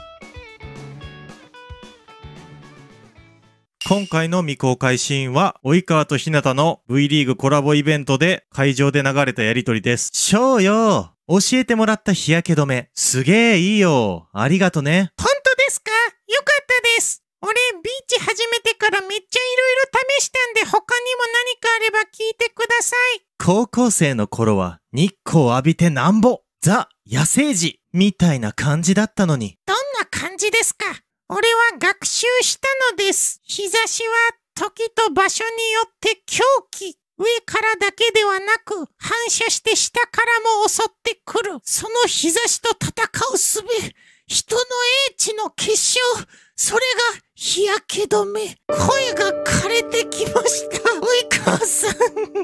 今回の未公開シーンは及川と日向の V リーグコラボイベントで会場で流れたやりとりです。しょうよ、教えてもらった日焼け止めすげえいいよ、ありがとね。 本当ですか？よかったです。俺ビーチ始めてからめっちゃいろいろ試したんで他にも何かあれば聞いてください。 高校生の頃は日光浴びてなんぼザ野生児みたいな感じだったのに。 どんな感じですか？俺は学習したのです。日差しは時と場所によって狂気。上からだけではなく反射して下からも襲ってくる。その日差しと戦う術。人の英知の結晶。それが日焼け止め。声が枯れてきました。及川さん。